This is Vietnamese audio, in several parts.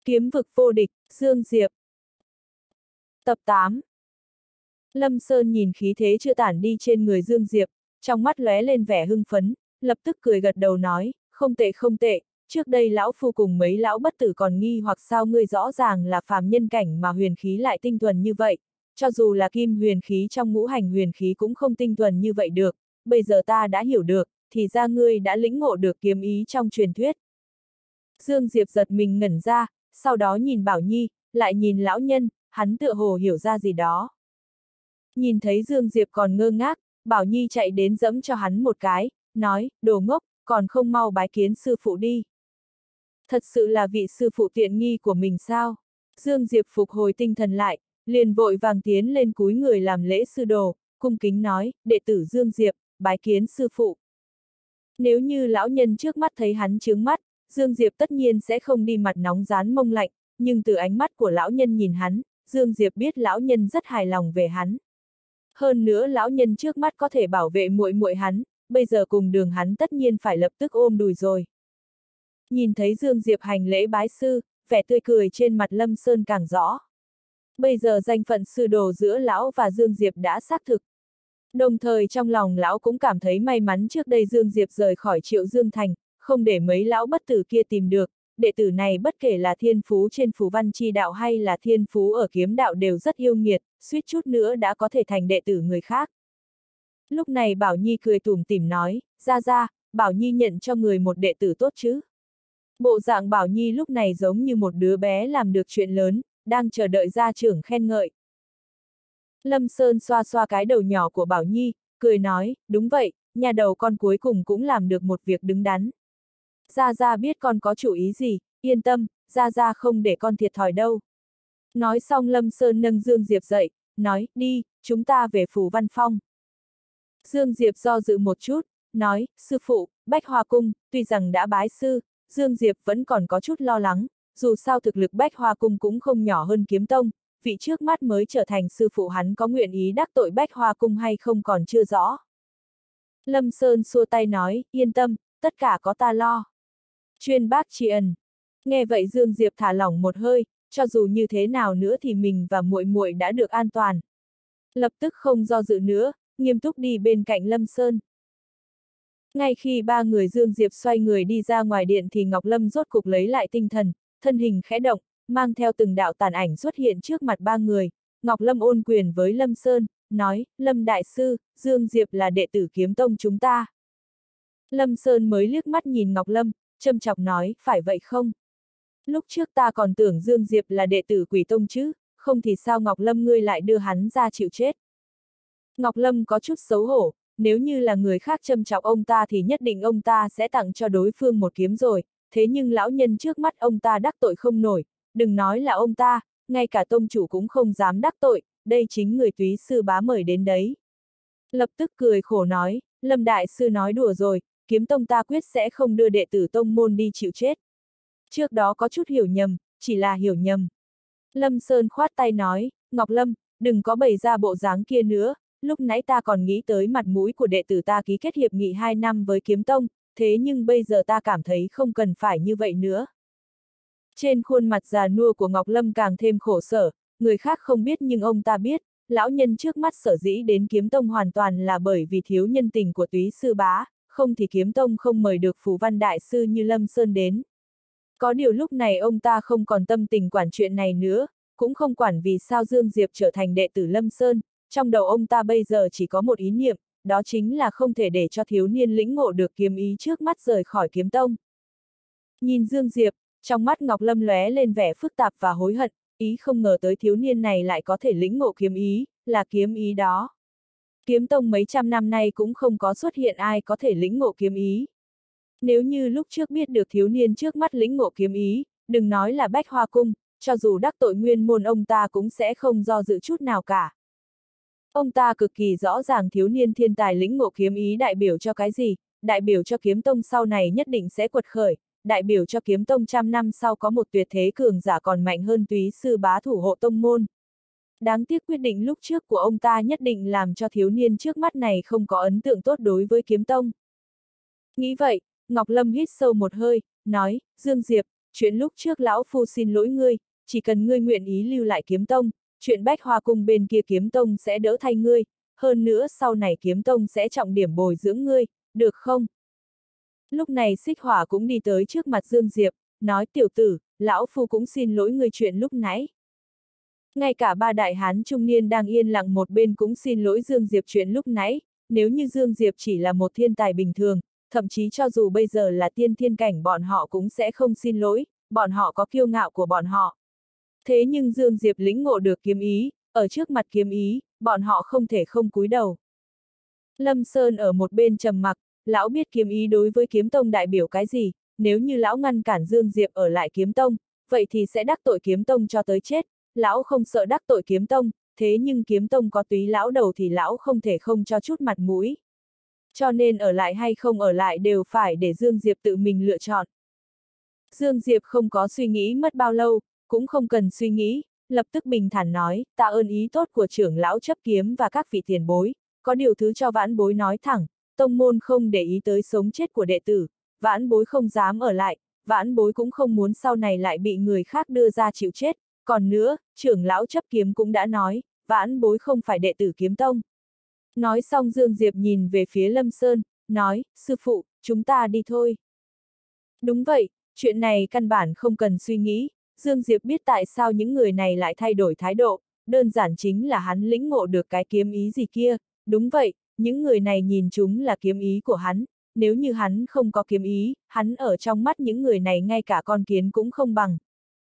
Kiếm vực vô địch, Dương Diệp. Tập 8. Lâm Sơn nhìn khí thế chưa tản đi trên người Dương Diệp, trong mắt lóe lên vẻ hưng phấn, lập tức cười gật đầu nói, không tệ không tệ, trước đây lão phu cùng mấy lão bất tử còn nghi hoặc sao ngươi rõ ràng là phàm nhân cảnh mà huyền khí lại tinh thuần như vậy, cho dù là kim huyền khí trong ngũ hành huyền khí cũng không tinh thuần như vậy được, bây giờ ta đã hiểu được, thì ra ngươi đã lĩnh ngộ được kiếm ý trong truyền thuyết. Dương Diệp giật mình ngẩn ra, sau đó nhìn Bảo Nhi, lại nhìn lão nhân, hắn tựa hồ hiểu ra gì đó. Nhìn thấy Dương Diệp còn ngơ ngác, Bảo Nhi chạy đến giẫm cho hắn một cái, nói, đồ ngốc, còn không mau bái kiến sư phụ đi. Thật sự là vị sư phụ tiện nghi của mình sao? Dương Diệp phục hồi tinh thần lại, liền vội vàng tiến lên cúi người làm lễ sư đồ, cung kính nói, đệ tử Dương Diệp, bái kiến sư phụ. Nếu như lão nhân trước mắt thấy hắn chướng mắt, Dương Diệp tất nhiên sẽ không đi mặt nóng rán mông lạnh, nhưng từ ánh mắt của lão nhân nhìn hắn, Dương Diệp biết lão nhân rất hài lòng về hắn. Hơn nữa lão nhân trước mắt có thể bảo vệ muội muội hắn, bây giờ cùng đường hắn tất nhiên phải lập tức ôm đùi rồi. Nhìn thấy Dương Diệp hành lễ bái sư, vẻ tươi cười trên mặt Lâm Sơn càng rõ. Bây giờ danh phận sư đồ giữa lão và Dương Diệp đã xác thực. Đồng thời trong lòng lão cũng cảm thấy may mắn trước đây Dương Diệp rời khỏi Triệu Dương Thành, không để mấy lão bất tử kia tìm được, đệ tử này bất kể là thiên phú trên phù văn chi đạo hay là thiên phú ở kiếm đạo đều rất yêu nghiệt, suýt chút nữa đã có thể thành đệ tử người khác. Lúc này Bảo Nhi cười tủm tỉm nói, ra, Bảo Nhi nhận cho người một đệ tử tốt chứ. Bộ dạng Bảo Nhi lúc này giống như một đứa bé làm được chuyện lớn, đang chờ đợi gia trưởng khen ngợi. Lâm Sơn xoa xoa cái đầu nhỏ của Bảo Nhi, cười nói, đúng vậy, nhà đầu con cuối cùng cũng làm được một việc đứng đắn. Gia biết con có chủ ý gì, yên tâm, Gia không để con thiệt thòi đâu. Nói xong Lâm Sơn nâng Dương Diệp dậy, nói, đi, chúng ta về Phù Văn Phong. Dương Diệp do dự một chút, nói, sư phụ, Bách Hoa Cung, tuy rằng đã bái sư, Dương Diệp vẫn còn có chút lo lắng, dù sao thực lực Bách Hoa Cung cũng không nhỏ hơn Kiếm Tông, vị trước mắt mới trở thành sư phụ hắn có nguyện ý đắc tội Bách Hoa Cung hay không còn chưa rõ. Lâm Sơn xua tay nói, yên tâm, tất cả có ta lo. Chuyên bác tri ân. Nghe vậy Dương Diệp thả lỏng một hơi, cho dù như thế nào nữa thì mình và muội muội đã được an toàn. Lập tức không do dự nữa, nghiêm túc đi bên cạnh Lâm Sơn. Ngay khi ba người Dương Diệp xoay người đi ra ngoài điện thì Ngọc Lâm rốt cục lấy lại tinh thần, thân hình khẽ động, mang theo từng đạo tàn ảnh xuất hiện trước mặt ba người. Ngọc Lâm ôn quyền với Lâm Sơn, nói, Lâm Đại Sư, Dương Diệp là đệ tử Kiếm Tông chúng ta. Lâm Sơn mới liếc mắt nhìn Ngọc Lâm, châm chọc nói, phải vậy không? Lúc trước ta còn tưởng Dương Diệp là đệ tử Quỷ Tông chứ, không thì sao Ngọc Lâm ngươi lại đưa hắn ra chịu chết. Ngọc Lâm có chút xấu hổ, nếu như là người khác châm chọc ông ta thì nhất định ông ta sẽ tặng cho đối phương một kiếm rồi, thế nhưng lão nhân trước mắt ông ta đắc tội không nổi, đừng nói là ông ta, ngay cả tông chủ cũng không dám đắc tội, đây chính người túy sư bá mời đến đấy. Lập tức cười khổ nói, Lâm Đại Sư nói đùa rồi, Kiếm Tông ta quyết sẽ không đưa đệ tử tông môn đi chịu chết. Trước đó có chút hiểu nhầm, chỉ là hiểu nhầm. Lâm Sơn khoát tay nói, Ngọc Lâm, đừng có bày ra bộ dáng kia nữa, lúc nãy ta còn nghĩ tới mặt mũi của đệ tử ta ký kết hiệp nghị 2 năm với Kiếm Tông, thế nhưng bây giờ ta cảm thấy không cần phải như vậy nữa. Trên khuôn mặt già nua của Ngọc Lâm càng thêm khổ sở, người khác không biết nhưng ông ta biết, lão nhân trước mắt sở dĩ đến Kiếm Tông hoàn toàn là bởi vì thiếu nhân tình của túy sư bá, không thì Kiếm Tông không mời được Phù Văn Đại Sư như Lâm Sơn đến. Có điều lúc này ông ta không còn tâm tình quản chuyện này nữa, cũng không quản vì sao Dương Diệp trở thành đệ tử Lâm Sơn, trong đầu ông ta bây giờ chỉ có một ý niệm, đó chính là không thể để cho thiếu niên lĩnh ngộ được kiếm ý trước mắt rời khỏi Kiếm Tông. Nhìn Dương Diệp, trong mắt Ngọc Lâm lóe lên vẻ phức tạp và hối hận, ý không ngờ tới thiếu niên này lại có thể lĩnh ngộ kiếm ý, là kiếm ý đó. Kiếm Tông mấy trăm năm nay cũng không có xuất hiện ai có thể lĩnh ngộ kiếm ý. Nếu như lúc trước biết được thiếu niên trước mắt lĩnh ngộ kiếm ý, đừng nói là Bách Hoa Cung, cho dù đắc tội nguyên môn ông ta cũng sẽ không do dự chút nào cả. Ông ta cực kỳ rõ ràng thiếu niên thiên tài lĩnh ngộ kiếm ý đại biểu cho cái gì, đại biểu cho Kiếm Tông sau này nhất định sẽ quật khởi, đại biểu cho Kiếm Tông trăm năm sau có một tuyệt thế cường giả còn mạnh hơn túy sư bá thủ hộ tông môn. Đáng tiếc quyết định lúc trước của ông ta nhất định làm cho thiếu niên trước mắt này không có ấn tượng tốt đối với Kiếm Tông. Nghĩ vậy, Ngọc Lâm hít sâu một hơi, nói, Dương Diệp, chuyện lúc trước lão phu xin lỗi ngươi, chỉ cần ngươi nguyện ý lưu lại kiếm tông, chuyện Bách Hoa Cung bên kia kiếm tông sẽ đỡ thay ngươi, hơn nữa sau này kiếm tông sẽ trọng điểm bồi dưỡng ngươi, được không? Lúc này Xích Hỏa cũng đi tới trước mặt Dương Diệp, nói tiểu tử, lão phu cũng xin lỗi ngươi chuyện lúc nãy. Ngay cả ba đại hán trung niên đang yên lặng một bên cũng xin lỗi Dương Diệp chuyện lúc nãy, nếu như Dương Diệp chỉ là một thiên tài bình thường, thậm chí cho dù bây giờ là tiên thiên cảnh bọn họ cũng sẽ không xin lỗi, bọn họ có kiêu ngạo của bọn họ. Thế nhưng Dương Diệp lĩnh ngộ được kiếm ý, ở trước mặt kiếm ý, bọn họ không thể không cúi đầu. Lâm Sơn ở một bên trầm mặc, lão biết kiếm ý đối với kiếm tông đại biểu cái gì, nếu như lão ngăn cản Dương Diệp ở lại kiếm tông, vậy thì sẽ đắc tội kiếm tông cho tới chết, lão không sợ đắc tội kiếm tông, thế nhưng kiếm tông có túy lão đầu thì lão không thể không cho chút mặt mũi. Cho nên ở lại hay không ở lại đều phải để Dương Diệp tự mình lựa chọn. Dương Diệp không có suy nghĩ mất bao lâu, cũng không cần suy nghĩ, lập tức bình thản nói, tạ ơn ý tốt của trưởng lão chấp kiếm và các vị tiền bối, có điều thứ cho vãn bối nói thẳng, tông môn không để ý tới sống chết của đệ tử, vãn bối không dám ở lại, vãn bối cũng không muốn sau này lại bị người khác đưa ra chịu chết, còn nữa, trưởng lão chấp kiếm cũng đã nói, vãn bối không phải đệ tử kiếm tông. Nói xong Dương Diệp nhìn về phía Lâm Sơn, nói, sư phụ, chúng ta đi thôi. Đúng vậy, chuyện này căn bản không cần suy nghĩ, Dương Diệp biết tại sao những người này lại thay đổi thái độ, đơn giản chính là hắn lĩnh ngộ được cái kiếm ý gì kia, đúng vậy, những người này nhìn chúng là kiếm ý của hắn, nếu như hắn không có kiếm ý, hắn ở trong mắt những người này ngay cả con kiến cũng không bằng.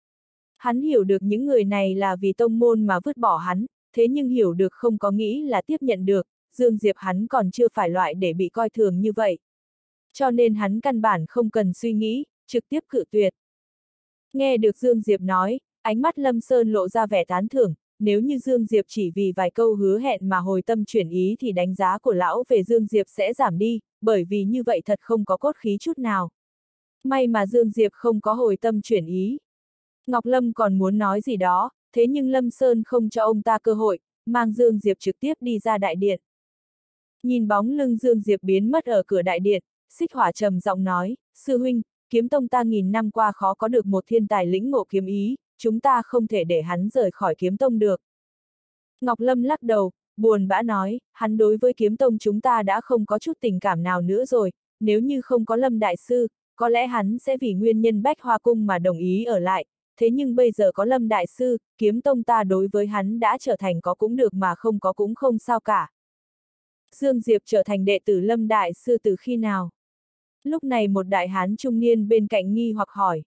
Hắn hiểu được những người này là vì tông môn mà vứt bỏ hắn, thế nhưng hiểu được không có nghĩ là tiếp nhận được, Dương Diệp hắn còn chưa phải loại để bị coi thường như vậy. Cho nên hắn căn bản không cần suy nghĩ, trực tiếp cự tuyệt. Nghe được Dương Diệp nói, ánh mắt Lâm Sơn lộ ra vẻ tán thưởng, nếu như Dương Diệp chỉ vì vài câu hứa hẹn mà hồi tâm chuyển ý thì đánh giá của lão về Dương Diệp sẽ giảm đi, bởi vì như vậy thật không có cốt khí chút nào. May mà Dương Diệp không có hồi tâm chuyển ý. Ngọc Lâm còn muốn nói gì đó, thế nhưng Lâm Sơn không cho ông ta cơ hội, mang Dương Diệp trực tiếp đi ra đại điện. Nhìn bóng lưng Dương Diệp biến mất ở cửa đại điện, Xích Hỏa trầm giọng nói, sư huynh, kiếm tông ta nghìn năm qua khó có được một thiên tài lĩnh ngộ kiếm ý, chúng ta không thể để hắn rời khỏi kiếm tông được. Ngọc Lâm lắc đầu, buồn bã nói, hắn đối với kiếm tông chúng ta đã không có chút tình cảm nào nữa rồi, nếu như không có Lâm đại sư, có lẽ hắn sẽ vì nguyên nhân Bách Hoa Cung mà đồng ý ở lại, thế nhưng bây giờ có Lâm đại sư, kiếm tông ta đối với hắn đã trở thành có cũng được mà không có cũng không sao cả. Dương Diệp trở thành đệ tử Lâm đại sư từ khi nào? Lúc này một đại hán trung niên bên cạnh nghi hoặc hỏi.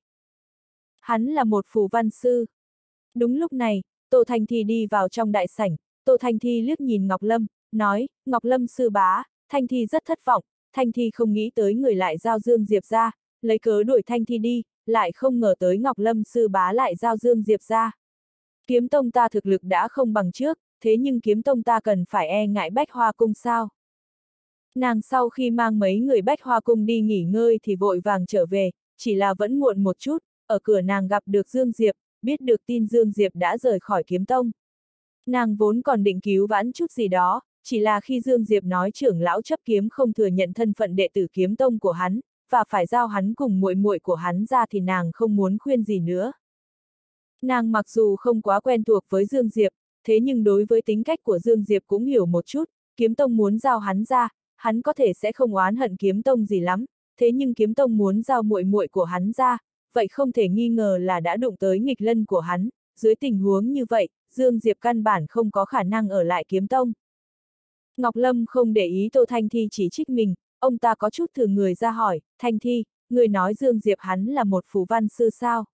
Hắn là một phù văn sư. Đúng lúc này, Tô Thanh Thi đi vào trong đại sảnh, Tô Thanh Thi liếc nhìn Ngọc Lâm, nói, Ngọc Lâm sư bá, Thanh Thi rất thất vọng, Thanh Thi không nghĩ tới người lại giao Dương Diệp ra, lấy cớ đuổi Thanh Thi đi, lại không ngờ tới Ngọc Lâm sư bá lại giao Dương Diệp ra. Kiếm tông ta thực lực đã không bằng trước, thế nhưng kiếm tông ta cần phải e ngại Bách Hoa Cung sao? Nàng sau khi mang mấy người Bách Hoa Cung đi nghỉ ngơi thì vội vàng trở về, chỉ là vẫn muộn một chút, ở cửa nàng gặp được Dương Diệp, biết được tin Dương Diệp đã rời khỏi kiếm tông. Nàng vốn còn định cứu vãn chút gì đó, chỉ là khi Dương Diệp nói trưởng lão chấp kiếm không thừa nhận thân phận đệ tử kiếm tông của hắn, và phải giao hắn cùng muội muội của hắn ra thì nàng không muốn khuyên gì nữa. Nàng mặc dù không quá quen thuộc với Dương Diệp, thế nhưng đối với tính cách của Dương Diệp cũng hiểu một chút, kiếm tông muốn giao hắn ra, hắn có thể sẽ không oán hận kiếm tông gì lắm, thế nhưng kiếm tông muốn giao muội muội của hắn ra, vậy không thể nghi ngờ là đã đụng tới nghịch lân của hắn, dưới tình huống như vậy, Dương Diệp căn bản không có khả năng ở lại kiếm tông. Ngọc Lâm không để ý Tô Thanh Thi chỉ trích mình, ông ta có chút thử người ra hỏi, Thanh Thi, người nói Dương Diệp hắn là một phù văn sư sao?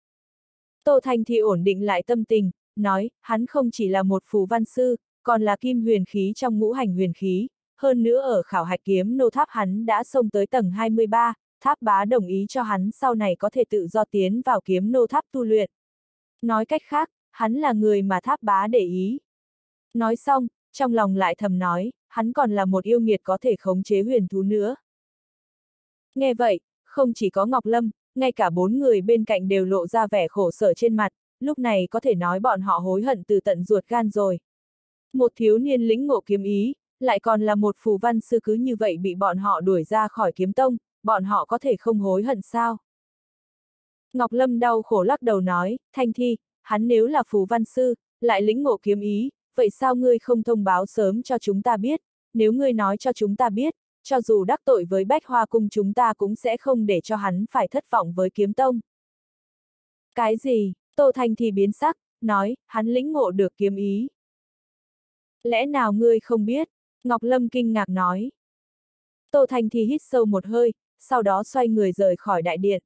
Tô Thanh Thi ổn định lại tâm tình, nói, hắn không chỉ là một phù văn sư, còn là kim huyền khí trong ngũ hành huyền khí, hơn nữa ở khảo hạch kiếm nô tháp hắn đã xông tới tầng 23, tháp bá đồng ý cho hắn sau này có thể tự do tiến vào kiếm nô tháp tu luyện. Nói cách khác, hắn là người mà tháp bá để ý. Nói xong, trong lòng lại thầm nói, hắn còn là một yêu nghiệt có thể khống chế huyền thú nữa. Nghe vậy, không chỉ có Ngọc Lâm, ngay cả bốn người bên cạnh đều lộ ra vẻ khổ sở trên mặt, lúc này có thể nói bọn họ hối hận từ tận ruột gan rồi. Một thiếu niên lĩnh ngộ kiếm ý, lại còn là một phù văn sư cứ như vậy bị bọn họ đuổi ra khỏi kiếm tông, bọn họ có thể không hối hận sao? Ngọc Lâm đau khổ lắc đầu nói, Thanh Thi, hắn nếu là phù văn sư, lại lĩnh ngộ kiếm ý, vậy sao ngươi không thông báo sớm cho chúng ta biết, nếu ngươi nói cho chúng ta biết, cho dù đắc tội với Bách Hoa Cung chúng ta cũng sẽ không để cho hắn phải thất vọng với kiếm tông. Cái gì? Tô Thanh Thi biến sắc, nói, hắn lĩnh ngộ được kiếm ý. Lẽ nào ngươi không biết? Ngọc Lâm kinh ngạc nói. Tô Thanh Thi hít sâu một hơi, sau đó xoay người rời khỏi đại điện.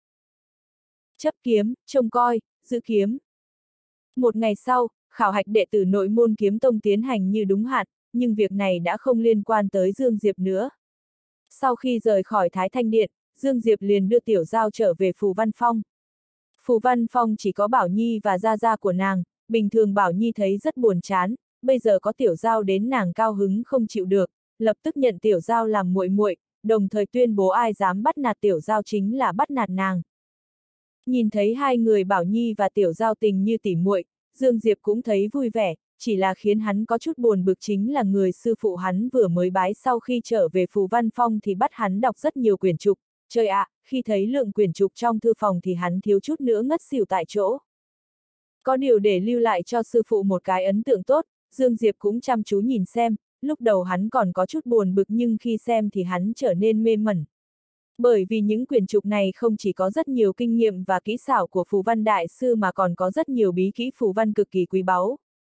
Chấp kiếm, trông coi, giữ kiếm. Một ngày sau, khảo hạch đệ tử nội môn kiếm tông tiến hành như đúng hạn, nhưng việc này đã không liên quan tới Dương Diệp nữa. Sau khi rời khỏi Thái Thanh Điện, Dương Diệp liền đưa Tiểu Giao trở về Phù Văn Phong. Phù Văn Phong chỉ có Bảo Nhi và gia gia của nàng, bình thường Bảo Nhi thấy rất buồn chán, bây giờ có Tiểu Giao đến nàng cao hứng không chịu được, lập tức nhận Tiểu Giao làm muội muội, đồng thời tuyên bố ai dám bắt nạt Tiểu Giao chính là bắt nạt nàng. Nhìn thấy hai người Bảo Nhi và Tiểu Giao tình như tỉ muội, Dương Diệp cũng thấy vui vẻ, chỉ là khiến hắn có chút buồn bực chính là người sư phụ hắn vừa mới bái sau khi trở về Phù Văn Phong thì bắt hắn đọc rất nhiều quyển trục. Trời ạ, khi thấy lượng quyển trục trong thư phòng thì hắn thiếu chút nữa ngất xỉu tại chỗ. Có điều để lưu lại cho sư phụ một cái ấn tượng tốt, Dương Diệp cũng chăm chú nhìn xem, lúc đầu hắn còn có chút buồn bực nhưng khi xem thì hắn trở nên mê mẩn. Bởi vì những quyển trục này không chỉ có rất nhiều kinh nghiệm và kỹ xảo của phù văn đại sư mà còn có rất nhiều bí kỹ phù văn cực kỳ quý báu.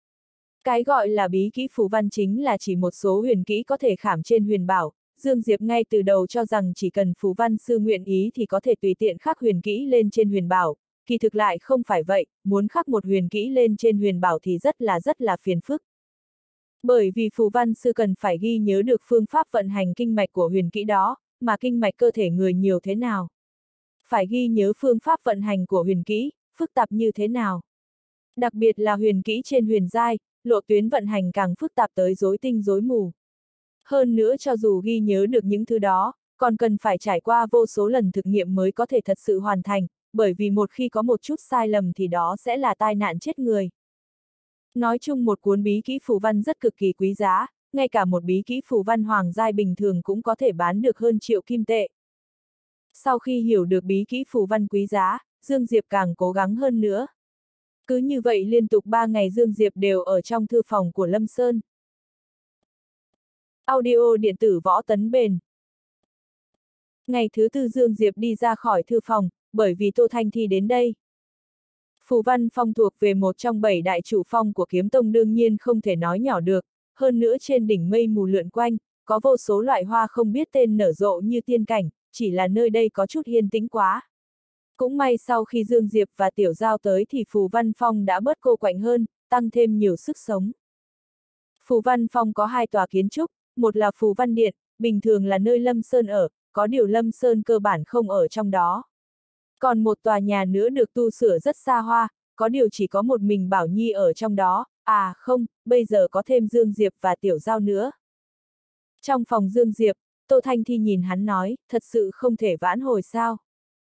Cái gọi là bí kỹ phù văn chính là chỉ một số huyền kỹ có thể khảm trên huyền bảo. Dương Diệp ngay từ đầu cho rằng chỉ cần phù văn sư nguyện ý thì có thể tùy tiện khắc huyền kỹ lên trên huyền bảo, kỳ thực lại không phải vậy, muốn khắc một huyền kỹ lên trên huyền bảo thì rất là phiền phức. Bởi vì phù văn sư cần phải ghi nhớ được phương pháp vận hành kinh mạch của huyền kỹ đó, mà kinh mạch cơ thể người nhiều thế nào. Phải ghi nhớ phương pháp vận hành của huyền kỹ, phức tạp như thế nào. Đặc biệt là huyền kỹ trên huyền giai, lộ tuyến vận hành càng phức tạp tới rối tinh rối mù. Hơn nữa cho dù ghi nhớ được những thứ đó, còn cần phải trải qua vô số lần thực nghiệm mới có thể thật sự hoàn thành, bởi vì một khi có một chút sai lầm thì đó sẽ là tai nạn chết người. Nói chung một cuốn bí kỹ phù văn rất cực kỳ quý giá, ngay cả một bí kỹ phù văn hoàng giai bình thường cũng có thể bán được hơn triệu kim tệ. Sau khi hiểu được bí kỹ phù văn quý giá, Dương Diệp càng cố gắng hơn nữa. Cứ như vậy liên tục 3 ngày Dương Diệp đều ở trong thư phòng của Lâm Sơn. Audio điện tử Võ Tấn Bền. Ngày thứ tư Dương Diệp đi ra khỏi thư phòng, bởi vì Tô Thanh Thi đến đây. Phù Văn Phong thuộc về một trong 7 đại chủ phong của kiếm tông đương nhiên không thể nói nhỏ được, hơn nữa trên đỉnh mây mù lượn quanh, có vô số loại hoa không biết tên nở rộ như tiên cảnh, chỉ là nơi đây có chút yên tĩnh quá. Cũng may sau khi Dương Diệp và Tiểu Giao tới thì Phù Văn Phong đã bớt cô quạnh hơn, tăng thêm nhiều sức sống. Phù Văn Phong có 2 tòa kiến trúc, một là Phù Văn Điện, bình thường là nơi Lâm Sơn ở, có điều Lâm Sơn cơ bản không ở trong đó. Còn một tòa nhà nữa được tu sửa rất xa hoa, có điều chỉ có một mình Bảo Nhi ở trong đó, à không, bây giờ có thêm Dương Diệp và Tiểu Giao nữa. Trong phòng Dương Diệp, Tô Thanh Thi nhìn hắn nói, thật sự không thể vãn hồi sao.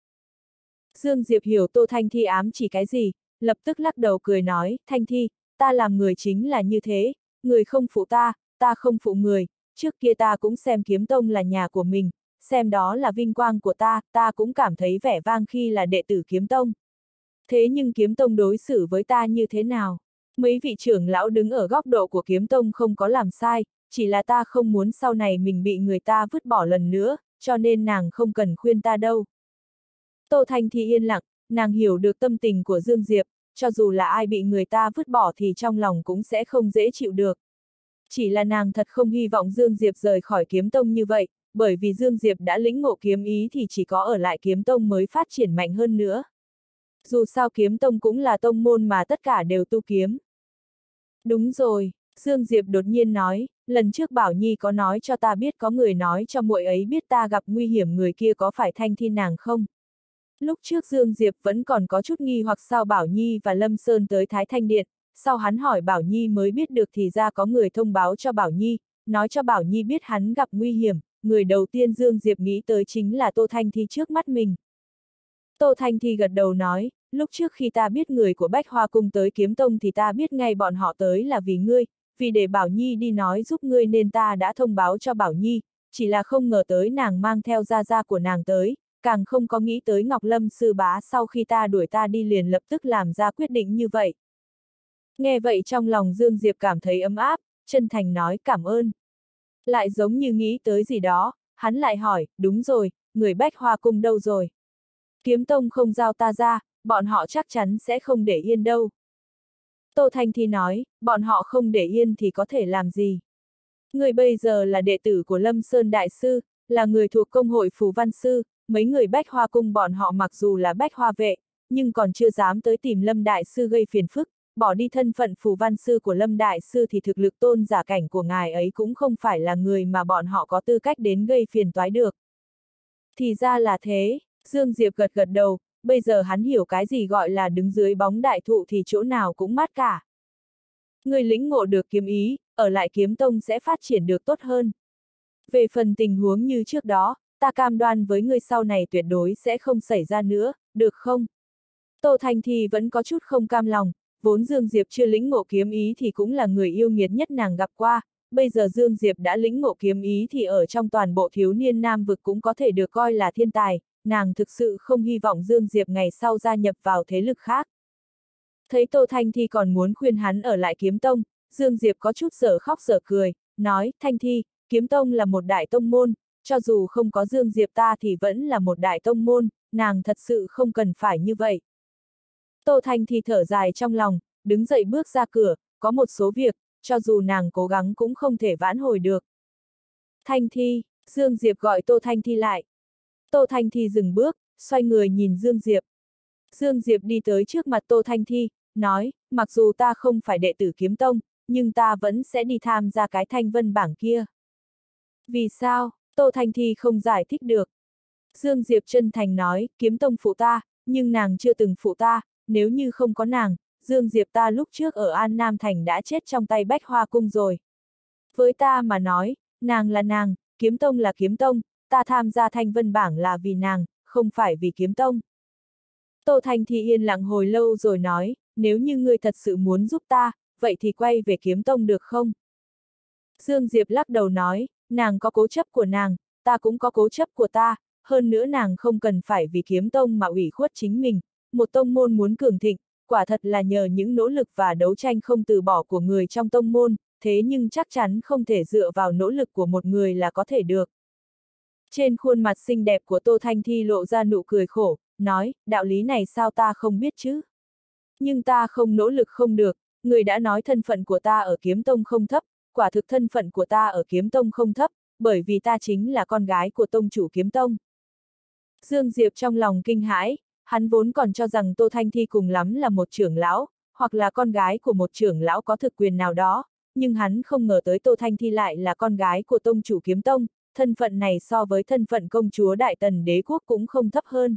Dương Diệp hiểu Tô Thanh Thi ám chỉ cái gì, lập tức lắc đầu cười nói, Thanh Thi, ta làm người chính là như thế, người không phụ ta, ta không phụ người, trước kia ta cũng xem kiếm tông là nhà của mình, xem đó là vinh quang của ta cũng cảm thấy vẻ vang khi là đệ tử kiếm tông. Thế nhưng kiếm tông đối xử với ta như thế nào? Mấy vị trưởng lão đứng ở góc độ của kiếm tông không có làm sai, chỉ là ta không muốn sau này mình bị người ta vứt bỏ lần nữa, cho nên nàng không cần khuyên ta đâu. Tô Thanh Thi yên lặng, nàng hiểu được tâm tình của Dương Diệp, cho dù là ai bị người ta vứt bỏ thì trong lòng cũng sẽ không dễ chịu được. Chỉ là nàng thật không hy vọng Dương Diệp rời khỏi kiếm tông như vậy, bởi vì Dương Diệp đã lĩnh ngộ kiếm ý thì chỉ có ở lại kiếm tông mới phát triển mạnh hơn nữa. Dù sao kiếm tông cũng là tông môn mà tất cả đều tu kiếm. Đúng rồi, Dương Diệp đột nhiên nói, lần trước Bảo Nhi có nói cho ta biết có người nói cho muội ấy biết ta gặp nguy hiểm, người kia có phải Thanh Thi nàng không? Lúc trước Dương Diệp vẫn còn có chút nghi hoặc sao Bảo Nhi và Lâm Sơn tới Thái Thanh Điện, sau hắn hỏi Bảo Nhi mới biết được thì ra có người thông báo cho Bảo Nhi, nói cho Bảo Nhi biết hắn gặp nguy hiểm, người đầu tiên Dương Diệp nghĩ tới chính là Tô Thanh Thi trước mắt mình. Tô Thanh Thi gật đầu nói, lúc trước khi ta biết người của Bách Hoa Cung tới kiếm tông thì ta biết ngay bọn họ tới là vì ngươi, vì để Bảo Nhi đi nói giúp ngươi nên ta đã thông báo cho Bảo Nhi, chỉ là không ngờ tới nàng mang theo gia gia của nàng tới, càng không có nghĩ tới Ngọc Lâm sư bá sau khi ta đuổi ta đi liền lập tức làm ra quyết định như vậy. Nghe vậy trong lòng Dương Diệp cảm thấy ấm áp, chân thành nói cảm ơn. Lại giống như nghĩ tới gì đó, hắn lại hỏi, đúng rồi, người Bách Hoa Cung đâu rồi? Kiếm Tông không giao ta ra, bọn họ chắc chắn sẽ không để yên đâu. Tô Thanh Thi nói, bọn họ không để yên thì có thể làm gì? Người bây giờ là đệ tử của Lâm Sơn Đại Sư, là người thuộc công hội Phù Văn Sư, mấy người Bách Hoa Cung bọn họ mặc dù là Bách Hoa vệ, nhưng còn chưa dám tới tìm Lâm Đại Sư gây phiền phức, bỏ đi thân phận Phù Văn Sư của Lâm Đại Sư thì thực lực tôn giả cảnh của ngài ấy cũng không phải là người mà bọn họ có tư cách đến gây phiền toái được. Thì ra là thế, Dương Diệp gật gật đầu, bây giờ hắn hiểu cái gì gọi là đứng dưới bóng đại thụ thì chỗ nào cũng mát cả. Người lĩnh ngộ được kiếm ý, ở lại kiếm tông sẽ phát triển được tốt hơn. Về phần tình huống như trước đó, ta cam đoan với ngươi sau này tuyệt đối sẽ không xảy ra nữa, được không? Tô Thanh Thi vẫn có chút không cam lòng, vốn Dương Diệp chưa lĩnh ngộ kiếm ý thì cũng là người yêu nghiệt nhất nàng gặp qua, bây giờ Dương Diệp đã lĩnh ngộ kiếm ý thì ở trong toàn bộ thiếu niên nam vực cũng có thể được coi là thiên tài, nàng thực sự không hy vọng Dương Diệp ngày sau gia nhập vào thế lực khác. Thấy Tô Thanh Thi còn muốn khuyên hắn ở lại kiếm tông, Dương Diệp có chút dở khóc dở cười, nói, Thanh Thi, kiếm tông là một đại tông môn, cho dù không có Dương Diệp ta thì vẫn là một đại tông môn, nàng thật sự không cần phải như vậy. Tô Thanh Thi thở dài trong lòng, đứng dậy bước ra cửa, có một số việc, cho dù nàng cố gắng cũng không thể vãn hồi được. Thanh Thi, Dương Diệp gọi Tô Thanh Thi lại. Tô Thanh Thi dừng bước, xoay người nhìn Dương Diệp. Dương Diệp đi tới trước mặt Tô Thanh Thi, nói, mặc dù ta không phải đệ tử kiếm tông, nhưng ta vẫn sẽ đi tham gia cái thanh vân bảng kia. Vì sao? Tô Thanh Thi không giải thích được. Dương Diệp chân thành nói, kiếm tông phụ ta, nhưng nàng chưa từng phụ ta, nếu như không có nàng, Dương Diệp ta lúc trước ở An Nam Thành đã chết trong tay Bách Hoa Cung rồi. Với ta mà nói, nàng là nàng, kiếm tông là kiếm tông, ta tham gia thanh vân bảng là vì nàng, không phải vì kiếm tông. Tô Thanh Thi yên lặng hồi lâu rồi nói, nếu như ngươi thật sự muốn giúp ta, vậy thì quay về kiếm tông được không? Dương Diệp lắc đầu nói, nàng có cố chấp của nàng, ta cũng có cố chấp của ta, hơn nữa nàng không cần phải vì kiếm tông mà ủy khuất chính mình, một tông môn muốn cường thịnh, quả thật là nhờ những nỗ lực và đấu tranh không từ bỏ của người trong tông môn, thế nhưng chắc chắn không thể dựa vào nỗ lực của một người là có thể được. Trên khuôn mặt xinh đẹp của Tô Thanh Thi lộ ra nụ cười khổ, nói, đạo lý này sao ta không biết chứ? Nhưng ta không nỗ lực không được, người đã nói thân phận của ta ở kiếm tông không thấp, quả thực thân phận của ta ở kiếm tông không thấp, bởi vì ta chính là con gái của tông chủ kiếm tông. Dương Diệp trong lòng kinh hãi, hắn vốn còn cho rằng Tô Thanh Thi cùng lắm là một trưởng lão, hoặc là con gái của một trưởng lão có thực quyền nào đó, nhưng hắn không ngờ tới Tô Thanh Thi lại là con gái của tông chủ kiếm tông, thân phận này so với thân phận công chúa Đại Tần Đế Quốc cũng không thấp hơn.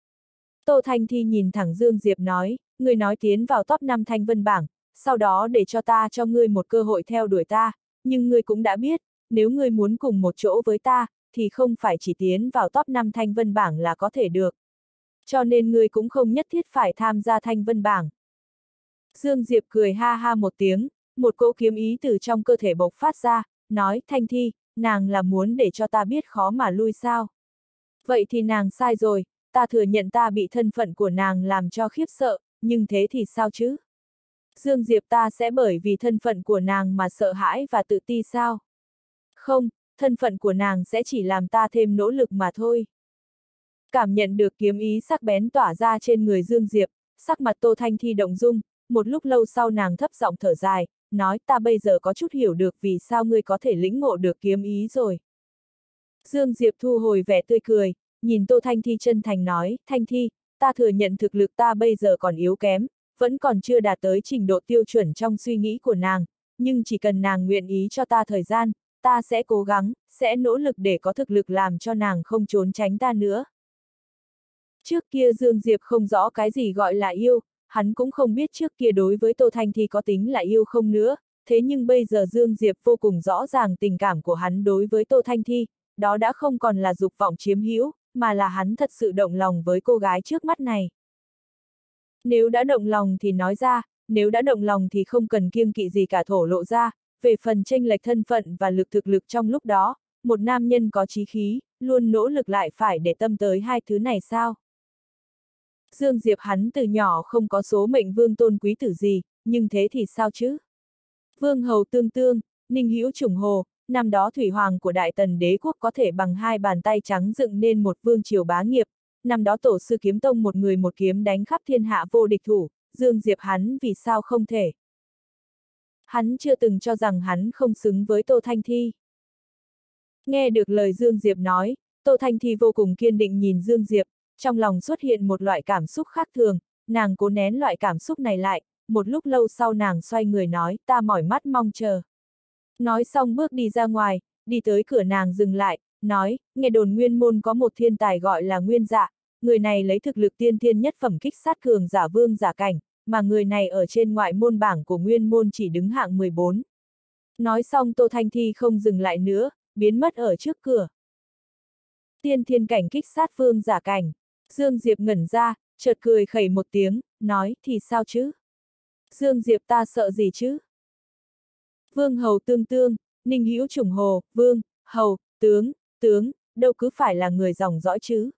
Tô Thanh Thi nhìn thẳng Dương Diệp nói, người nói tiến vào top 5 thanh vân bảng, sau đó để cho ta cho ngươi một cơ hội theo đuổi ta, nhưng ngươi cũng đã biết, nếu ngươi muốn cùng một chỗ với ta, thì không phải chỉ tiến vào top 5 thanh vân bảng là có thể được. Cho nên ngươi cũng không nhất thiết phải tham gia thanh vân bảng. Dương Diệp cười ha ha một tiếng, một cỗ kiếm ý từ trong cơ thể bộc phát ra, nói, Thanh Thi, nàng là muốn để cho ta biết khó mà lui sao. Vậy thì nàng sai rồi, ta thừa nhận ta bị thân phận của nàng làm cho khiếp sợ, nhưng thế thì sao chứ? Dương Diệp ta sẽ bởi vì thân phận của nàng mà sợ hãi và tự ti sao? Không, thân phận của nàng sẽ chỉ làm ta thêm nỗ lực mà thôi. Cảm nhận được kiếm ý sắc bén tỏa ra trên người Dương Diệp, sắc mặt Tô Thanh Thi động dung, một lúc lâu sau nàng thấp giọng thở dài, nói ta bây giờ có chút hiểu được vì sao ngươi có thể lĩnh ngộ được kiếm ý rồi. Dương Diệp thu hồi vẻ tươi cười, nhìn Tô Thanh Thi chân thành nói, Thanh Thi, ta thừa nhận thực lực ta bây giờ còn yếu kém, vẫn còn chưa đạt tới trình độ tiêu chuẩn trong suy nghĩ của nàng, nhưng chỉ cần nàng nguyện ý cho ta thời gian, ta sẽ cố gắng, sẽ nỗ lực để có thực lực làm cho nàng không trốn tránh ta nữa. Trước kia Dương Diệp không rõ cái gì gọi là yêu, hắn cũng không biết trước kia đối với Tô Thanh Thi có tính là yêu không nữa, thế nhưng bây giờ Dương Diệp vô cùng rõ ràng tình cảm của hắn đối với Tô Thanh Thi, đó đã không còn là dục vọng chiếm hữu, mà là hắn thật sự động lòng với cô gái trước mắt này. Nếu đã động lòng thì nói ra, nếu đã động lòng thì không cần kiêng kỵ gì cả thổ lộ ra, về phần chênh lệch thân phận và thực lực trong lúc đó, một nam nhân có chí khí, luôn nỗ lực lại phải để tâm tới hai thứ này sao? Dương Diệp hắn từ nhỏ không có số mệnh vương tôn quý tử gì, nhưng thế thì sao chứ? Vương hầu tương tương, Ninh Hữu Trùng Hồ, năm đó thủy hoàng của Đại Tần đế quốc có thể bằng hai bàn tay trắng dựng nên một vương triều bá nghiệp, năm đó tổ sư kiếm tông một người một kiếm đánh khắp thiên hạ vô địch thủ, Dương Diệp hắn vì sao không thể? Hắn chưa từng cho rằng hắn không xứng với Tô Thanh Thi. Nghe được lời Dương Diệp nói, Tô Thanh Thi vô cùng kiên định nhìn Dương Diệp, trong lòng xuất hiện một loại cảm xúc khác thường, nàng cố nén loại cảm xúc này lại, một lúc lâu sau nàng xoay người nói, ta mỏi mắt mong chờ. Nói xong bước đi ra ngoài, đi tới cửa nàng dừng lại, nói, nghe đồn Nguyên Môn có một thiên tài gọi là Nguyên Dạ, người này lấy thực lực tiên thiên nhất phẩm kích sát cường giả vương giả cảnh, mà người này ở trên ngoại môn bảng của Nguyên Môn chỉ đứng hạng 14. Nói xong Tô Thanh Thi không dừng lại nữa, biến mất ở trước cửa. Tiên thiên cảnh kích sát vương giả cảnh, Dương Diệp ngẩn ra, chợt cười khẩy một tiếng, nói, thì sao chứ? Dương Diệp ta sợ gì chứ? Vương hầu tương tương, Ninh Hữu Trùng Hồ, vương, hầu, tướng, đâu cứ phải là người dòng dõi chứ.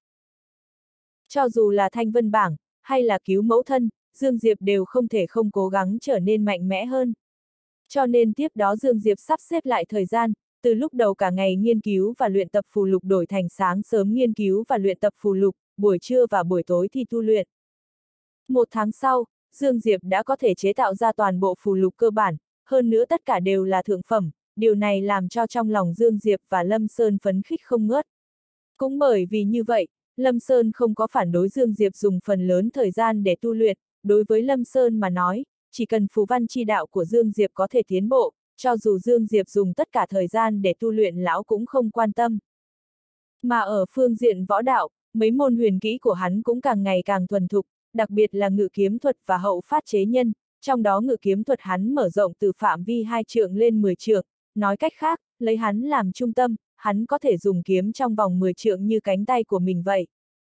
Cho dù là Thanh Vân Bảng, hay là cứu mẫu thân, Dương Diệp đều không thể không cố gắng trở nên mạnh mẽ hơn. Cho nên tiếp đó Dương Diệp sắp xếp lại thời gian, từ lúc đầu cả ngày nghiên cứu và luyện tập phù lục đổi thành sáng sớm nghiên cứu và luyện tập phù lục, buổi trưa và buổi tối thì tu luyện. Một tháng sau, Dương Diệp đã có thể chế tạo ra toàn bộ phù lục cơ bản, hơn nữa tất cả đều là thượng phẩm, điều này làm cho trong lòng Dương Diệp và Lâm Sơn phấn khích không ngớt. Cũng bởi vì như vậy, Lâm Sơn không có phản đối Dương Diệp dùng phần lớn thời gian để tu luyện, đối với Lâm Sơn mà nói, chỉ cần phù văn chi đạo của Dương Diệp có thể tiến bộ, cho dù Dương Diệp dùng tất cả thời gian để tu luyện lão cũng không quan tâm. Mà ở phương diện võ đạo, mấy môn huyền kỹ của hắn cũng càng ngày càng thuần thục, đặc biệt là ngự kiếm thuật và hậu phát chế nhân, trong đó ngự kiếm thuật hắn mở rộng từ phạm vi 2 trượng lên 10 trượng, nói cách khác, lấy hắn làm trung tâm, hắn có thể dùng kiếm trong vòng 10 trượng như cánh tay của mình vậy.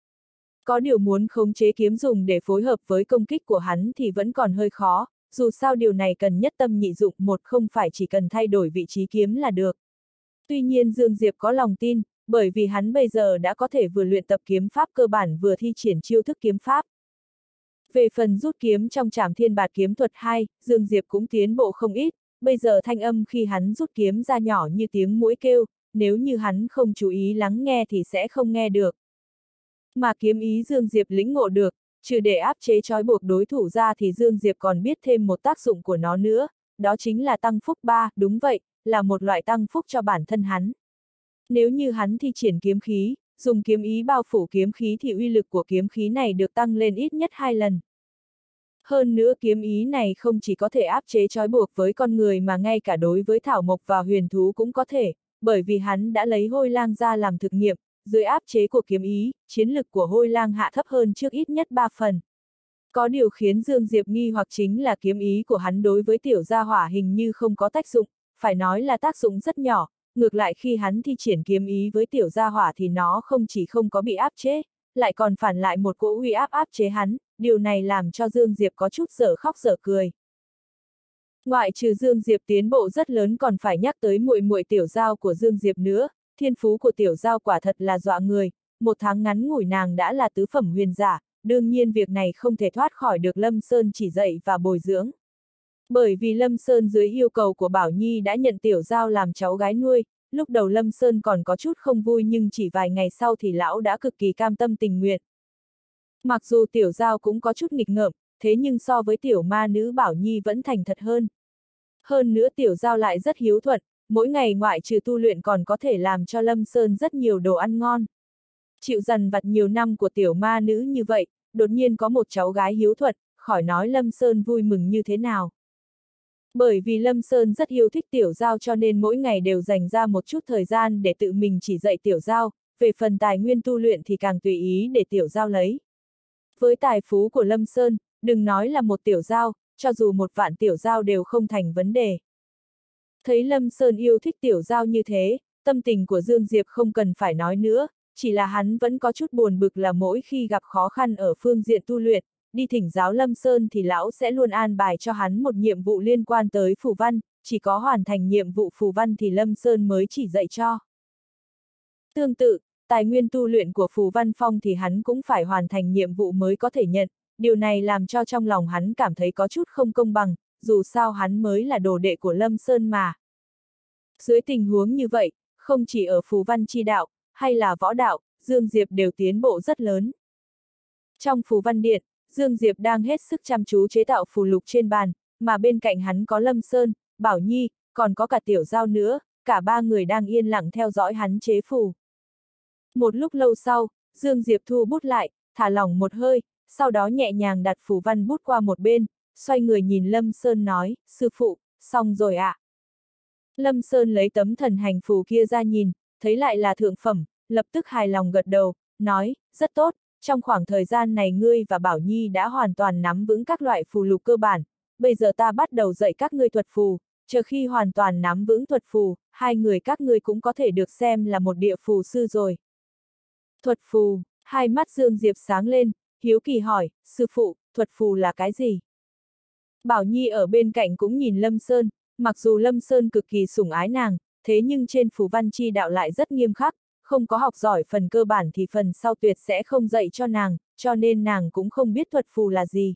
Có điều muốn khống chế kiếm dùng để phối hợp với công kích của hắn thì vẫn còn hơi khó, dù sao điều này cần nhất tâm nhị dụng, một không phải chỉ cần thay đổi vị trí kiếm là được. Tuy nhiên Dương Diệp có lòng tin, bởi vì hắn bây giờ đã có thể vừa luyện tập kiếm pháp cơ bản vừa thi triển chiêu thức kiếm pháp. Về phần rút kiếm trong Trảm Thiên Bạt Kiếm Thuật 2, Dương Diệp cũng tiến bộ không ít, bây giờ thanh âm khi hắn rút kiếm ra nhỏ như tiếng muỗi kêu, nếu như hắn không chú ý lắng nghe thì sẽ không nghe được. Mà kiếm ý Dương Diệp lĩnh ngộ được, trừ để áp chế trói buộc đối thủ ra thì Dương Diệp còn biết thêm một tác dụng của nó nữa, đó chính là tăng phúc 3, đúng vậy, là một loại tăng phúc cho bản thân hắn. Nếu như hắn thi triển kiếm khí, dùng kiếm ý bao phủ kiếm khí thì uy lực của kiếm khí này được tăng lên ít nhất 2 lần. Hơn nữa kiếm ý này không chỉ có thể áp chế trói buộc với con người mà ngay cả đối với thảo mộc và huyền thú cũng có thể, bởi vì hắn đã lấy hôi lang ra làm thực nghiệm, dưới áp chế của kiếm ý, chiến lực của hôi lang hạ thấp hơn trước ít nhất 3 phần. Có điều khiến Dương Diệp nghi hoặc chính là kiếm ý của hắn đối với tiểu gia hỏa hình như không có tác dụng, phải nói là tác dụng rất nhỏ, ngược lại khi hắn thi triển kiếm ý với tiểu gia hỏa thì nó không chỉ không có bị áp chế, lại còn phản lại một cỗ uy áp áp chế hắn, điều này làm cho Dương Diệp có chút dở khóc dở cười. Ngoại trừ Dương Diệp tiến bộ rất lớn còn phải nhắc tới muội muội tiểu giao của Dương Diệp nữa, thiên phú của tiểu giao quả thật là dọa người, một tháng ngắn ngủi nàng đã là tứ phẩm huyền giả, đương nhiên việc này không thể thoát khỏi được Lâm Sơn chỉ dạy và bồi dưỡng. Bởi vì Lâm Sơn dưới yêu cầu của Bảo Nhi đã nhận tiểu giao làm cháu gái nuôi, lúc đầu Lâm Sơn còn có chút không vui nhưng chỉ vài ngày sau thì lão đã cực kỳ cam tâm tình nguyện. Mặc dù tiểu giao cũng có chút nghịch ngợm, thế nhưng so với tiểu ma nữ Bảo Nhi vẫn thành thật hơn. Hơn nữa tiểu giao lại rất hiếu thuận, mỗi ngày ngoại trừ tu luyện còn có thể làm cho Lâm Sơn rất nhiều đồ ăn ngon. Chịu dằn vặt nhiều năm của tiểu ma nữ như vậy, đột nhiên có một cháu gái hiếu thuận, khỏi nói Lâm Sơn vui mừng như thế nào. Bởi vì Lâm Sơn rất yêu thích tiểu giao cho nên mỗi ngày đều dành ra một chút thời gian để tự mình chỉ dạy tiểu giao, về phần tài nguyên tu luyện thì càng tùy ý để tiểu giao lấy. Với tài phú của Lâm Sơn, đừng nói là một tiểu giao, cho dù 1 vạn tiểu giao đều không thành vấn đề. Thấy Lâm Sơn yêu thích tiểu giao như thế, tâm tình của Dương Diệp không cần phải nói nữa, chỉ là hắn vẫn có chút buồn bực là mỗi khi gặp khó khăn ở phương diện tu luyện, đi thỉnh giáo Lâm Sơn thì lão sẽ luôn an bài cho hắn một nhiệm vụ liên quan tới phù văn, chỉ có hoàn thành nhiệm vụ phù văn thì Lâm Sơn mới chỉ dạy cho. Tương tự, tài nguyên tu luyện của Phù Văn Phong thì hắn cũng phải hoàn thành nhiệm vụ mới có thể nhận, điều này làm cho trong lòng hắn cảm thấy có chút không công bằng, dù sao hắn mới là đồ đệ của Lâm Sơn mà. Dưới tình huống như vậy, không chỉ ở Phù Văn chi đạo, hay là võ đạo, Dương Diệp đều tiến bộ rất lớn. Trong Phù Văn Điện, Dương Diệp đang hết sức chăm chú chế tạo phù lục trên bàn, mà bên cạnh hắn có Lâm Sơn, Bảo Nhi, còn có cả Tiểu Giao nữa, cả ba người đang yên lặng theo dõi hắn chế phù. Một lúc lâu sau, Dương Diệp thu bút lại, thả lỏng một hơi, sau đó nhẹ nhàng đặt phù văn bút qua một bên, xoay người nhìn Lâm Sơn nói, sư phụ, xong rồi ạ. Lâm Sơn lấy tấm thần hành phù kia ra nhìn, thấy lại là thượng phẩm, lập tức hài lòng gật đầu, nói, rất tốt, trong khoảng thời gian này ngươi và Bảo Nhi đã hoàn toàn nắm vững các loại phù lục cơ bản, bây giờ ta bắt đầu dạy các ngươi thuật phù, chờ khi hoàn toàn nắm vững thuật phù, hai người các ngươi cũng có thể được xem là một địa phù sư rồi. Thuật phù, hai mắt Dương Diệp sáng lên, hiếu kỳ hỏi, sư phụ, thuật phù là cái gì? Bảo Nhi ở bên cạnh cũng nhìn Lâm Sơn, mặc dù Lâm Sơn cực kỳ sủng ái nàng, thế nhưng trên phù văn chi đạo lại rất nghiêm khắc, không có học giỏi phần cơ bản thì phần sau tuyệt sẽ không dạy cho nàng, cho nên nàng cũng không biết thuật phù là gì.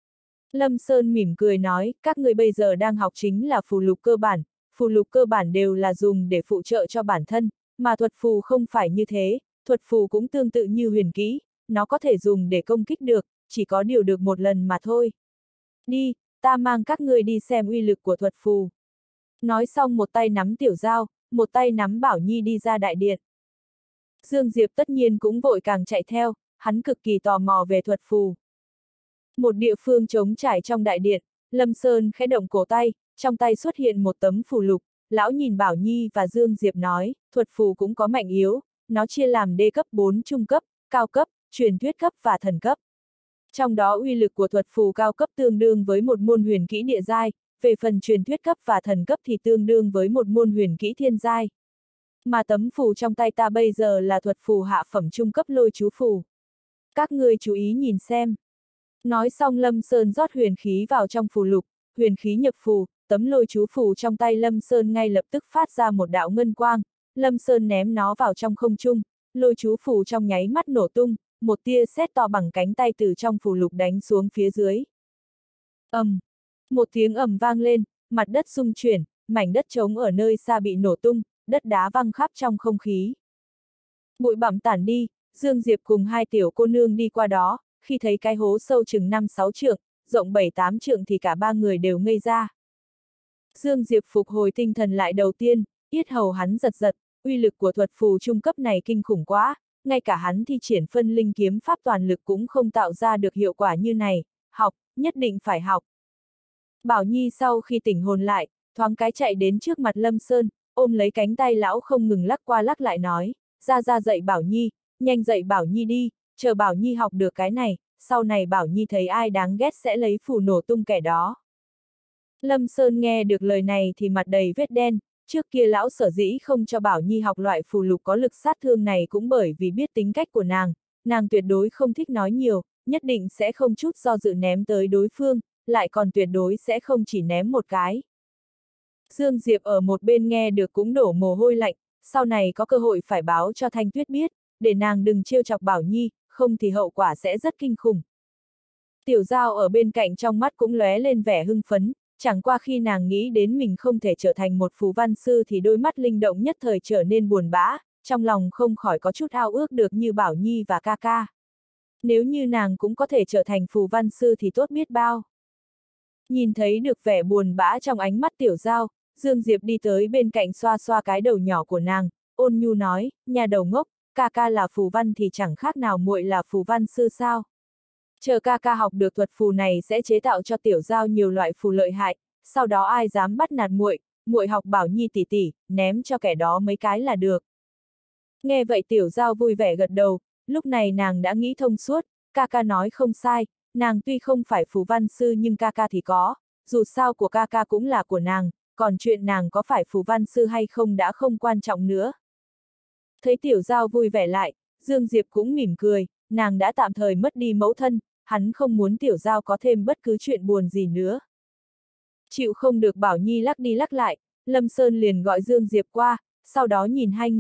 Lâm Sơn mỉm cười nói, các người bây giờ đang học chính là phù lục cơ bản đều là dùng để phụ trợ cho bản thân, mà thuật phù không phải như thế, thuật phù cũng tương tự như huyền kỹ, nó có thể dùng để công kích được, chỉ có điều được một lần mà thôi. Đi, ta mang các ngươi đi xem uy lực của thuật phù. Nói xong một tay nắm Tiểu Giao, một tay nắm Bảo Nhi đi ra đại điện. Dương Diệp tất nhiên cũng vội càng chạy theo, hắn cực kỳ tò mò về thuật phù. Một địa phương trống trải trong đại điện, Lâm Sơn khẽ động cổ tay, trong tay xuất hiện một tấm phù lục, lão nhìn Bảo Nhi và Dương Diệp nói, thuật phù cũng có mạnh yếu, nó chia làm đê cấp 4 trung cấp, cao cấp, truyền thuyết cấp và thần cấp. Trong đó uy lực của thuật phù cao cấp tương đương với một môn huyền kỹ địa giai, về phần truyền thuyết cấp và thần cấp thì tương đương với một môn huyền kỹ thiên giai. Mà tấm phù trong tay ta bây giờ là thuật phù hạ phẩm trung cấp lôi chú phù. Các ngươi chú ý nhìn xem. Nói xong Lâm Sơn rót huyền khí vào trong phù lục, huyền khí nhập phù, tấm lôi chú phù trong tay Lâm Sơn ngay lập tức phát ra một đạo ngân quang, Lâm Sơn ném nó vào trong không trung, lôi chú phù trong nháy mắt nổ tung, một tia sét to bằng cánh tay từ trong phù lục đánh xuống phía dưới. Một tiếng ầm vang lên, mặt đất rung chuyển, mảnh đất trống ở nơi xa bị nổ tung, đất đá văng khắp trong không khí. Bụi bặm tản đi, Dương Diệp cùng hai tiểu cô nương đi qua đó, khi thấy cái hố sâu chừng 5-6 trượng, rộng 7-8 trượng thì cả ba người đều ngây ra. Dương Diệp phục hồi tinh thần lại đầu tiên, yết hầu hắn giật giật, uy lực của thuật phù trung cấp này kinh khủng quá, ngay cả hắn thi triển phân linh kiếm pháp toàn lực cũng không tạo ra được hiệu quả như này, học, nhất định phải học. Bảo Nhi sau khi tỉnh hồn lại, thoáng cái chạy đến trước mặt Lâm Sơn, ôm lấy cánh tay lão không ngừng lắc qua lắc lại nói, ra dạy Bảo Nhi, nhanh dạy Bảo Nhi đi, chờ Bảo Nhi học được cái này, sau này Bảo Nhi thấy ai đáng ghét sẽ lấy phù nổ tung kẻ đó. Lâm Sơn nghe được lời này thì mặt đầy vết đen, trước kia lão sở dĩ không cho Bảo Nhi học loại phù lục có lực sát thương này cũng bởi vì biết tính cách của nàng tuyệt đối không thích nói nhiều, nhất định sẽ không chút do dự ném tới đối phương, lại còn tuyệt đối sẽ không chỉ ném một cái. Dương Diệp ở một bên nghe được cũng đổ mồ hôi lạnh, sau này có cơ hội phải báo cho Thanh Tuyết biết, để nàng đừng trêu chọc Bảo Nhi, không thì hậu quả sẽ rất kinh khủng. Tiểu Giao ở bên cạnh trong mắt cũng lóe lên vẻ hưng phấn, chẳng qua khi nàng nghĩ đến mình không thể trở thành một phù văn sư thì đôi mắt linh động nhất thời trở nên buồn bã, trong lòng không khỏi có chút ao ước được như Bảo Nhi và ca ca. Nếu như nàng cũng có thể trở thành phù văn sư thì tốt biết bao. Nhìn thấy được vẻ buồn bã trong ánh mắt Tiểu Giao, Dương Diệp đi tới bên cạnh xoa xoa cái đầu nhỏ của nàng, ôn nhu nói, nhà đầu ngốc, ca ca là phù văn thì chẳng khác nào muội là phù văn sư sao. Chờ ca ca học được thuật phù này sẽ chế tạo cho Tiểu Giao nhiều loại phù lợi hại, sau đó ai dám bắt nạt muội, muội học Bảo Nhi tỷ tỷ, ném cho kẻ đó mấy cái là được. Nghe vậy Tiểu Giao vui vẻ gật đầu, lúc này nàng đã nghĩ thông suốt, ca ca nói không sai, nàng tuy không phải phù văn sư nhưng ca ca thì có, dù sao của ca ca cũng là của nàng, còn chuyện nàng có phải phù văn sư hay không đã không quan trọng nữa. Thấy Tiểu Giao vui vẻ lại, Dương Diệp cũng mỉm cười, nàng đã tạm thời mất đi mẫu thân, hắn không muốn Tiểu Giao có thêm bất cứ chuyện buồn gì nữa. Chịu không được Bảo Nhi lắc đi lắc lại, Lâm Sơn liền gọi Dương Diệp qua, sau đó nhìn hai người,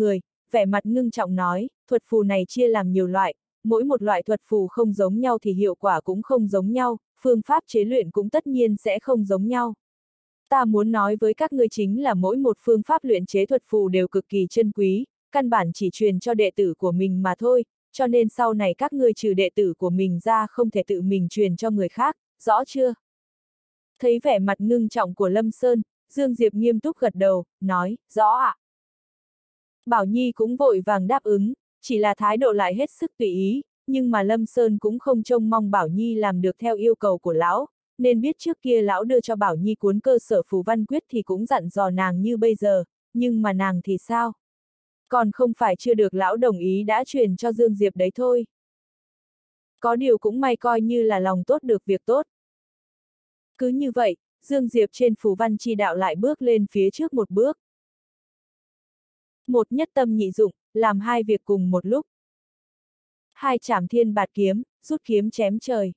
vẻ mặt ngưng trọng nói, thuật phù này chia làm nhiều loại, mỗi một loại thuật phù không giống nhau thì hiệu quả cũng không giống nhau, phương pháp chế luyện cũng tất nhiên sẽ không giống nhau. Ta muốn nói với các ngươi chính là mỗi một phương pháp luyện chế thuật phù đều cực kỳ chân quý, căn bản chỉ truyền cho đệ tử của mình mà thôi, cho nên sau này các ngươi trừ đệ tử của mình ra không thể tự mình truyền cho người khác, rõ chưa? Thấy vẻ mặt ngưng trọng của Lâm Sơn, Dương Diệp nghiêm túc gật đầu, nói, rõ ạ. Bảo Nhi cũng vội vàng đáp ứng, chỉ là thái độ lại hết sức tùy ý, nhưng mà Lâm Sơn cũng không trông mong Bảo Nhi làm được theo yêu cầu của lão, nên biết trước kia lão đưa cho Bảo Nhi cuốn cơ sở phù văn quyết thì cũng dặn dò nàng như bây giờ, nhưng mà nàng thì sao? Còn không phải chưa được lão đồng ý đã truyền cho Dương Diệp đấy thôi. Có điều cũng may coi như là lòng tốt được việc tốt. Cứ như vậy, Dương Diệp trên phù văn chi đạo lại bước lên phía trước một bước. Một nhất tâm nhị dụng, làm hai việc cùng một lúc. Hai chảm thiên bạt kiếm, rút kiếm chém trời.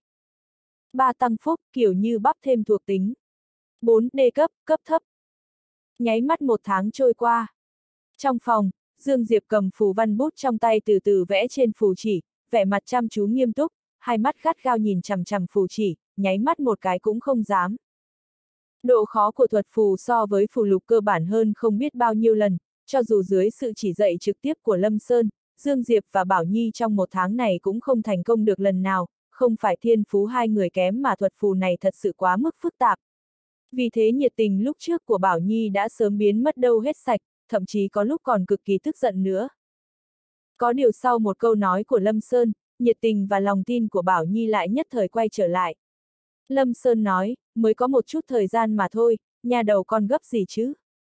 Ba tăng phúc, kiểu như bắp thêm thuộc tính. 4 đề cấp, cấp thấp. Nháy mắt một tháng trôi qua. Trong phòng, Dương Diệp cầm phù văn bút trong tay từ từ vẽ trên phù chỉ, vẻ mặt chăm chú nghiêm túc, hai mắt gắt gao nhìn chằm chằm phù chỉ, nháy mắt một cái cũng không dám. Độ khó của thuật phù so với phù lục cơ bản hơn không biết bao nhiêu lần, cho dù dưới sự chỉ dạy trực tiếp của Lâm Sơn, Dương Diệp và Bảo Nhi trong một tháng này cũng không thành công được lần nào, không phải thiên phú hai người kém mà thuật phù này thật sự quá mức phức tạp. Vì thế nhiệt tình lúc trước của Bảo Nhi đã sớm biến mất đâu hết sạch, thậm chí có lúc còn cực kỳ tức giận nữa. Có điều sau một câu nói của Lâm Sơn, nhiệt tình và lòng tin của Bảo Nhi lại nhất thời quay trở lại. Lâm Sơn nói, mới có một chút thời gian mà thôi, nhà đầu con gấp gì chứ?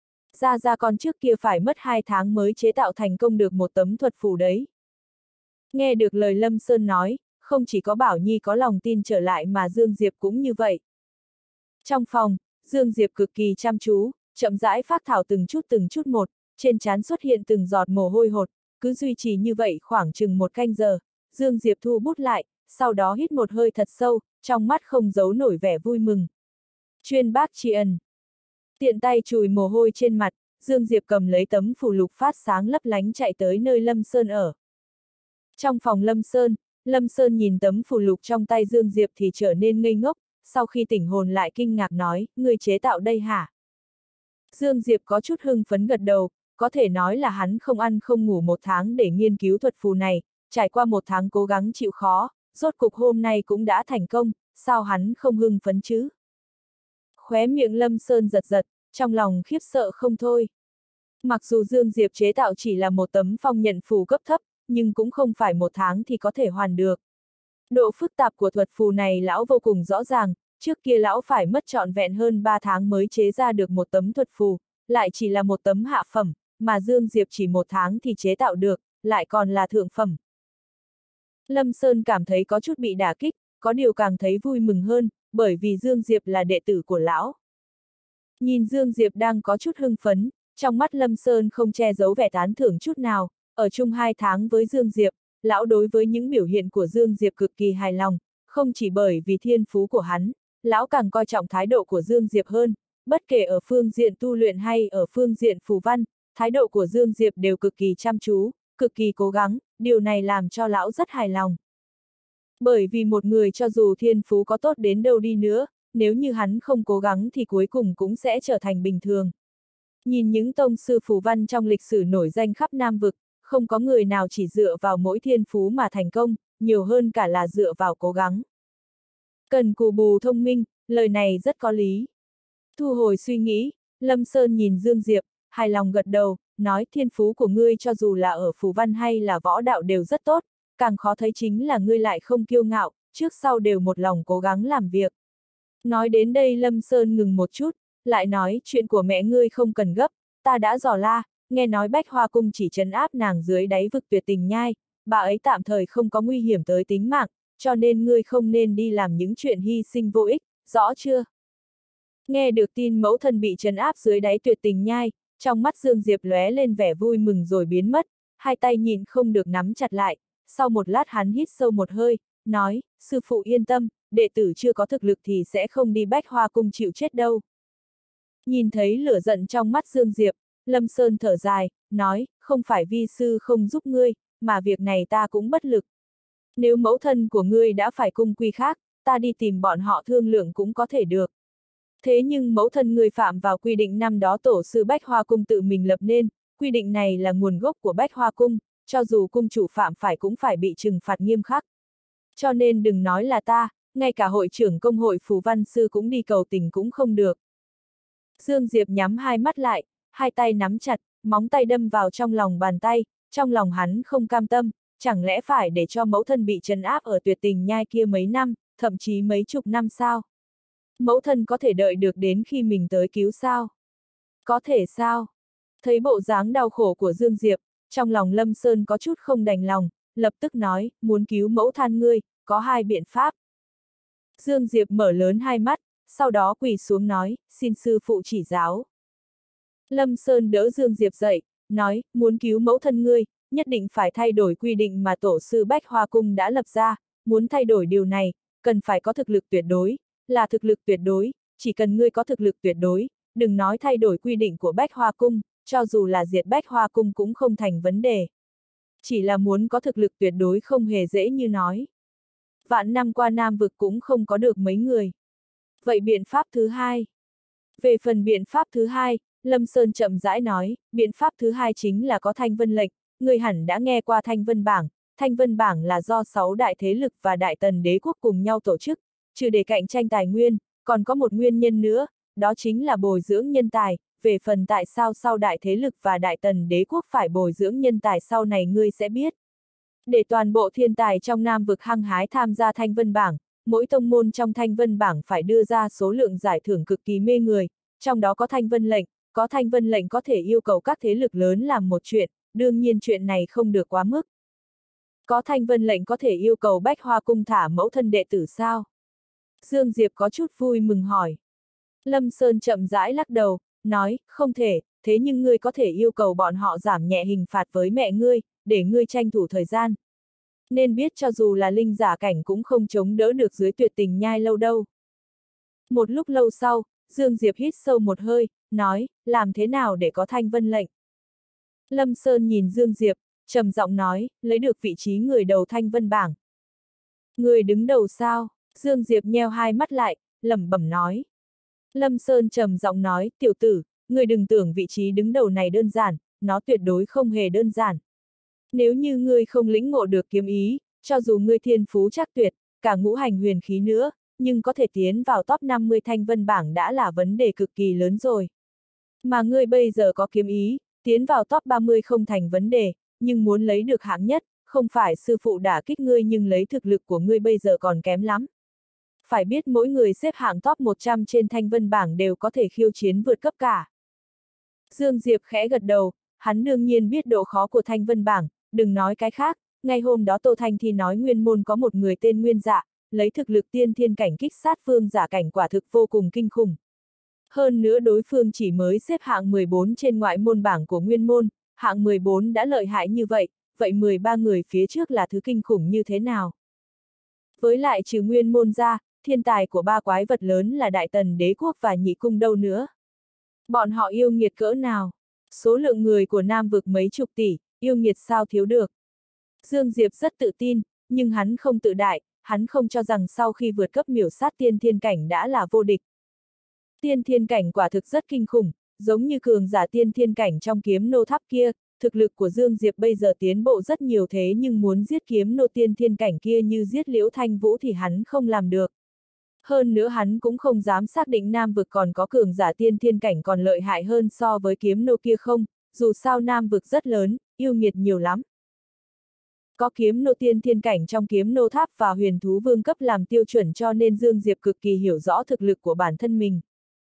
Ra con trước kia phải mất 2 tháng mới chế tạo thành công được một tấm thuật phù đấy. Nghe được lời Lâm Sơn nói, không chỉ có Bảo Nhi có lòng tin trở lại mà Dương Diệp cũng như vậy. Trong phòng, Dương Diệp cực kỳ chăm chú, chậm rãi phác thảo từng chút một, trên trán xuất hiện từng giọt mồ hôi hột, cứ duy trì như vậy khoảng chừng 1 canh giờ, Dương Diệp thu bút lại, sau đó hít một hơi thật sâu, trong mắt không giấu nổi vẻ vui mừng. Chuyên bác tri ân. Tiện tay chùi mồ hôi trên mặt, Dương Diệp cầm lấy tấm phù lục phát sáng lấp lánh chạy tới nơi Lâm Sơn ở. Trong phòng Lâm Sơn nhìn tấm phù lục trong tay Dương Diệp thì trở nên ngây ngốc, sau khi tỉnh hồn lại kinh ngạc nói, người chế tạo đây hả? Dương Diệp có chút hưng phấn gật đầu, có thể nói là hắn không ăn không ngủ 1 tháng để nghiên cứu thuật phù này, trải qua 1 tháng cố gắng chịu khó, rốt cục hôm nay cũng đã thành công, sao hắn không hưng phấn chứ? Khóe miệng Lâm Sơn giật giật, trong lòng khiếp sợ không thôi. Mặc dù Dương Diệp chế tạo chỉ là một tấm phong nhận phù cấp thấp, nhưng cũng không phải 1 tháng thì có thể hoàn được. Độ phức tạp của thuật phù này lão vô cùng rõ ràng, trước kia lão phải mất trọn vẹn hơn 3 tháng mới chế ra được một tấm thuật phù, lại chỉ là một tấm hạ phẩm, mà Dương Diệp chỉ 1 tháng thì chế tạo được, lại còn là thượng phẩm. Lâm Sơn cảm thấy có chút bị đả kích, có điều càng thấy vui mừng hơn, bởi vì Dương Diệp là đệ tử của lão. Nhìn Dương Diệp đang có chút hưng phấn, trong mắt Lâm Sơn không che giấu vẻ tán thưởng chút nào, ở chung 2 tháng với Dương Diệp, lão đối với những biểu hiện của Dương Diệp cực kỳ hài lòng, không chỉ bởi vì thiên phú của hắn, lão càng coi trọng thái độ của Dương Diệp hơn, bất kể ở phương diện tu luyện hay ở phương diện phù văn, thái độ của Dương Diệp đều cực kỳ chăm chú, cực kỳ cố gắng, điều này làm cho lão rất hài lòng. Bởi vì một người cho dù thiên phú có tốt đến đâu đi nữa, nếu như hắn không cố gắng thì cuối cùng cũng sẽ trở thành bình thường. Nhìn những tông sư phù văn trong lịch sử nổi danh khắp Nam Vực, không có người nào chỉ dựa vào mỗi thiên phú mà thành công, nhiều hơn cả là dựa vào cố gắng. Cần cù bù thông minh, lời này rất có lý. Thu hồi suy nghĩ, Lâm Sơn nhìn Dương Diệp, hài lòng gật đầu, nói thiên phú của ngươi cho dù là ở phù văn hay là võ đạo đều rất tốt, càng khó thấy chính là ngươi lại không kiêu ngạo, trước sau đều một lòng cố gắng làm việc. Nói đến đây Lâm Sơn ngừng một chút, lại nói chuyện của mẹ ngươi không cần gấp, ta đã dò la, nghe nói Bách Hoa Cung chỉ trấn áp nàng dưới đáy vực Tuyệt Tình Nhai, bà ấy tạm thời không có nguy hiểm tới tính mạng, cho nên ngươi không nên đi làm những chuyện hy sinh vô ích, rõ chưa? Nghe được tin mẫu thân bị trấn áp dưới đáy Tuyệt Tình Nhai, trong mắt Dương Diệp lóe lên vẻ vui mừng rồi biến mất, hai tay nhìn không được nắm chặt lại, sau một lát hắn hít sâu một hơi, nói, sư phụ yên tâm, đệ tử chưa có thực lực thì sẽ không đi Bách Hoa Cung chịu chết đâu. Nhìn thấy lửa giận trong mắt Dương Diệp, Lâm Sơn thở dài, nói, không phải vi sư không giúp ngươi, mà việc này ta cũng bất lực. Nếu mẫu thân của ngươi đã phải cung quy khác, ta đi tìm bọn họ thương lượng cũng có thể được. Thế nhưng mẫu thân ngươi phạm vào quy định năm đó tổ sư Bách Hoa Cung tự mình lập nên, quy định này là nguồn gốc của Bách Hoa Cung, cho dù cung chủ phạm phải cũng phải bị trừng phạt nghiêm khắc. Cho nên đừng nói là ta, ngay cả hội trưởng công hội Phù Văn Sư cũng đi cầu tình cũng không được. Dương Diệp nhắm hai mắt lại, hai tay nắm chặt, móng tay đâm vào trong lòng bàn tay, trong lòng hắn không cam tâm, chẳng lẽ phải để cho mẫu thân bị trấn áp ở tuyệt tình nhai kia mấy năm, thậm chí mấy chục năm sao? Mẫu thân có thể đợi được đến khi mình tới cứu sao? Có thể sao? Thấy bộ dáng đau khổ của Dương Diệp, trong lòng Lâm Sơn có chút không đành lòng, lập tức nói, muốn cứu mẫu thân ngươi, có hai biện pháp. Dương Diệp mở lớn hai mắt, sau đó quỳ xuống nói, xin sư phụ chỉ giáo. Lâm Sơn đỡ Dương Diệp dậy, nói, muốn cứu mẫu thân ngươi, nhất định phải thay đổi quy định mà tổ sư Bách Hoa Cung đã lập ra, muốn thay đổi điều này, cần phải có thực lực tuyệt đối, là thực lực tuyệt đối, chỉ cần ngươi có thực lực tuyệt đối, đừng nói thay đổi quy định của Bách Hoa Cung, cho dù là diệt Bách Hoa Cung cũng không thành vấn đề. Chỉ là muốn có thực lực tuyệt đối không hề dễ như nói. Vạn năm qua Nam vực cũng không có được mấy người. Vậy biện pháp thứ hai? Về phần biện pháp thứ hai, Lâm Sơn chậm rãi nói, biện pháp thứ hai chính là có Thanh Vân lệnh, người hẳn đã nghe qua Thanh Vân bảng. Thanh Vân bảng là do 6 đại thế lực và đại tần đế quốc cùng nhau tổ chức, trừ để cạnh tranh tài nguyên, còn có một nguyên nhân nữa, đó chính là bồi dưỡng nhân tài. Về phần tại sao sau đại thế lực và đại tần đế quốc phải bồi dưỡng nhân tài sau này ngươi sẽ biết. Để toàn bộ thiên tài trong Nam vực hăng hái tham gia Thanh Vân bảng, mỗi tông môn trong Thanh Vân bảng phải đưa ra số lượng giải thưởng cực kỳ mê người, trong đó có Thanh Vân lệnh, có Thanh Vân lệnh có thể yêu cầu các thế lực lớn làm một chuyện, đương nhiên chuyện này không được quá mức. Có Thanh Vân lệnh có thể yêu cầu Bách Hoa Cung thả mẫu thân đệ tử sao? Dương Diệp có chút vui mừng hỏi. Lâm Sơn chậm rãi lắc đầu, nói, không thể, thế nhưng ngươi có thể yêu cầu bọn họ giảm nhẹ hình phạt với mẹ ngươi, để ngươi tranh thủ thời gian. Nên biết cho dù là linh giả cảnh cũng không chống đỡ được dưới tuyệt tình nhai lâu đâu. Một lúc lâu sau, Dương Diệp hít sâu một hơi, nói, làm thế nào để có Thanh Vân lệnh? Lâm Sơn nhìn Dương Diệp, trầm giọng nói, lấy được vị trí người đầu Thanh Vân bảng. Người đứng đầu sao? Dương Diệp nheo hai mắt lại, lẩm bẩm nói. Lâm Sơn trầm giọng nói, tiểu tử, người đừng tưởng vị trí đứng đầu này đơn giản, nó tuyệt đối không hề đơn giản. Nếu như ngươi không lĩnh ngộ được kiếm ý, cho dù ngươi thiên phú chắc tuyệt, cả ngũ hành huyền khí nữa, nhưng có thể tiến vào top 50 Thanh Vân bảng đã là vấn đề cực kỳ lớn rồi. Mà ngươi bây giờ có kiếm ý, tiến vào top 30 không thành vấn đề, nhưng muốn lấy được hạng nhất, không phải sư phụ đả kích ngươi nhưng lấy thực lực của ngươi bây giờ còn kém lắm. Phải biết mỗi người xếp hạng top 100 trên Thanh Vân bảng đều có thể khiêu chiến vượt cấp cả. Dương Diệp khẽ gật đầu, hắn đương nhiên biết độ khó của Thanh Vân bảng, đừng nói cái khác, ngay hôm đó Tô Thanh Thi nói Nguyên môn có một người tên Nguyên Dạ, lấy thực lực tiên thiên cảnh kích sát vương giả cảnh quả thực vô cùng kinh khủng. Hơn nữa đối phương chỉ mới xếp hạng 14 trên ngoại môn bảng của Nguyên môn, hạng 14 đã lợi hại như vậy, vậy 13 người phía trước là thứ kinh khủng như thế nào? Với lại trừ Nguyên môn ra, thiên tài của ba quái vật lớn là Đại Tần Đế Quốc và Nhị Cung đâu nữa. Bọn họ yêu nghiệt cỡ nào? Số lượng người của Nam vực mấy chục tỷ, yêu nghiệt sao thiếu được? Dương Diệp rất tự tin, nhưng hắn không tự đại, hắn không cho rằng sau khi vượt cấp miểu sát tiên thiên cảnh đã là vô địch. Tiên thiên cảnh quả thực rất kinh khủng, giống như cường giả tiên thiên cảnh trong kiếm nô tháp kia, thực lực của Dương Diệp bây giờ tiến bộ rất nhiều thế nhưng muốn giết kiếm nô tiên thiên cảnh kia như giết Liễu Thanh Vũ thì hắn không làm được. Hơn nữa hắn cũng không dám xác định Nam vực còn có cường giả tiên thiên cảnh còn lợi hại hơn so với kiếm nô kia không, dù sao Nam vực rất lớn, yêu nghiệt nhiều lắm. Có kiếm nô tiên thiên cảnh trong kiếm nô tháp và huyền thú vương cấp làm tiêu chuẩn cho nên Dương Diệp cực kỳ hiểu rõ thực lực của bản thân mình.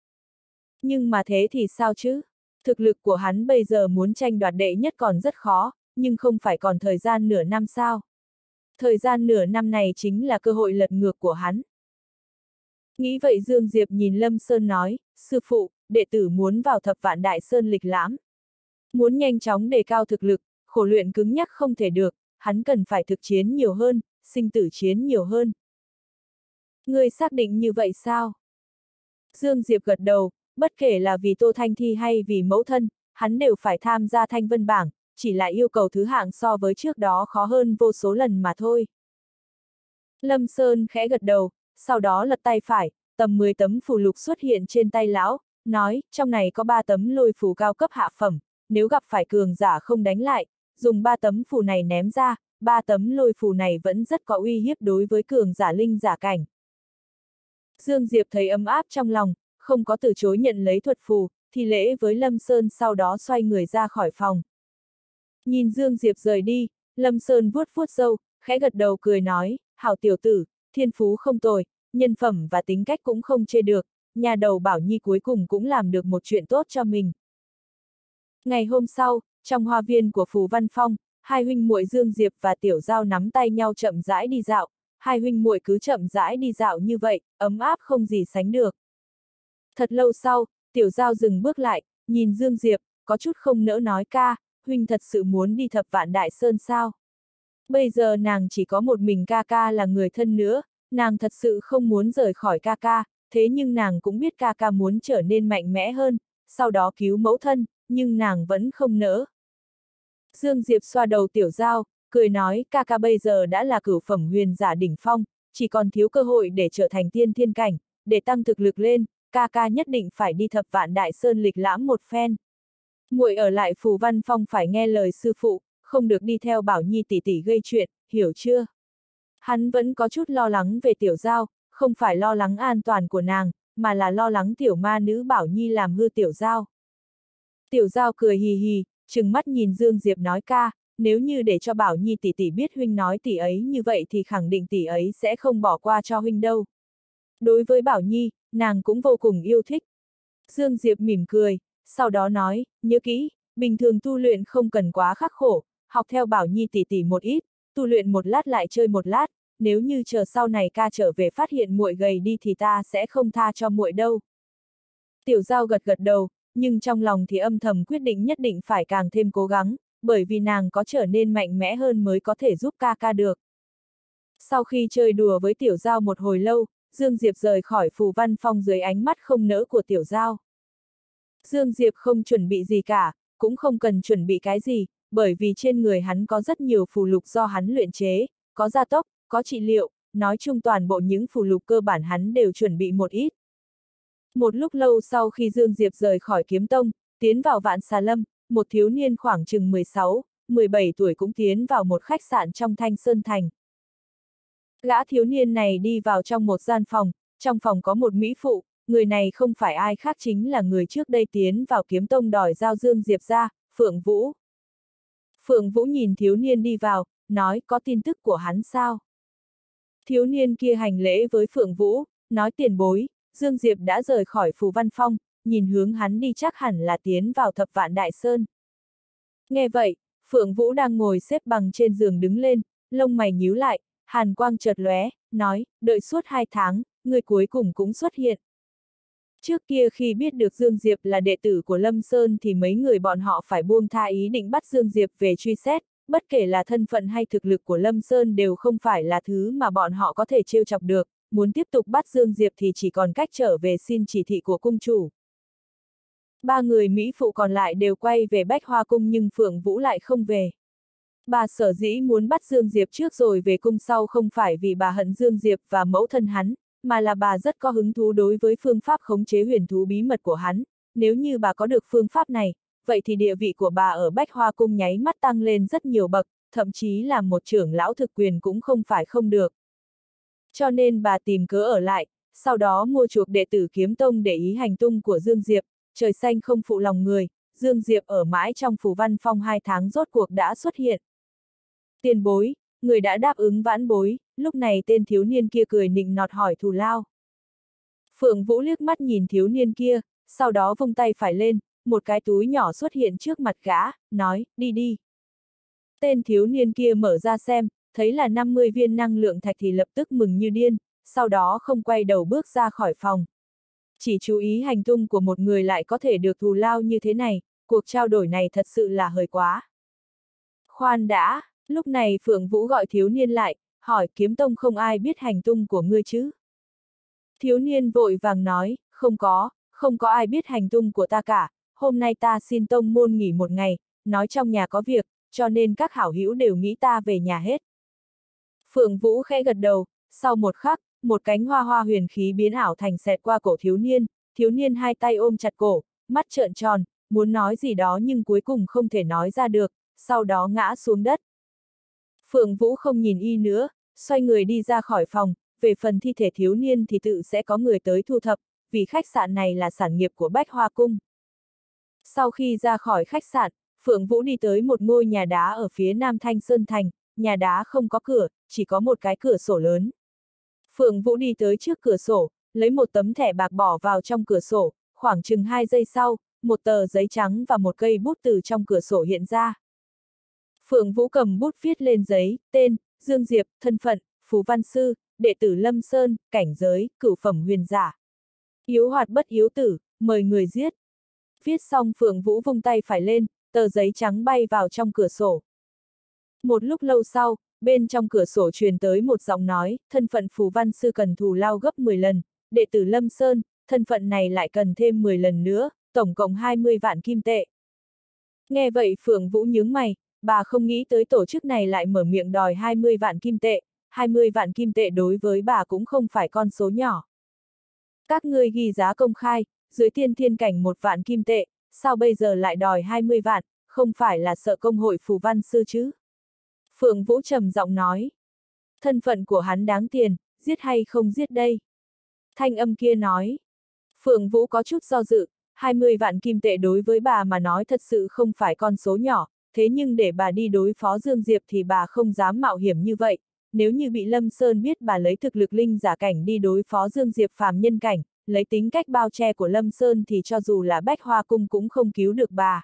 Nhưng mà thế thì sao chứ? Thực lực của hắn bây giờ muốn tranh đoạt đệ nhất còn rất khó, nhưng không phải còn thời gian nửa năm sao? Thời gian nửa năm này chính là cơ hội lật ngược của hắn. Nghĩ vậy Dương Diệp nhìn Lâm Sơn nói, sư phụ, đệ tử muốn vào Thập Vạn Đại Sơn lịch lãm. Muốn nhanh chóng đề cao thực lực, khổ luyện cứng nhắc không thể được, hắn cần phải thực chiến nhiều hơn, sinh tử chiến nhiều hơn. Ngươi xác định như vậy sao? Dương Diệp gật đầu, bất kể là vì Tô Thanh Thi hay vì mẫu thân, hắn đều phải tham gia thanh vân bảng, chỉ là yêu cầu thứ hạng so với trước đó khó hơn vô số lần mà thôi. Lâm Sơn khẽ gật đầu, sau đó lật tay phải, tầm 10 tấm phù lục xuất hiện trên tay lão, nói, trong này có 3 tấm lôi phù cao cấp hạ phẩm, nếu gặp phải cường giả không đánh lại, dùng 3 tấm phù này ném ra, 3 tấm lôi phù này vẫn rất có uy hiếp đối với cường giả linh giả cảnh. Dương Diệp thấy ấm áp trong lòng, không có từ chối nhận lấy thuật phù, thì lễ với Lâm Sơn sau đó xoay người ra khỏi phòng. Nhìn Dương Diệp rời đi, Lâm Sơn vuốt vuốt râu, khẽ gật đầu cười nói, hảo tiểu tử, thiên phú không tồi, nhân phẩm và tính cách cũng không chê được, nhà đầu Bảo Nhi cuối cùng cũng làm được một chuyện tốt cho mình. Ngày hôm sau, trong hoa viên của Phù Văn Phong, hai huynh muội Dương Diệp và Tiểu Giao nắm tay nhau chậm rãi đi dạo, hai huynh muội cứ chậm rãi đi dạo như vậy, ấm áp không gì sánh được. Thật lâu sau, Tiểu Giao dừng bước lại, nhìn Dương Diệp, có chút không nỡ nói ca, huynh thật sự muốn đi Thập Vạn Đại Sơn sao? Bây giờ nàng chỉ có một mình ca ca là người thân nữa, nàng thật sự không muốn rời khỏi ca ca, thế nhưng nàng cũng biết ca ca muốn trở nên mạnh mẽ hơn, sau đó cứu mẫu thân, nhưng nàng vẫn không nỡ. Dương Diệp xoa đầu Tiểu Giao, cười nói ca ca bây giờ đã là cửu phẩm huyền giả đỉnh phong, chỉ còn thiếu cơ hội để trở thành tiên thiên cảnh, để tăng thực lực lên, ca ca nhất định phải đi Thập Vạn Đại Sơn lịch lãm một phen. Muội ở lại Phù Văn Phong phải nghe lời sư phụ, không được đi theo Bảo Nhi tỷ tỷ gây chuyện, hiểu chưa? Hắn vẫn có chút lo lắng về Tiểu Giao, không phải lo lắng an toàn của nàng, mà là lo lắng tiểu ma nữ Bảo Nhi làm hư Tiểu Giao. Tiểu Giao cười hì hì, trừng mắt nhìn Dương Diệp nói ca, nếu như để cho Bảo Nhi tỷ tỷ biết huynh nói tỷ ấy như vậy thì khẳng định tỷ ấy sẽ không bỏ qua cho huynh đâu. Đối với Bảo Nhi, nàng cũng vô cùng yêu thích. Dương Diệp mỉm cười, sau đó nói, nhớ kỹ, bình thường tu luyện không cần quá khắc khổ, học theo Bảo Nhi tỷ tỷ một ít, tu luyện một lát lại chơi một lát, nếu như chờ sau này ca trở về phát hiện muội gầy đi thì ta sẽ không tha cho muội đâu. Tiểu Giao gật gật đầu, nhưng trong lòng thì âm thầm quyết định nhất định phải càng thêm cố gắng, bởi vì nàng có trở nên mạnh mẽ hơn mới có thể giúp ca ca được. Sau khi chơi đùa với Tiểu Giao một hồi lâu, Dương Diệp rời khỏi Phù Văn Phong dưới ánh mắt không nỡ của Tiểu Giao. Dương Diệp không chuẩn bị gì cả, cũng không cần chuẩn bị cái gì, bởi vì trên người hắn có rất nhiều phù lục do hắn luyện chế, có gia tốc, có trị liệu, nói chung toàn bộ những phù lục cơ bản hắn đều chuẩn bị một ít. Một lúc lâu sau khi Dương Diệp rời khỏi Kiếm Tông, tiến vào Vạn Xà Lâm, một thiếu niên khoảng chừng 16, 17 tuổi cũng tiến vào một khách sạn trong Thanh Sơn Thành. Gã thiếu niên này đi vào trong một gian phòng, trong phòng có một mỹ phụ, người này không phải ai khác chính là người trước đây tiến vào Kiếm Tông đòi giao Dương Diệp ra, Phượng Vũ. Phượng Vũ nhìn thiếu niên đi vào, nói có tin tức của hắn sao? Thiếu niên kia hành lễ với Phượng Vũ, nói tiền bối, Dương Diệp đã rời khỏi Phù Văn Phong, nhìn hướng hắn đi chắc hẳn là tiến vào Thập Vạn Đại Sơn. Nghe vậy, Phượng Vũ đang ngồi xếp bằng trên giường đứng lên, lông mày nhíu lại, hàn quang chợt lóe, nói, đợi suốt 2 tháng, người cuối cùng cũng xuất hiện. Trước kia khi biết được Dương Diệp là đệ tử của Lâm Sơn thì mấy người bọn họ phải buông tha ý định bắt Dương Diệp về truy xét, bất kể là thân phận hay thực lực của Lâm Sơn đều không phải là thứ mà bọn họ có thể trêu chọc được, muốn tiếp tục bắt Dương Diệp thì chỉ còn cách trở về xin chỉ thị của cung chủ. 3 người Mỹ phụ còn lại đều quay về Bách Hoa Cung nhưng Phượng Vũ lại không về. Bà sở dĩ muốn bắt Dương Diệp trước rồi về cung sau không phải vì bà hận Dương Diệp và mẫu thân hắn, mà là bà rất có hứng thú đối với phương pháp khống chế huyền thú bí mật của hắn. Nếu như bà có được phương pháp này, vậy thì địa vị của bà ở Bách Hoa Cung nháy mắt tăng lên rất nhiều bậc, thậm chí là một trưởng lão thực quyền cũng không phải không được. Cho nên bà tìm cớ ở lại, sau đó mua chuộc đệ tử Kiếm Tông để ý hành tung của Dương Diệp, trời xanh không phụ lòng người, Dương Diệp ở mãi trong Phù Văn Phong 2 tháng rốt cuộc đã xuất hiện. Tiền bối, người đã đáp ứng vãn bối, lúc này tên thiếu niên kia cười nịnh nọt hỏi thù lao. Phượng Vũ liếc mắt nhìn thiếu niên kia, sau đó vung tay phải lên, một cái túi nhỏ xuất hiện trước mặt gã, nói, đi đi. Tên thiếu niên kia mở ra xem, thấy là 50 viên năng lượng thạch thì lập tức mừng như điên, sau đó không quay đầu bước ra khỏi phòng. Chỉ chú ý hành tung của một người lại có thể được thù lao như thế này, cuộc trao đổi này thật sự là hơi quá. Khoan đã, lúc này Phượng Vũ gọi thiếu niên lại, hỏi Kiếm Tông không ai biết hành tung của ngươi chứ? Thiếu niên vội vàng nói, không có ai biết hành tung của ta cả, hôm nay ta xin tông môn nghỉ một ngày, nói trong nhà có việc, cho nên các hảo hữu đều nghĩ ta về nhà hết. Phượng Vũ khẽ gật đầu, sau một khắc, một cánh hoa hoa huyền khí biến ảo thành xẹt qua cổ thiếu niên hai tay ôm chặt cổ, mắt trợn tròn, muốn nói gì đó nhưng cuối cùng không thể nói ra được, sau đó ngã xuống đất. Phượng Vũ không nhìn y nữa, xoay người đi ra khỏi phòng, về phần thi thể thiếu niên thì tự sẽ có người tới thu thập, vì khách sạn này là sản nghiệp của Bách Hoa Cung. Sau khi ra khỏi khách sạn, Phượng Vũ đi tới một ngôi nhà đá ở phía nam Thanh Sơn Thành, nhà đá không có cửa, chỉ có một cái cửa sổ lớn. Phượng Vũ đi tới trước cửa sổ, lấy một tấm thẻ bạc bỏ vào trong cửa sổ, khoảng chừng 2 giây sau, một tờ giấy trắng và một cây bút từ trong cửa sổ hiện ra. Phượng Vũ cầm bút viết lên giấy, tên, Dương Diệp, thân phận, phù văn sư, đệ tử Lâm Sơn, cảnh giới, cửu phẩm huyền giả. Yếu hoạt bất yếu tử, mời người giết. Viết xong Phượng Vũ vung tay phải lên, tờ giấy trắng bay vào trong cửa sổ. Một lúc lâu sau, bên trong cửa sổ truyền tới một giọng nói, thân phận phù văn sư cần thù lao gấp 10 lần, đệ tử Lâm Sơn, thân phận này lại cần thêm 10 lần nữa, tổng cộng 20 vạn kim tệ. Nghe vậy Phượng Vũ nhướng mày, bà không nghĩ tới tổ chức này lại mở miệng đòi 20 vạn kim tệ, 20 vạn kim tệ đối với bà cũng không phải con số nhỏ. Các ngươi ghi giá công khai, dưới tiên thiên cảnh 1 vạn kim tệ, sao bây giờ lại đòi 20 vạn, không phải là sợ công hội phù văn sư chứ? Phượng Vũ trầm giọng nói. Thân phận của hắn đáng tiền, giết hay không giết đây? Thanh âm kia nói. Phượng Vũ có chút do dự, 20 vạn kim tệ đối với bà mà nói thật sự không phải con số nhỏ, thế nhưng để bà đi đối phó Dương Diệp thì bà không dám mạo hiểm như vậy. Nếu như bị Lâm Sơn biết bà lấy thực lực linh giả cảnh đi đối phó Dương Diệp phàm nhân cảnh, lấy tính cách bao che của Lâm Sơn thì cho dù là Bách Hoa Cung cũng không cứu được bà.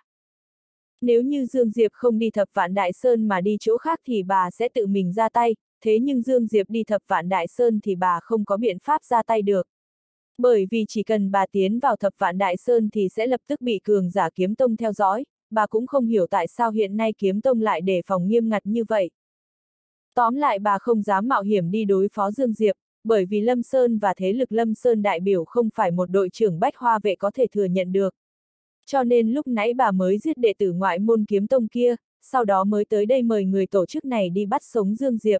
Nếu như Dương Diệp không đi Thập Vạn Đại Sơn mà đi chỗ khác thì bà sẽ tự mình ra tay, thế nhưng Dương Diệp đi Thập Vạn Đại Sơn thì bà không có biện pháp ra tay được. Bởi vì chỉ cần bà tiến vào Thập Vạn Đại Sơn thì sẽ lập tức bị cường giả kiếm tông theo dõi, bà cũng không hiểu tại sao hiện nay kiếm tông lại đề phòng nghiêm ngặt như vậy. Tóm lại bà không dám mạo hiểm đi đối phó Dương Diệp, bởi vì Lâm Sơn và thế lực Lâm Sơn đại biểu không phải một đội trưởng Bách Hoa vệ có thể thừa nhận được. Cho nên lúc nãy bà mới giết đệ tử ngoại môn kiếm tông kia, sau đó mới tới đây mời người tổ chức này đi bắt sống Dương Diệp.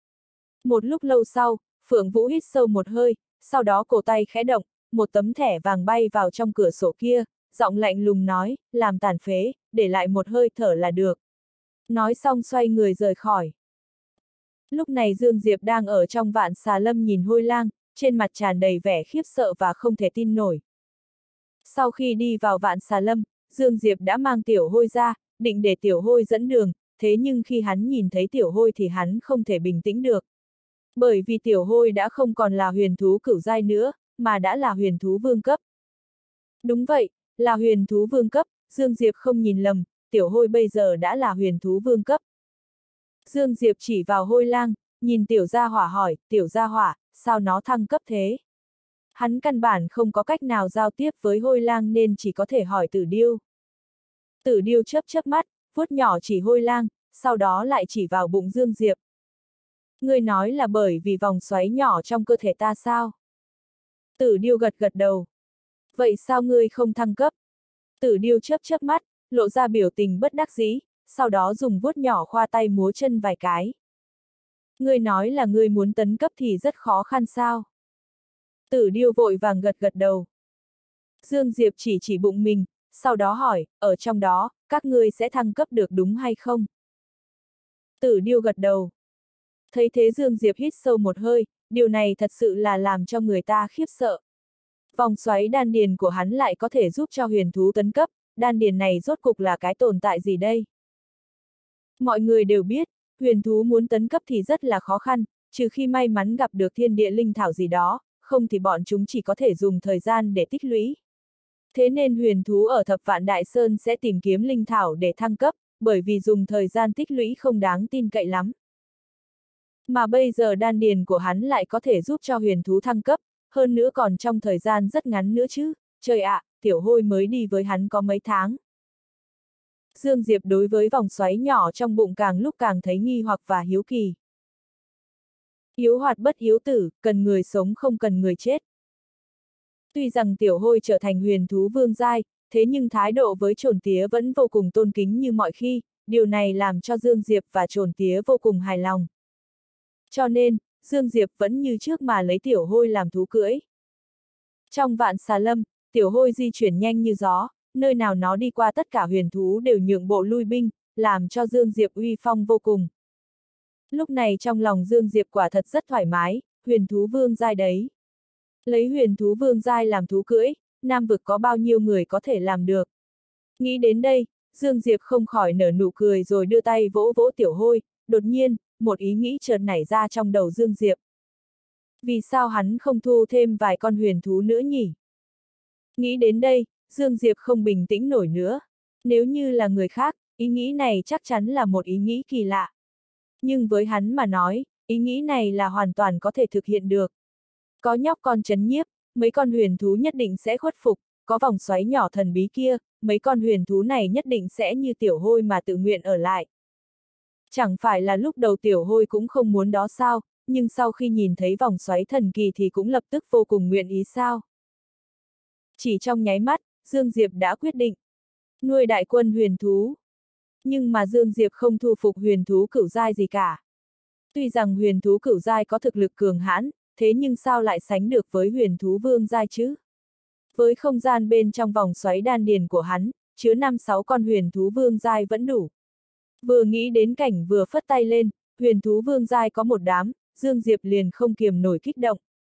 Một lúc lâu sau, Phượng Vũ hít sâu một hơi, sau đó cổ tay khẽ động, một tấm thẻ vàng bay vào trong cửa sổ kia, giọng lạnh lùng nói, làm tàn phế, để lại một hơi thở là được. Nói xong xoay người rời khỏi. Lúc này Dương Diệp đang ở trong Vạn Xà Lâm nhìn Hôi Lang, trên mặt tràn đầy vẻ khiếp sợ và không thể tin nổi. Sau khi đi vào Vạn Xà Lâm, Dương Diệp đã mang Tiểu Hôi ra, định để Tiểu Hôi dẫn đường, thế nhưng khi hắn nhìn thấy Tiểu Hôi thì hắn không thể bình tĩnh được. Bởi vì Tiểu Hôi đã không còn là huyền thú cửu giai nữa, mà đã là huyền thú vương cấp. Đúng vậy, là huyền thú vương cấp, Dương Diệp không nhìn lầm, Tiểu Hôi bây giờ đã là huyền thú vương cấp. Dương Diệp chỉ vào Hôi Lang, nhìn Tiểu Gia Hỏa hỏi, Tiểu Gia Hỏa, sao nó thăng cấp thế? Hắn căn bản không có cách nào giao tiếp với Hôi Lang nên chỉ có thể hỏi Tử Điêu. Tử Điêu chớp chớp mắt, vuốt nhỏ chỉ Hôi Lang, sau đó lại chỉ vào bụng Dương Diệp. Ngươi nói là bởi vì vòng xoáy nhỏ trong cơ thể ta sao? Tử Điêu gật gật đầu. Vậy sao ngươi không thăng cấp? Tử Điêu chớp chớp mắt, lộ ra biểu tình bất đắc dĩ, sau đó dùng vuốt nhỏ khoa tay múa chân vài cái. Ngươi nói là ngươi muốn tấn cấp thì rất khó khăn sao? Tử Điêu vội vàng gật gật đầu. Dương Diệp chỉ bụng mình, sau đó hỏi, ở trong đó, các ngươi sẽ thăng cấp được đúng hay không? Tử Điêu gật đầu. Thấy thế Dương Diệp hít sâu một hơi, điều này thật sự là làm cho người ta khiếp sợ. Vòng xoáy đan điền của hắn lại có thể giúp cho huyền thú tấn cấp, đan điền này rốt cục là cái tồn tại gì đây? Mọi người đều biết, huyền thú muốn tấn cấp thì rất là khó khăn, trừ khi may mắn gặp được thiên địa linh thảo gì đó, không thì bọn chúng chỉ có thể dùng thời gian để tích lũy. Thế nên huyền thú ở Thập Vạn Đại Sơn sẽ tìm kiếm linh thảo để thăng cấp, bởi vì dùng thời gian tích lũy không đáng tin cậy lắm. Mà bây giờ đan điền của hắn lại có thể giúp cho huyền thú thăng cấp, hơn nữa còn trong thời gian rất ngắn nữa chứ, trời ạ, Tiểu Hôi mới đi với hắn có mấy tháng. Dương Diệp đối với vòng xoáy nhỏ trong bụng càng lúc càng thấy nghi hoặc và hiếu kỳ. Yếu hoạt bất yếu tử, cần người sống không cần người chết. Tuy rằng Tiểu Hôi trở thành huyền thú vương giai, thế nhưng thái độ với Trồn Tía vẫn vô cùng tôn kính như mọi khi, điều này làm cho Dương Diệp và Trồn Tía vô cùng hài lòng. Cho nên, Dương Diệp vẫn như trước mà lấy Tiểu Hôi làm thú cưỡi. Trong Vạn Xà Lâm, Tiểu Hôi di chuyển nhanh như gió, nơi nào nó đi qua tất cả huyền thú đều nhượng bộ lui binh, làm cho Dương Diệp uy phong vô cùng. Lúc này trong lòng Dương Diệp quả thật rất thoải mái, huyền thú vương giai đấy. Lấy huyền thú vương giai làm thú cưỡi, Nam vực có bao nhiêu người có thể làm được. Nghĩ đến đây, Dương Diệp không khỏi nở nụ cười rồi đưa tay vỗ vỗ Tiểu Hôi, đột nhiên, một ý nghĩ chợt nảy ra trong đầu Dương Diệp. Vì sao hắn không thu thêm vài con huyền thú nữa nhỉ? Nghĩ đến đây, Dương Diệp không bình tĩnh nổi nữa. Nếu như là người khác, ý nghĩ này chắc chắn là một ý nghĩ kỳ lạ. Nhưng với hắn mà nói, ý nghĩ này là hoàn toàn có thể thực hiện được. Có nhóc con trấn nhiếp, mấy con huyền thú nhất định sẽ khuất phục, có vòng xoáy nhỏ thần bí kia, mấy con huyền thú này nhất định sẽ như Tiểu Hôi mà tự nguyện ở lại. Chẳng phải là lúc đầu Tiểu Hôi cũng không muốn đó sao, nhưng sau khi nhìn thấy vòng xoáy thần kỳ thì cũng lập tức vô cùng nguyện ý sao. Chỉ trong nháy mắt, Dương Diệp đã quyết định nuôi đại quân huyền thú. Nhưng mà Dương Diệp không thu phục huyền thú cửu giai gì cả. Tuy rằng huyền thú cửu giai có thực lực cường hãn, thế nhưng sao lại sánh được với huyền thú vương giai chứ? Với không gian bên trong vòng xoáy đan điền của hắn, chứa 5-6 con huyền thú vương giai vẫn đủ. Vừa nghĩ đến cảnh vừa phất tay lên, huyền thú vương giai có một đám, Dương Diệp liền không kiềm nổi kích động.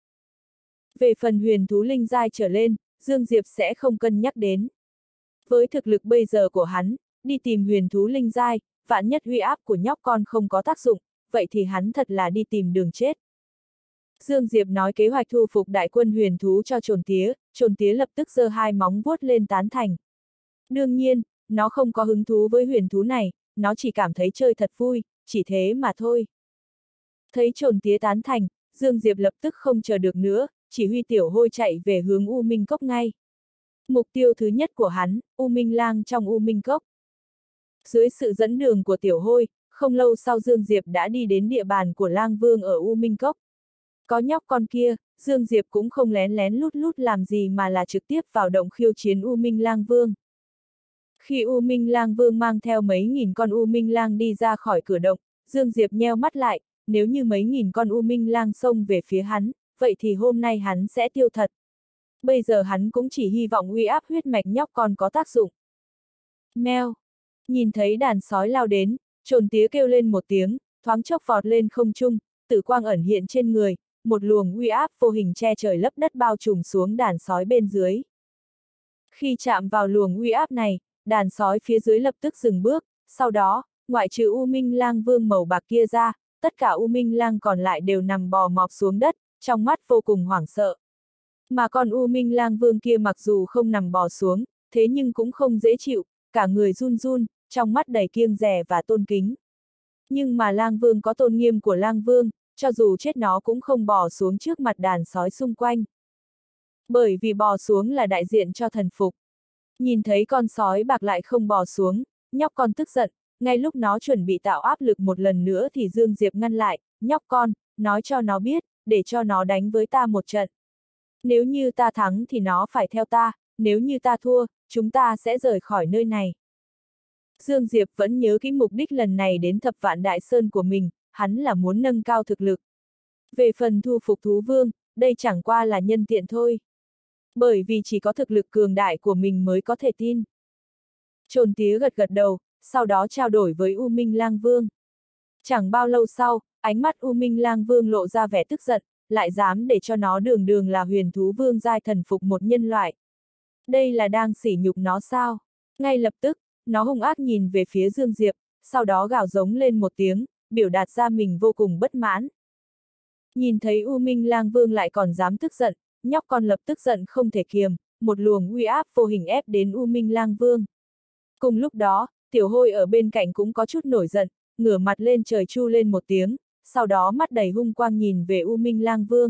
Về phần huyền thú linh giai trở lên, Dương Diệp sẽ không cân nhắc đến. Với thực lực bây giờ của hắn, đi tìm huyền thú linh giai, vạn nhất uy áp của nhóc con không có tác dụng, vậy thì hắn thật là đi tìm đường chết. Dương Diệp nói kế hoạch thu phục đại quân huyền thú cho Trồn Tía lập tức giơ hai móng vuốt lên tán thành. Đương nhiên, nó không có hứng thú với huyền thú này, nó chỉ cảm thấy chơi thật vui, chỉ thế mà thôi. Thấy Trồn Tía tán thành, Dương Diệp lập tức không chờ được nữa, chỉ huy Tiểu Hôi chạy về hướng U Minh Cốc ngay. Mục tiêu thứ nhất của hắn, U Minh Lang trong U Minh Cốc. Dưới sự dẫn đường của Tiểu Hôi, không lâu sau Dương Diệp đã đi đến địa bàn của Lang Vương ở U Minh Cốc. Có nhóc con kia, Dương Diệp cũng không lén lén lút lút làm gì mà là trực tiếp vào động khiêu chiến U Minh Lang Vương. Khi U Minh Lang Vương mang theo mấy nghìn con U Minh Lang đi ra khỏi cửa động, Dương Diệp nheo mắt lại, nếu như mấy nghìn con U Minh Lang xông về phía hắn, vậy thì hôm nay hắn sẽ tiêu thật. Bây giờ hắn cũng chỉ hy vọng uy áp huyết mạch nhóc con có tác dụng. Meo! Nhìn thấy đàn sói lao đến, Trồn Tía kêu lên một tiếng, thoáng chốc vọt lên không trung, tử quang ẩn hiện trên người, một luồng uy áp vô hình che trời lấp đất bao trùm xuống đàn sói bên dưới. Khi chạm vào luồng uy áp này, đàn sói phía dưới lập tức dừng bước, sau đó, ngoại trừ U Minh Lang Vương màu bạc kia ra, tất cả U Minh Lang còn lại đều nằm bò mọp xuống đất, trong mắt vô cùng hoảng sợ. Mà con U Minh Lang Vương kia mặc dù không nằm bò xuống, thế nhưng cũng không dễ chịu, cả người run run, trong mắt đầy kiêng dè và tôn kính. Nhưng mà Lang Vương có tôn nghiêm của Lang Vương, cho dù chết nó cũng không bò xuống trước mặt đàn sói xung quanh. Bởi vì bò xuống là đại diện cho thần phục. Nhìn thấy con sói bạc lại không bò xuống, nhóc con tức giận, ngay lúc nó chuẩn bị tạo áp lực một lần nữa thì Dương Diệp ngăn lại, nhóc con, nói cho nó biết, để cho nó đánh với ta một trận. Nếu như ta thắng thì nó phải theo ta, nếu như ta thua, chúng ta sẽ rời khỏi nơi này. Dương Diệp vẫn nhớ kỹ mục đích lần này đến Thập Vạn Đại Sơn của mình, hắn là muốn nâng cao thực lực. Về phần thu phục thú vương, đây chẳng qua là nhân tiện thôi. Bởi vì chỉ có thực lực cường đại của mình mới có thể tin. Trồn Tía gật gật đầu, sau đó trao đổi với U Minh Lang Vương. Chẳng bao lâu sau, ánh mắt U Minh Lang Vương lộ ra vẻ tức giận, lại dám để cho nó đường đường là huyền thú vương giai thần phục một nhân loại. Đây là đang sỉ nhục nó sao? Ngay lập tức, nó hung ác nhìn về phía Dương Diệp, sau đó gào giống lên một tiếng, biểu đạt ra mình vô cùng bất mãn. Nhìn thấy U Minh Lang Vương lại còn dám tức giận, nhóc con lập tức giận không thể kiềm, một luồng uy áp vô hình ép đến U Minh Lang Vương. Cùng lúc đó, Tiểu Hôi ở bên cạnh cũng có chút nổi giận, ngửa mặt lên trời chu lên một tiếng, sau đó mắt đầy hung quang nhìn về U Minh Lang Vương.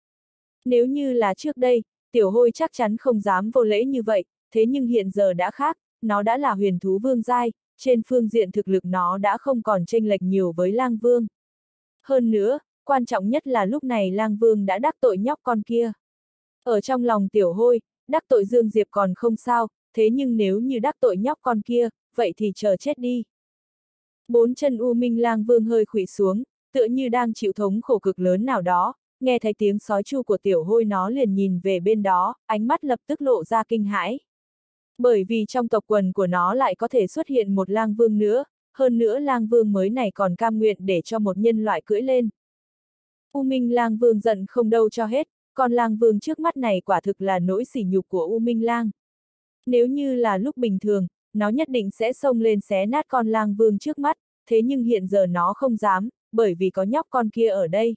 Nếu như là trước đây, Tiểu Hôi chắc chắn không dám vô lễ như vậy, thế nhưng hiện giờ đã khác, nó đã là huyền thú vương giai, trên phương diện thực lực nó đã không còn chênh lệch nhiều với Lang Vương. Hơn nữa, quan trọng nhất là lúc này Lang Vương đã đắc tội nhóc con kia. Ở trong lòng Tiểu Hôi, đắc tội Dương Diệp còn không sao, thế nhưng nếu như đắc tội nhóc con kia, vậy thì chờ chết đi. Bốn chân U Minh Lang Vương hơi khuỵu xuống, tựa như đang chịu thống khổ cực lớn nào đó, nghe thấy tiếng sói chu của tiểu hôi nó liền nhìn về bên đó, ánh mắt lập tức lộ ra kinh hãi. Bởi vì trong tộc quần của nó lại có thể xuất hiện một lang vương nữa, hơn nữa lang vương mới này còn cam nguyện để cho một nhân loại cưỡi lên. U Minh Lang Vương giận không đâu cho hết, con lang vương trước mắt này quả thực là nỗi sỉ nhục của U Minh Lang. Nếu như là lúc bình thường, nó nhất định sẽ xông lên xé nát con lang vương trước mắt, thế nhưng hiện giờ nó không dám, bởi vì có nhóc con kia ở đây.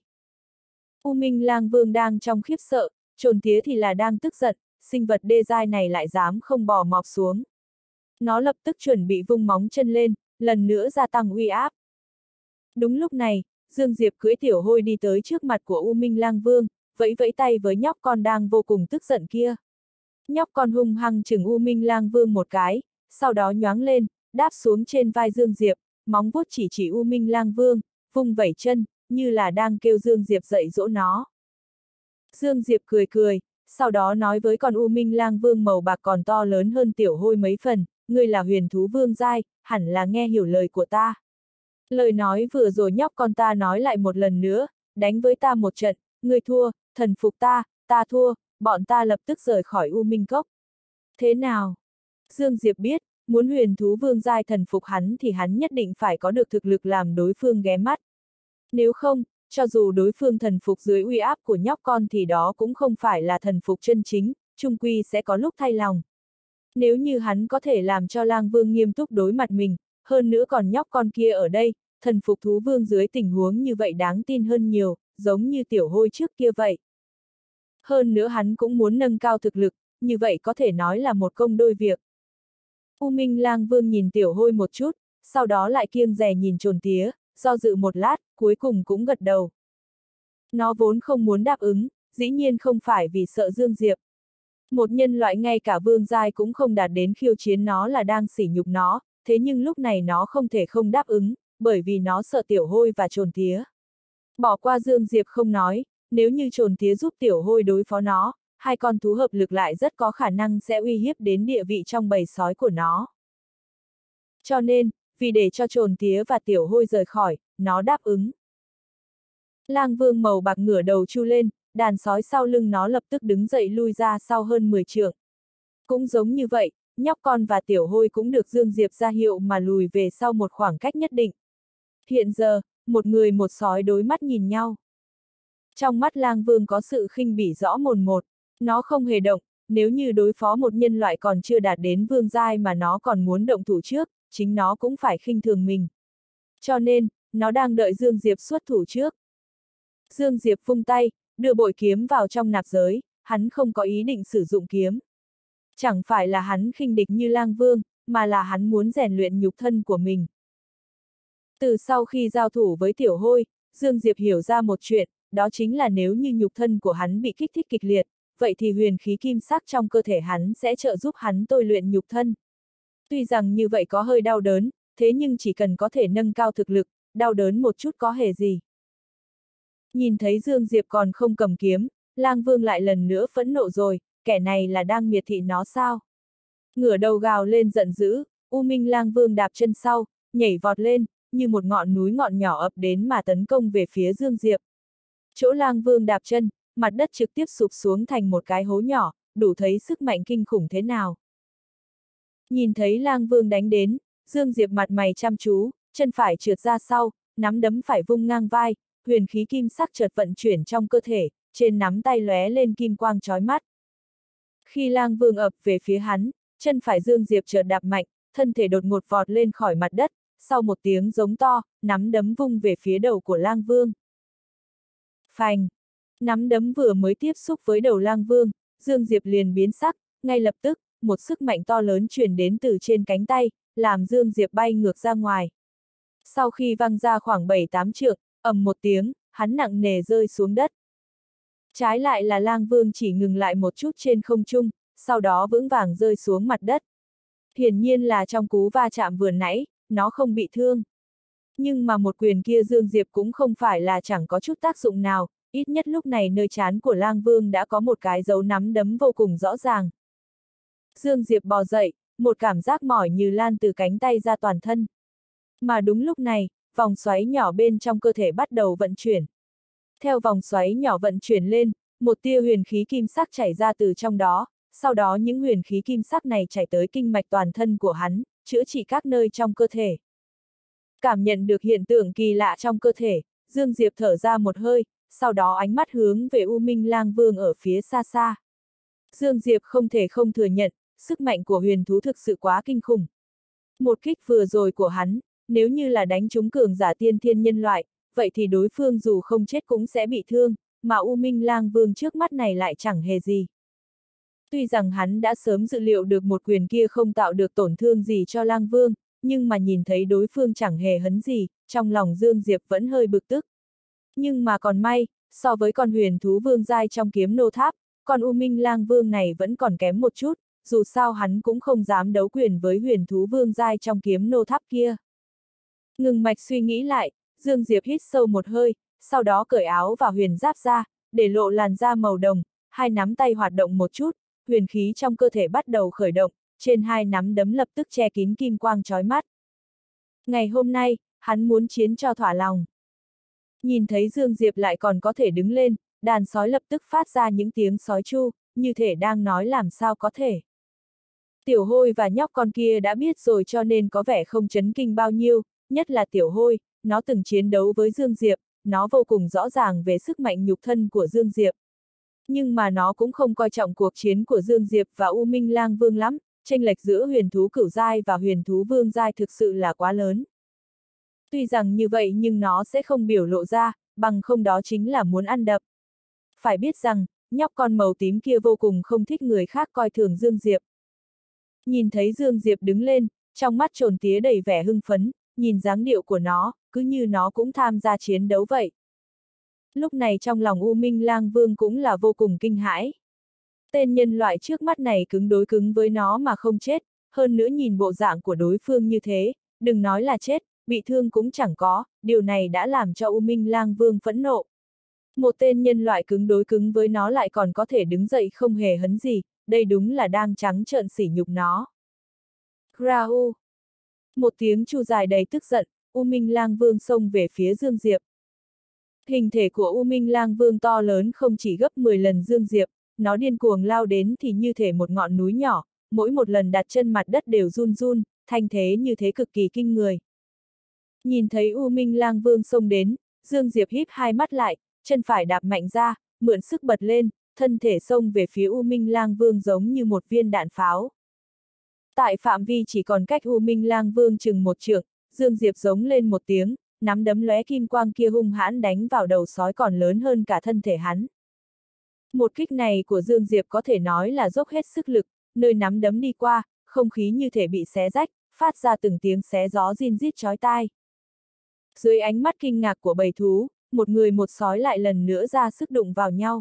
U Minh Lang Vương đang trong khiếp sợ, Trồn Tía thì là đang tức giận, sinh vật đê giai này lại dám không bò mọp xuống. Nó lập tức chuẩn bị vung móng chân lên, lần nữa gia tăng uy áp. Đúng lúc này, Dương Diệp cưỡi tiểu hôi đi tới trước mặt của U Minh Lang Vương, vẫy vẫy tay với nhóc con đang vô cùng tức giận kia. Nhóc con hung hăng chừng U Minh Lang Vương một cái, sau đó nhoáng lên, đáp xuống trên vai Dương Diệp, móng vuốt chỉ U Minh Lang Vương, vung vẩy chân, như là đang kêu Dương Diệp dạy dỗ nó. Dương Diệp cười cười, sau đó nói với con U Minh Lang Vương màu bạc còn to lớn hơn tiểu hôi mấy phần, ngươi là huyền thú vương giai, hẳn là nghe hiểu lời của ta. Lời nói vừa rồi nhóc con ta nói lại một lần nữa, đánh với ta một trận, ngươi thua, thần phục ta thua, bọn ta lập tức rời khỏi U Minh Cốc. Thế nào? Dương Diệp biết, muốn huyền thú vương giai thần phục hắn thì hắn nhất định phải có được thực lực làm đối phương ghé mắt. Nếu không, cho dù đối phương thần phục dưới uy áp của nhóc con thì đó cũng không phải là thần phục chân chính, chung quy sẽ có lúc thay lòng. Nếu như hắn có thể làm cho lang vương nghiêm túc đối mặt mình, hơn nữa còn nhóc con kia ở đây, thần phục thú vương dưới tình huống như vậy đáng tin hơn nhiều, giống như tiểu hôi trước kia vậy. Hơn nữa hắn cũng muốn nâng cao thực lực, như vậy có thể nói là một công đôi việc. U Minh Lang Vương nhìn tiểu hôi một chút, sau đó lại kiêng dè nhìn Trồn Tía, do dự một lát, cuối cùng cũng gật đầu. Nó vốn không muốn đáp ứng, dĩ nhiên không phải vì sợ Dương Diệp. Một nhân loại ngay cả vương giai cũng không đạt đến khiêu chiến nó là đang sỉ nhục nó, thế nhưng lúc này nó không thể không đáp ứng, bởi vì nó sợ tiểu hôi và Trồn Tía. Bỏ qua Dương Diệp không nói, nếu như Trồn Tía giúp tiểu hôi đối phó nó, hai con thú hợp lực lại rất có khả năng sẽ uy hiếp đến địa vị trong bầy sói của nó. Cho nên, vì để cho Trồn Tía và tiểu hôi rời khỏi, nó đáp ứng. Lang Vương màu bạc ngửa đầu chu lên, đàn sói sau lưng nó lập tức đứng dậy lui ra sau hơn 10 trượng. Cũng giống như vậy, nhóc con và tiểu hôi cũng được Dương Diệp ra hiệu mà lùi về sau một khoảng cách nhất định. Hiện giờ, một người một sói đối mắt nhìn nhau. Trong mắt Lang Vương có sự khinh bỉ rõ mồn một, nó không hề động, nếu như đối phó một nhân loại còn chưa đạt đến vương giai mà nó còn muốn động thủ trước, chính nó cũng phải khinh thường mình. Cho nên, nó đang đợi Dương Diệp xuất thủ trước. Dương Diệp vung tay, đưa bội kiếm vào trong nạp giới, hắn không có ý định sử dụng kiếm. Chẳng phải là hắn khinh địch như Lang Vương, mà là hắn muốn rèn luyện nhục thân của mình. Từ sau khi giao thủ với tiểu hôi, Dương Diệp hiểu ra một chuyện, đó chính là nếu như nhục thân của hắn bị kích thích kịch liệt, vậy thì huyền khí kim sắc trong cơ thể hắn sẽ trợ giúp hắn tôi luyện nhục thân. Tuy rằng như vậy có hơi đau đớn, thế nhưng chỉ cần có thể nâng cao thực lực, đau đớn một chút có hề gì. Nhìn thấy Dương Diệp còn không cầm kiếm, Lang Vương lại lần nữa phẫn nộ rồi, kẻ này là đang miệt thị nó sao? Ngửa đầu gào lên giận dữ, U Minh Lang Vương đạp chân sau, nhảy vọt lên, như một ngọn núi ngọn nhỏ ập đến mà tấn công về phía Dương Diệp. Chỗ Lang Vương đạp chân, mặt đất trực tiếp sụp xuống thành một cái hố nhỏ, đủ thấy sức mạnh kinh khủng thế nào. Nhìn thấy Lang Vương đánh đến, Dương Diệp mặt mày chăm chú, chân phải trượt ra sau, nắm đấm phải vung ngang vai, huyền khí kim sắc chợt vận chuyển trong cơ thể, trên nắm tay lóe lên kim quang chói mắt. Khi Lang Vương ập về phía hắn, chân phải Dương Diệp chợt đạp mạnh, thân thể đột ngột vọt lên khỏi mặt đất, sau một tiếng giống to, nắm đấm vung về phía đầu của Lang Vương. Phành! Nắm đấm vừa mới tiếp xúc với đầu Lang Vương, Dương Diệp liền biến sắc, ngay lập tức, một sức mạnh to lớn truyền đến từ trên cánh tay, làm Dương Diệp bay ngược ra ngoài. Sau khi văng ra khoảng 7-8 trượng, ầm một tiếng, hắn nặng nề rơi xuống đất. Trái lại là Lang Vương chỉ ngừng lại một chút trên không trung, sau đó vững vàng rơi xuống mặt đất. Hiển nhiên là trong cú va chạm vừa nãy, nó không bị thương. Nhưng mà một quyền kia Dương Diệp cũng không phải là chẳng có chút tác dụng nào, ít nhất lúc này nơi trán của Lang Vương đã có một cái dấu nắm đấm vô cùng rõ ràng. Dương Diệp bò dậy, một cảm giác mỏi như lan từ cánh tay ra toàn thân. Mà đúng lúc này, vòng xoáy nhỏ bên trong cơ thể bắt đầu vận chuyển. Theo vòng xoáy nhỏ vận chuyển lên, một tia huyền khí kim sắc chảy ra từ trong đó, sau đó những huyền khí kim sắc này chảy tới kinh mạch toàn thân của hắn, chữa trị các nơi trong cơ thể. Cảm nhận được hiện tượng kỳ lạ trong cơ thể, Dương Diệp thở ra một hơi, sau đó ánh mắt hướng về U Minh Lang Vương ở phía xa xa. Dương Diệp không thể không thừa nhận, sức mạnh của huyền thú thực sự quá kinh khủng. Một kích vừa rồi của hắn, nếu như là đánh trúng cường giả tiên thiên nhân loại, vậy thì đối phương dù không chết cũng sẽ bị thương, mà U Minh Lang Vương trước mắt này lại chẳng hề gì. Tuy rằng hắn đã sớm dự liệu được một quyền kia không tạo được tổn thương gì cho Lang Vương, nhưng mà nhìn thấy đối phương chẳng hề hấn gì, trong lòng Dương Diệp vẫn hơi bực tức. Nhưng mà còn may, so với con huyền thú vương giai trong kiếm nô tháp, con U Minh Lang Vương này vẫn còn kém một chút, dù sao hắn cũng không dám đấu quyền với huyền thú vương giai trong kiếm nô tháp kia. Ngừng mạch suy nghĩ lại, Dương Diệp hít sâu một hơi, sau đó cởi áo và huyền giáp ra, để lộ làn da màu đồng, hai nắm tay hoạt động một chút, huyền khí trong cơ thể bắt đầu khởi động, trên hai nắm đấm lập tức che kín kim quang chói mắt. Ngày hôm nay, hắn muốn chiến cho thỏa lòng. Nhìn thấy Dương Diệp lại còn có thể đứng lên, đàn sói lập tức phát ra những tiếng sói chu, như thể đang nói làm sao có thể. Tiểu Hôi và nhóc con kia đã biết rồi cho nên có vẻ không chấn kinh bao nhiêu, nhất là Tiểu Hôi, nó từng chiến đấu với Dương Diệp, nó vô cùng rõ ràng về sức mạnh nhục thân của Dương Diệp. Nhưng mà nó cũng không coi trọng cuộc chiến của Dương Diệp và U Minh Lang Vương lắm, chênh lệch giữa huyền thú cửu giai và huyền thú vương giai thực sự là quá lớn. Tuy rằng như vậy nhưng nó sẽ không biểu lộ ra, bằng không đó chính là muốn ăn đập. Phải biết rằng, nhóc con màu tím kia vô cùng không thích người khác coi thường Dương Diệp. Nhìn thấy Dương Diệp đứng lên, trong mắt trồn tía đầy vẻ hưng phấn, nhìn dáng điệu của nó, cứ như nó cũng tham gia chiến đấu vậy. Lúc này trong lòng U Minh Lang Vương cũng là vô cùng kinh hãi. Tên nhân loại trước mắt này cứng đối cứng với nó mà không chết, hơn nữa nhìn bộ dạng của đối phương như thế, đừng nói là chết, bị thương cũng chẳng có, điều này đã làm cho U Minh Lang Vương phẫn nộ. Một tên nhân loại cứng đối cứng với nó lại còn có thể đứng dậy không hề hấn gì, đây đúng là đang trắng trợn sỉ nhục nó. Rahu! Một tiếng chu dài đầy tức giận, U Minh Lang Vương xông về phía Dương Diệp. Hình thể của U Minh Lang Vương to lớn không chỉ gấp 10 lần Dương Diệp, nó điên cuồng lao đến thì như thể một ngọn núi nhỏ, mỗi một lần đặt chân mặt đất đều run run, thanh thế như thế cực kỳ kinh người. Nhìn thấy U Minh Lang Vương xông đến, Dương Diệp híp hai mắt lại, chân phải đạp mạnh ra, mượn sức bật lên, thân thể xông về phía U Minh Lang Vương giống như một viên đạn pháo. Tại phạm vi chỉ còn cách U Minh Lang Vương chừng một trượng, Dương Diệp giống lên một tiếng, nắm đấm lóe kim quang kia hung hãn đánh vào đầu sói còn lớn hơn cả thân thể hắn. Một kích này của Dương Diệp có thể nói là dốc hết sức lực, nơi nắm đấm đi qua, không khí như thể bị xé rách, phát ra từng tiếng xé gió rin rít chói tai. Dưới ánh mắt kinh ngạc của bầy thú, một người một sói lại lần nữa ra sức đụng vào nhau.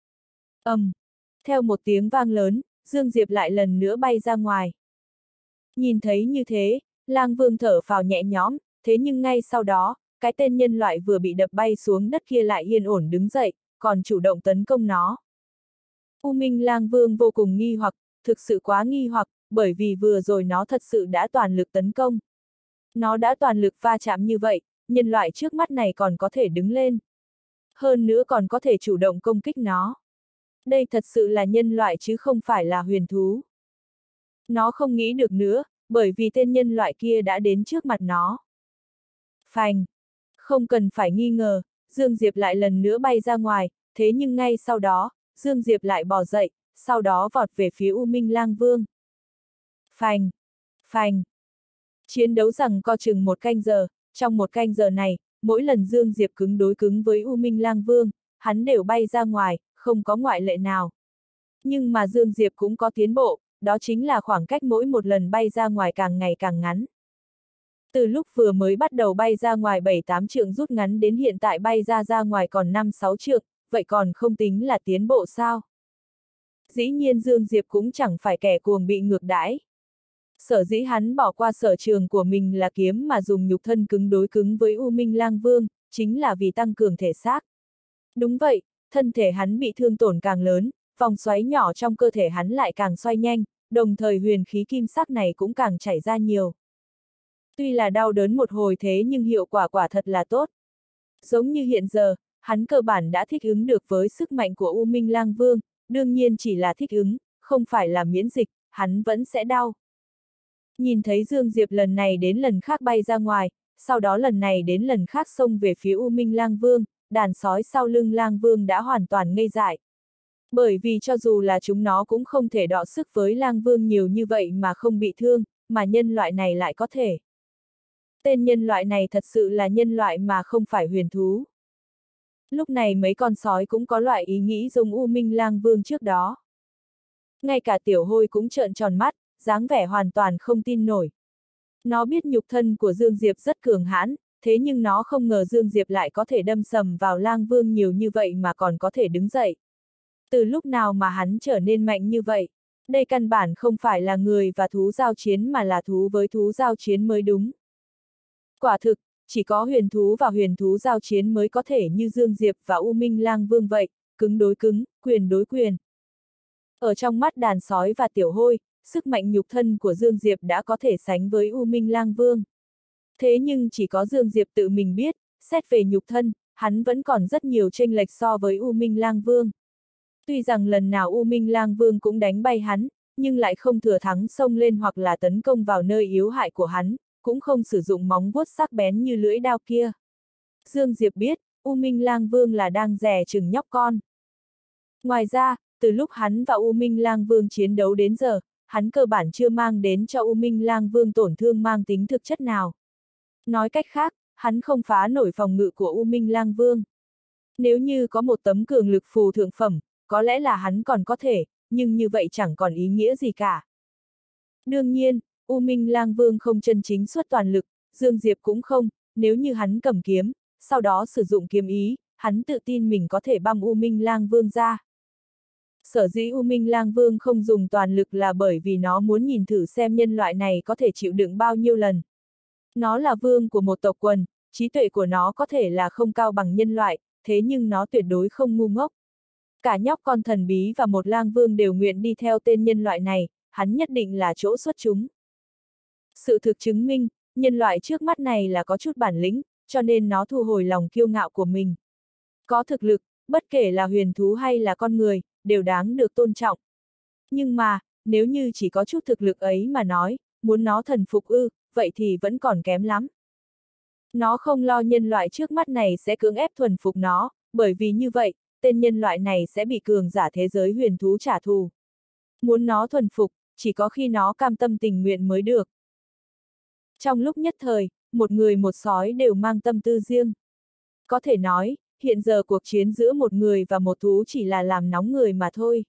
Theo một tiếng vang lớn, Dương Diệp lại lần nữa bay ra ngoài. Nhìn thấy như thế, Lang Vương thở phào nhẹ nhõm, thế nhưng ngay sau đó, cái tên nhân loại vừa bị đập bay xuống đất kia lại yên ổn đứng dậy, còn chủ động tấn công nó. U Minh Lang Vương vô cùng nghi hoặc, thực sự quá nghi hoặc, bởi vì vừa rồi nó thật sự đã toàn lực tấn công. Nó đã toàn lực va chạm như vậy, nhân loại trước mắt này còn có thể đứng lên. Hơn nữa còn có thể chủ động công kích nó. Đây thật sự là nhân loại chứ không phải là huyền thú. Nó không nghĩ được nữa, bởi vì tên nhân loại kia đã đến trước mặt nó. Phành! Không cần phải nghi ngờ, Dương Diệp lại lần nữa bay ra ngoài, thế nhưng ngay sau đó, Dương Diệp lại bò dậy, sau đó vọt về phía U Minh Lang Vương. Phành! Phành! Chiến đấu rằng co chừng một canh giờ, trong một canh giờ này, mỗi lần Dương Diệp cứng đối cứng với U Minh Lang Vương, hắn đều bay ra ngoài, không có ngoại lệ nào. Nhưng mà Dương Diệp cũng có tiến bộ, đó chính là khoảng cách mỗi một lần bay ra ngoài càng ngày càng ngắn. Từ lúc vừa mới bắt đầu bay ra ngoài 7-8 trượng rút ngắn đến hiện tại bay ra ngoài còn 5-6 trượng, vậy còn không tính là tiến bộ sao? Dĩ nhiên Dương Diệp cũng chẳng phải kẻ cuồng bị ngược đãi. Sở dĩ hắn bỏ qua sở trường của mình là kiếm mà dùng nhục thân cứng đối cứng với U Minh Lang Vương, chính là vì tăng cường thể xác. Đúng vậy, thân thể hắn bị thương tổn càng lớn, vòng xoáy nhỏ trong cơ thể hắn lại càng xoay nhanh, đồng thời huyền khí kim sắc này cũng càng chảy ra nhiều. Tuy là đau đớn một hồi thế nhưng hiệu quả quả thật là tốt. Giống như hiện giờ, hắn cơ bản đã thích ứng được với sức mạnh của U Minh Lang Vương, đương nhiên chỉ là thích ứng, không phải là miễn dịch, hắn vẫn sẽ đau. Nhìn thấy Dương Diệp lần này đến lần khác bay ra ngoài, sau đó lần này đến lần khác xông về phía U Minh Lang Vương, đàn sói sau lưng Lang Vương đã hoàn toàn ngây dại. Bởi vì cho dù là chúng nó cũng không thể đọ sức với Lang Vương nhiều như vậy mà không bị thương, mà nhân loại này lại có thể. Tên nhân loại này thật sự là nhân loại mà không phải huyền thú. Lúc này mấy con sói cũng có loại ý nghĩ giống U Minh Lang Vương trước đó. Ngay cả Tiểu Hôi cũng trợn tròn mắt, dáng vẻ hoàn toàn không tin nổi. Nó biết nhục thân của Dương Diệp rất cường hãn, thế nhưng nó không ngờ Dương Diệp lại có thể đâm sầm vào Lang Vương nhiều như vậy mà còn có thể đứng dậy. Từ lúc nào mà hắn trở nên mạnh như vậy? Đây căn bản không phải là người và thú giao chiến mà là thú với thú giao chiến mới đúng. Quả thực, chỉ có huyền thú và huyền thú giao chiến mới có thể như Dương Diệp và U Minh Lang Vương vậy, cứng đối cứng, quyền đối quyền. Ở trong mắt đàn sói và Tiểu Hôi, sức mạnh nhục thân của Dương Diệp đã có thể sánh với U Minh Lang Vương. Thế nhưng chỉ có Dương Diệp tự mình biết, xét về nhục thân, hắn vẫn còn rất nhiều chênh lệch so với U Minh Lang Vương. Tuy rằng lần nào U Minh Lang Vương cũng đánh bay hắn, nhưng lại không thừa thắng xông lên hoặc là tấn công vào nơi yếu hại của hắn, cũng không sử dụng móng vuốt sắc bén như lưỡi đao kia. Dương Diệp biết, U Minh Lang Vương là đang dè chừng nhóc con. Ngoài ra, từ lúc hắn và U Minh Lang Vương chiến đấu đến giờ, hắn cơ bản chưa mang đến cho U Minh Lang Vương tổn thương mang tính thực chất nào. Nói cách khác, hắn không phá nổi phòng ngự của U Minh Lang Vương. Nếu như có một tấm cường lực phù thượng phẩm, có lẽ là hắn còn có thể, nhưng như vậy chẳng còn ý nghĩa gì cả. Đương nhiên, U Minh Lang Vương không chân chính xuất toàn lực, Dương Diệp cũng không, nếu như hắn cầm kiếm, sau đó sử dụng kiếm ý, hắn tự tin mình có thể băm U Minh Lang Vương ra. Sở dĩ U Minh Lang Vương không dùng toàn lực là bởi vì nó muốn nhìn thử xem nhân loại này có thể chịu đựng bao nhiêu lần. Nó là vương của một tộc quần, trí tuệ của nó có thể là không cao bằng nhân loại, thế nhưng nó tuyệt đối không ngu ngốc. Cả nhóc con thần bí và một lang vương đều nguyện đi theo tên nhân loại này, hắn nhất định là chỗ xuất chúng. Sự thực chứng minh, nhân loại trước mắt này là có chút bản lĩnh, cho nên nó thu hồi lòng kiêu ngạo của mình. Có thực lực, bất kể là huyền thú hay là con người, đều đáng được tôn trọng. Nhưng mà, nếu như chỉ có chút thực lực ấy mà nói, muốn nó thần phục vậy thì vẫn còn kém lắm. Nó không lo nhân loại trước mắt này sẽ cưỡng ép thuần phục nó, bởi vì như vậy, tên nhân loại này sẽ bị cường giả thế giới huyền thú trả thù. Muốn nó thuần phục, chỉ có khi nó cam tâm tình nguyện mới được. Trong lúc nhất thời, một người một sói đều mang tâm tư riêng. Có thể nói, hiện giờ cuộc chiến giữa một người và một thú chỉ là làm nóng người mà thôi.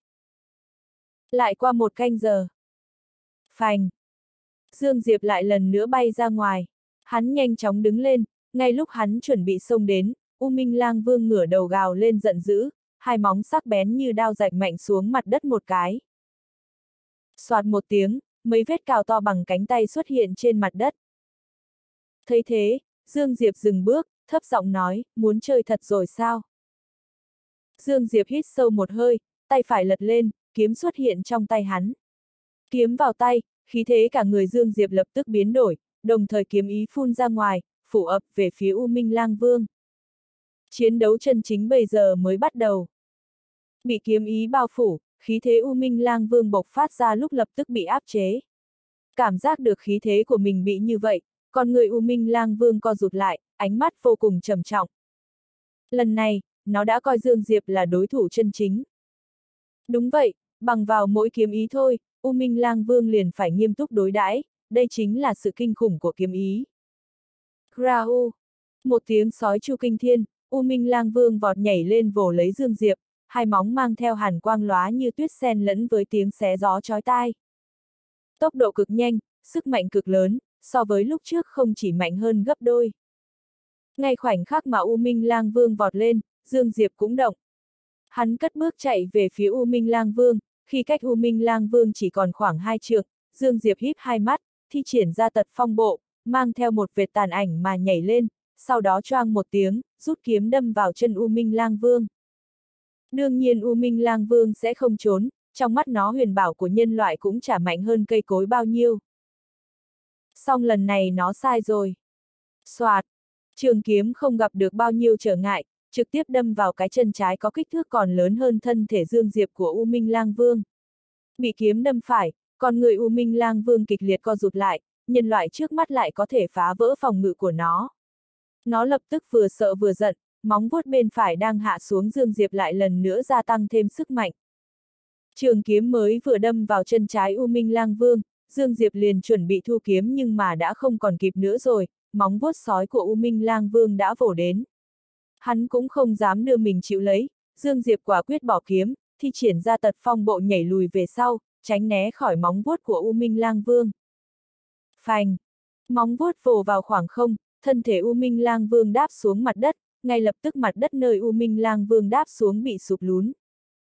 Lại qua một canh giờ. Phành. Dương Diệp lại lần nữa bay ra ngoài. Hắn nhanh chóng đứng lên, ngay lúc hắn chuẩn bị xông đến, U Minh Lang Vương ngửa đầu gào lên giận dữ, hai móng sắc bén như đao rạch mạnh xuống mặt đất một cái. Soạt một tiếng, mấy vết cào to bằng cánh tay xuất hiện trên mặt đất. Thấy thế, Dương Diệp dừng bước, thấp giọng nói, muốn chơi thật rồi sao? Dương Diệp hít sâu một hơi, tay phải lật lên, kiếm xuất hiện trong tay hắn. Kiếm vào tay, khí thế cả người Dương Diệp lập tức biến đổi, đồng thời kiếm ý phun ra ngoài, phủ ập về phía U Minh Lang Vương. Chiến đấu chân chính bây giờ mới bắt đầu. Bị kiếm ý bao phủ, khí thế U Minh Lang Vương bộc phát ra lúc lập tức bị áp chế. Cảm giác được khí thế của mình bị như vậy, con người U Minh Lang Vương co rụt lại, ánh mắt vô cùng trầm trọng. Lần này, nó đã coi Dương Diệp là đối thủ chân chính. Đúng vậy, bằng vào mỗi kiếm ý thôi, U Minh Lang Vương liền phải nghiêm túc đối đãi, đây chính là sự kinh khủng của kiếm ý. Grau! Một tiếng sói chu kinh thiên, U Minh Lang Vương vọt nhảy lên vồ lấy Dương Diệp, hai móng mang theo hàn quang lóa như tuyết xen lẫn với tiếng xé gió chói tai. Tốc độ cực nhanh, sức mạnh cực lớn, so với lúc trước không chỉ mạnh hơn gấp đôi. Ngay khoảnh khắc mà U Minh Lang Vương vọt lên, Dương Diệp cũng động. Hắn cất bước chạy về phía U Minh Lang Vương, khi cách U Minh Lang Vương chỉ còn khoảng 2 trượng, Dương Diệp híp hai mắt, thi triển ra tật phong bộ, mang theo một vệt tàn ảnh mà nhảy lên, sau đó choang một tiếng, rút kiếm đâm vào chân U Minh Lang Vương. Đương nhiên U Minh Lang Vương sẽ không trốn, trong mắt nó huyền bảo của nhân loại cũng chả mạnh hơn cây cối bao nhiêu. Song lần này nó sai rồi. Soạt, trường kiếm không gặp được bao nhiêu trở ngại, trực tiếp đâm vào cái chân trái có kích thước còn lớn hơn thân thể Dương Diệp của U Minh Lang Vương. Bị kiếm đâm phải, con người U Minh Lang Vương kịch liệt co rụt lại, nhân loại trước mắt lại có thể phá vỡ phòng ngự của nó. Nó lập tức vừa sợ vừa giận, móng vuốt bên phải đang hạ xuống Dương Diệp lại lần nữa gia tăng thêm sức mạnh. Trường kiếm mới vừa đâm vào chân trái U Minh Lang Vương, Dương Diệp liền chuẩn bị thu kiếm nhưng mà đã không còn kịp nữa rồi, móng vuốt sói của U Minh Lang Vương đã vồ đến. Hắn cũng không dám đưa mình chịu lấy, Dương Diệp quả quyết bỏ kiếm, thi triển ra tật phong bộ nhảy lùi về sau, tránh né khỏi móng vuốt của U Minh Lang Vương. Phành! Móng vuốt vồ vào khoảng không, thân thể U Minh Lang Vương đáp xuống mặt đất, ngay lập tức mặt đất nơi U Minh Lang Vương đáp xuống bị sụp lún.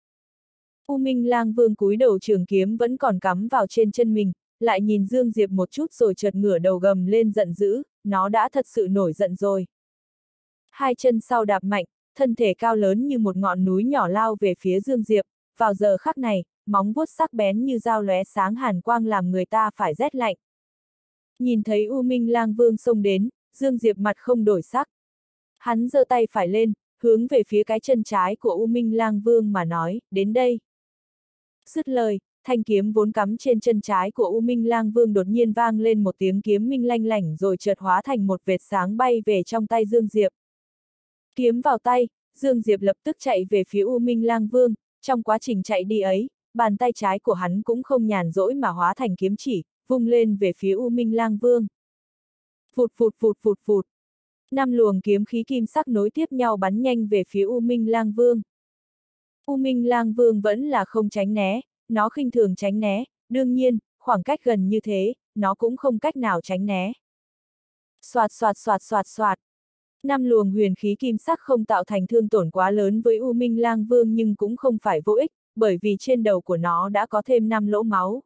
U Minh Lang Vương cúi đầu trường kiếm vẫn còn cắm vào trên chân mình, lại nhìn Dương Diệp một chút rồi chợt ngửa đầu gầm lên giận dữ, nó đã thật sự nổi giận rồi. Hai chân sau đạp mạnh, thân thể cao lớn như một ngọn núi nhỏ lao về phía Dương Diệp, vào giờ khắc này, móng vuốt sắc bén như dao lóe sáng hàn quang làm người ta phải rét lạnh. Nhìn thấy U Minh Lang Vương xông đến, Dương Diệp mặt không đổi sắc. Hắn giơ tay phải lên, hướng về phía cái chân trái của U Minh Lang Vương mà nói, đến đây. Dứt lời, thanh kiếm vốn cắm trên chân trái của U Minh Lang Vương đột nhiên vang lên một tiếng kiếm minh lanh lảnh rồi chợt hóa thành một vệt sáng bay về trong tay Dương Diệp. Kiếm vào tay, Dương Diệp lập tức chạy về phía U Minh Lang Vương, trong quá trình chạy đi ấy, bàn tay trái của hắn cũng không nhàn rỗi mà hóa thành kiếm chỉ, vung lên về phía U Minh Lang Vương. Phụt phụt phụt phụt phụt. 5 luồng kiếm khí kim sắc nối tiếp nhau bắn nhanh về phía U Minh Lang Vương. U Minh Lang Vương vẫn là không tránh né, nó khinh thường tránh né, đương nhiên, khoảng cách gần như thế, nó cũng không cách nào tránh né. Soạt soạt soạt soạt soạt. 5 luồng huyền khí kim sắc không tạo thành thương tổn quá lớn với U Minh Lang Vương nhưng cũng không phải vô ích, bởi vì trên đầu của nó đã có thêm 5 lỗ máu.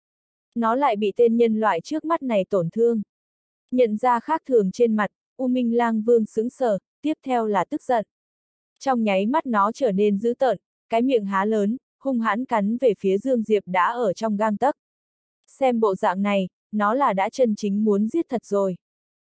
Nó lại bị tên nhân loại trước mắt này tổn thương. Nhận ra khác thường trên mặt, U Minh Lang Vương sững sờ, tiếp theo là tức giận. Trong nháy mắt nó trở nên dữ tợn, cái miệng há lớn, hung hãn cắn về phía Dương Diệp đã ở trong gang tấc. Xem bộ dạng này, nó là đã chân chính muốn giết thật rồi.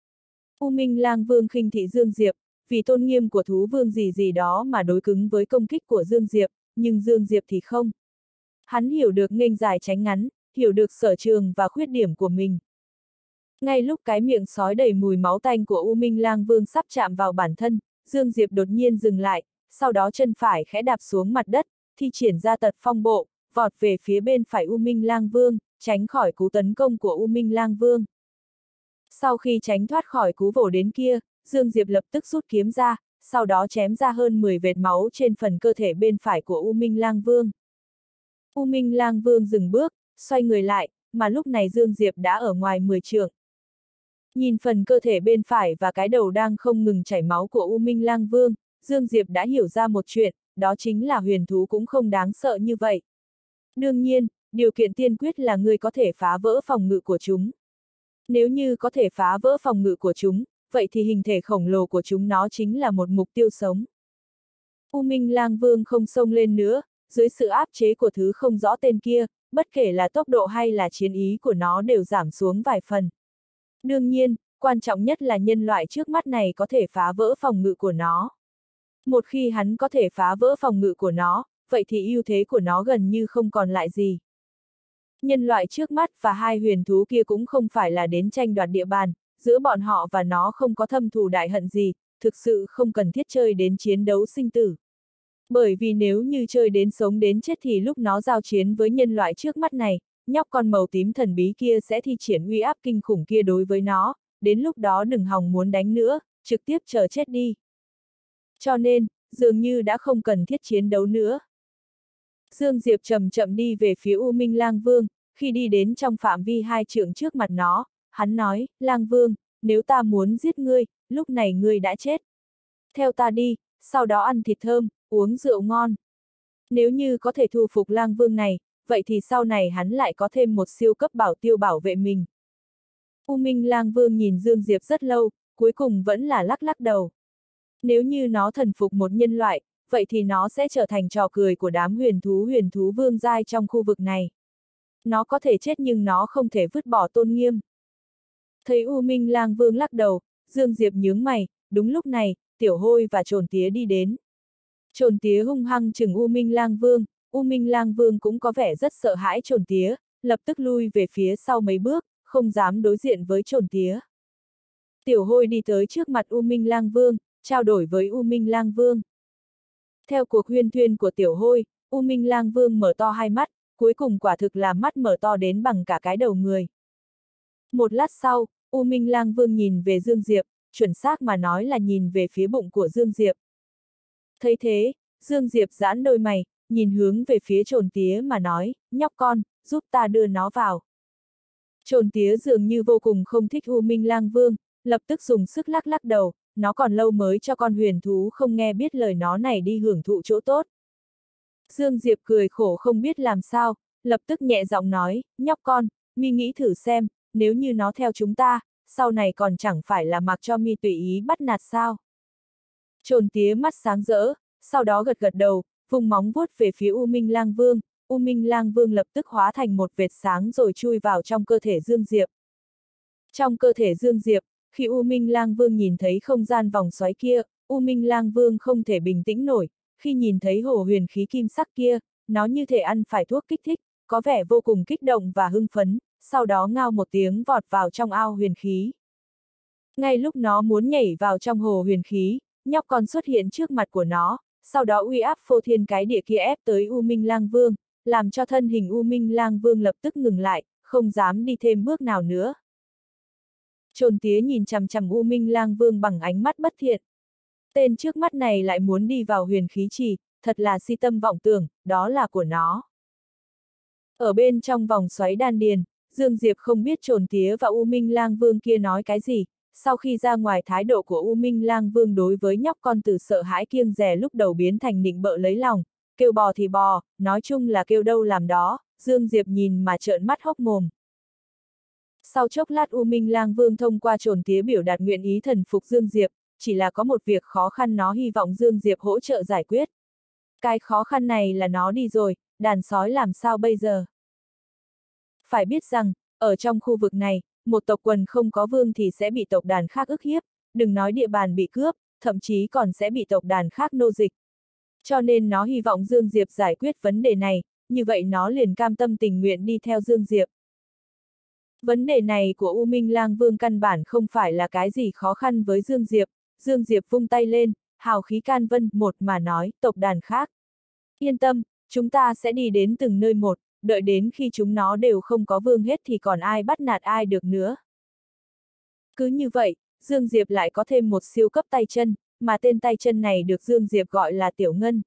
U Minh Lang Vương khinh thị Dương Diệp, vì tôn nghiêm của thú vương gì gì đó mà đối cứng với công kích của Dương Diệp, nhưng Dương Diệp thì không. Hắn hiểu được nghênh dài tránh ngắn, hiểu được sở trường và khuyết điểm của mình. Ngay lúc cái miệng sói đầy mùi máu tanh của U Minh Lang Vương sắp chạm vào bản thân, Dương Diệp đột nhiên dừng lại, sau đó chân phải khẽ đạp xuống mặt đất, thi triển ra tật phong bộ, vọt về phía bên phải U Minh Lang Vương, tránh khỏi cú tấn công của U Minh Lang Vương. Sau khi tránh thoát khỏi cú vồ đến kia, Dương Diệp lập tức rút kiếm ra, sau đó chém ra hơn 10 vệt máu trên phần cơ thể bên phải của U Minh Lang Vương. U Minh Lang Vương dừng bước, xoay người lại, mà lúc này Dương Diệp đã ở ngoài 10 trượng. Nhìn phần cơ thể bên phải và cái đầu đang không ngừng chảy máu của U Minh Lang Vương, Dương Diệp đã hiểu ra một chuyện, đó chính là huyền thú cũng không đáng sợ như vậy. Đương nhiên, điều kiện tiên quyết là người có thể phá vỡ phòng ngự của chúng. Nếu như có thể phá vỡ phòng ngự của chúng, vậy thì hình thể khổng lồ của chúng nó chính là một mục tiêu sống. U Minh Lang Vương không xông lên nữa, dưới sự áp chế của thứ không rõ tên kia, bất kể là tốc độ hay là chiến ý của nó đều giảm xuống vài phần. Đương nhiên, quan trọng nhất là nhân loại trước mắt này có thể phá vỡ phòng ngự của nó. Một khi hắn có thể phá vỡ phòng ngự của nó, vậy thì ưu thế của nó gần như không còn lại gì. Nhân loại trước mắt và hai huyền thú kia cũng không phải là đến tranh đoạt địa bàn, giữa bọn họ và nó không có thâm thù đại hận gì, thực sự không cần thiết chơi đến chiến đấu sinh tử. Bởi vì nếu như chơi đến sống đến chết thì lúc nó giao chiến với nhân loại trước mắt này, nhóc con màu tím thần bí kia sẽ thi triển uy áp kinh khủng kia đối với nó, đến lúc đó đừng hòng muốn đánh nữa, trực tiếp chờ chết đi. Cho nên, dường như đã không cần thiết chiến đấu nữa. Dương Diệp chậm chậm đi về phía U Minh Lang Vương, khi đi đến trong phạm vi 2 trượng trước mặt nó, hắn nói, Lang Vương, nếu ta muốn giết ngươi, lúc này ngươi đã chết. Theo ta đi, sau đó ăn thịt thơm, uống rượu ngon. Nếu như có thể thu phục Lang Vương này, vậy thì sau này hắn lại có thêm một siêu cấp bảo tiêu bảo vệ mình. U Minh Lang Vương nhìn Dương Diệp rất lâu, cuối cùng vẫn là lắc lắc đầu. Nếu như nó thần phục một nhân loại, vậy thì nó sẽ trở thành trò cười của đám huyền thú vương giai trong khu vực này. Nó có thể chết nhưng nó không thể vứt bỏ tôn nghiêm. Thấy U Minh Lang Vương lắc đầu, Dương Diệp nhướng mày, đúng lúc này, Tiểu Hôi và Trồn Tía đi đến. Trồn Tía hung hăng chừng U Minh Lang Vương, U Minh Lang Vương cũng có vẻ rất sợ hãi Trồn Tía, lập tức lui về phía sau mấy bước, không dám đối diện với Trồn Tía. Tiểu Hôi đi tới trước mặt U Minh Lang Vương, trao đổi với U Minh Lang Vương. Theo cuộc huyên thuyên của Tiểu Hôi, U Minh Lang Vương mở to hai mắt, cuối cùng quả thực là mắt mở to đến bằng cả cái đầu người. Một lát sau, U Minh Lang Vương nhìn về Dương Diệp, chuẩn xác mà nói là nhìn về phía bụng của Dương Diệp. Thấy thế, Dương Diệp giãn đôi mày, nhìn hướng về phía Trồn Tía mà nói, nhóc con, giúp ta đưa nó vào. Trồn Tía dường như vô cùng không thích U Minh Lang Vương, lập tức dùng sức lắc lắc đầu, nó còn lâu mới cho con huyền thú không nghe biết lời nó này đi hưởng thụ chỗ tốt. Dương Diệp cười khổ không biết làm sao, lập tức nhẹ giọng nói, nhóc con, mi nghĩ thử xem, nếu như nó theo chúng ta, sau này còn chẳng phải là mặc cho mi tùy ý bắt nạt sao. Trồn Tía mắt sáng rỡ, sau đó gật gật đầu, vùng móng vuốt về phía U Minh Lang Vương, U Minh Lang Vương lập tức hóa thành một vệt sáng rồi chui vào trong cơ thể Dương Diệp. Trong cơ thể Dương Diệp, khi U Minh Lang Vương nhìn thấy không gian vòng xoáy kia, U Minh Lang Vương không thể bình tĩnh nổi, khi nhìn thấy hồ huyền khí kim sắc kia, nó như thể ăn phải thuốc kích thích, có vẻ vô cùng kích động và hưng phấn, sau đó ngao một tiếng vọt vào trong ao huyền khí. Ngay lúc nó muốn nhảy vào trong hồ huyền khí, nhóc con xuất hiện trước mặt của nó, sau đó uy áp phô thiên cái địa kia ép tới U Minh Lang Vương, làm cho thân hình U Minh Lang Vương lập tức ngừng lại, không dám đi thêm bước nào nữa. Trồn Tía nhìn chằm chằm U Minh Lang Vương bằng ánh mắt bất thiện. Tên trước mắt này lại muốn đi vào huyền khí trì, thật là si tâm vọng tưởng, đó là của nó. Ở bên trong vòng xoáy đan điền, Dương Diệp không biết Trồn Tía và U Minh Lang Vương kia nói cái gì, sau khi ra ngoài thái độ của U Minh Lang Vương đối với nhóc con từ sợ hãi kiêng dè lúc đầu biến thành nịnh bợ lấy lòng, kêu bò thì bò, nói chung là kêu đâu làm đó, Dương Diệp nhìn mà trợn mắt hốc mồm. Sau chốc lát U Minh Lang Vương thông qua Trồn Tía biểu đạt nguyện ý thần phục Dương Diệp, chỉ là có một việc khó khăn nó hy vọng Dương Diệp hỗ trợ giải quyết. Cái khó khăn này là nó đi rồi, đàn sói làm sao bây giờ? Phải biết rằng, ở trong khu vực này, một tộc quần không có vương thì sẽ bị tộc đàn khác ức hiếp, đừng nói địa bàn bị cướp, thậm chí còn sẽ bị tộc đàn khác nô dịch. Cho nên nó hy vọng Dương Diệp giải quyết vấn đề này, như vậy nó liền cam tâm tình nguyện đi theo Dương Diệp. Vấn đề này của U Minh Lang Vương căn bản không phải là cái gì khó khăn với Dương Diệp, Dương Diệp vung tay lên, hào khí can vân một mà nói, tộc đàn khác. Yên tâm, chúng ta sẽ đi đến từng nơi một, đợi đến khi chúng nó đều không có vương hết thì còn ai bắt nạt ai được nữa. Cứ như vậy, Dương Diệp lại có thêm một siêu cấp tay chân, mà tên tay chân này được Dương Diệp gọi là Tiểu Ngân.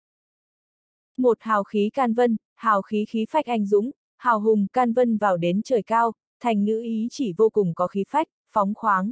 Một hào khí can vân, hào khí khí phách anh dũng, hào hùng can vân vào đến trời cao, thành ngữ ý chỉ vô cùng có khí phách, phóng khoáng.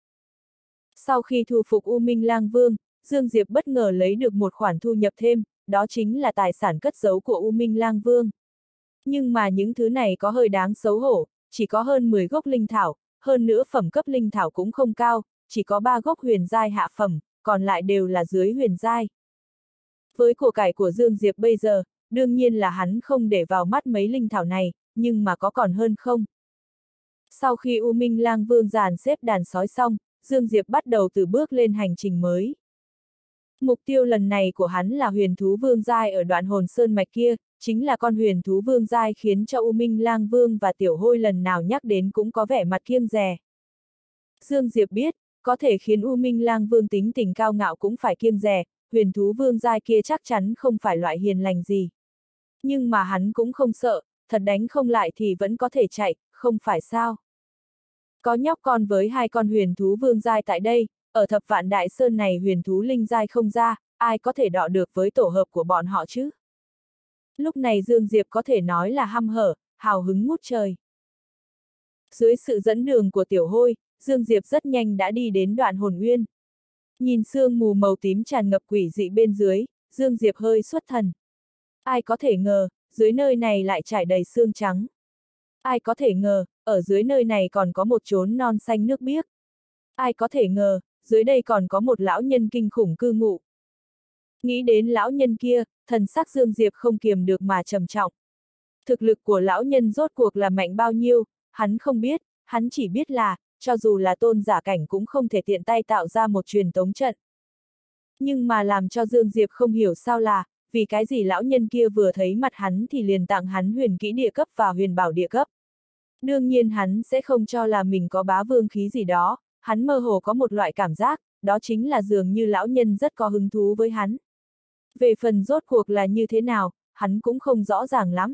Sau khi thu phục U Minh Lang Vương, Dương Diệp bất ngờ lấy được một khoản thu nhập thêm, đó chính là tài sản cất giấu của U Minh Lang Vương. Nhưng mà những thứ này có hơi đáng xấu hổ, chỉ có hơn 10 gốc linh thảo, hơn nữa phẩm cấp linh thảo cũng không cao, chỉ có 3 gốc huyền giai hạ phẩm, còn lại đều là dưới huyền giai. Với của cải của Dương Diệp bây giờ, đương nhiên là hắn không để vào mắt mấy linh thảo này, nhưng mà có còn hơn không. Sau khi U Minh Lang Vương dàn xếp đàn sói xong, Dương Diệp bắt đầu từ bước lên hành trình mới. Mục tiêu lần này của hắn là huyền thú vương giai ở đoạn hồn sơn mạch kia, chính là con huyền thú vương giai khiến cho U Minh Lang Vương và Tiểu Hôi lần nào nhắc đến cũng có vẻ mặt kiêng dè. Dương Diệp biết, có thể khiến U Minh Lang Vương tính tình cao ngạo cũng phải kiêng dè, huyền thú vương giai kia chắc chắn không phải loại hiền lành gì. Nhưng mà hắn cũng không sợ, thật đánh không lại thì vẫn có thể chạy, không phải sao. Có nhóc con với 2 con huyền thú vương giai tại đây, ở Thập Vạn Đại Sơn này huyền thú linh giai không ra, ai có thể đọ được với tổ hợp của bọn họ chứ? Lúc này Dương Diệp có thể nói là hăm hở, hào hứng ngút trời. Dưới sự dẫn đường của Tiểu Hôi, Dương Diệp rất nhanh đã đi đến đoạn hồn uyên. Nhìn sương mù màu tím tràn ngập quỷ dị bên dưới, Dương Diệp hơi xuất thần. Ai có thể ngờ, dưới nơi này lại trải đầy sương trắng. Ai có thể ngờ, ở dưới nơi này còn có một chốn non xanh nước biếc. Ai có thể ngờ, dưới đây còn có một lão nhân kinh khủng cư ngụ. Nghĩ đến lão nhân kia, thần sắc Dương Diệp không kiềm được mà trầm trọng. Thực lực của lão nhân rốt cuộc là mạnh bao nhiêu, hắn không biết, hắn chỉ biết là, cho dù là tôn giả cảnh cũng không thể tiện tay tạo ra một truyền tống trận. Nhưng mà làm cho Dương Diệp không hiểu sao là, vì cái gì lão nhân kia vừa thấy mặt hắn thì liền tặng hắn huyền kỹ địa cấp và huyền bảo địa cấp. Đương nhiên hắn sẽ không cho là mình có bá vương khí gì đó, hắn mơ hồ có một loại cảm giác, đó chính là dường như lão nhân rất có hứng thú với hắn. Về phần rốt cuộc là như thế nào, hắn cũng không rõ ràng lắm.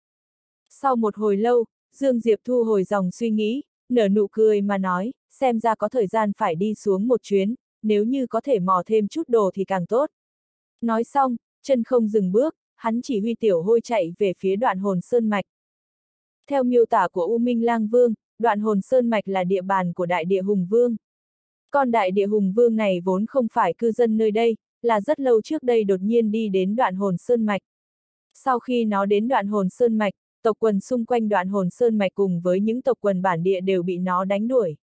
Sau một hồi lâu, Dương Diệp thu hồi dòng suy nghĩ, nở nụ cười mà nói, xem ra có thời gian phải đi xuống một chuyến, nếu như có thể mò thêm chút đồ thì càng tốt. Nói xong, chân không dừng bước, hắn chỉ huy tiểu hôi chạy về phía Đoạn Hồn Sơn Mạch. Theo miêu tả của U Minh Lang Vương, Đoạn Hồn Sơn Mạch là địa bàn của Đại Địa Hùng Vương. Còn Đại Địa Hùng Vương này vốn không phải cư dân nơi đây, là rất lâu trước đây đột nhiên đi đến Đoạn Hồn Sơn Mạch. Sau khi nó đến Đoạn Hồn Sơn Mạch, tộc quần xung quanh Đoạn Hồn Sơn Mạch cùng với những tộc quần bản địa đều bị nó đánh đuổi.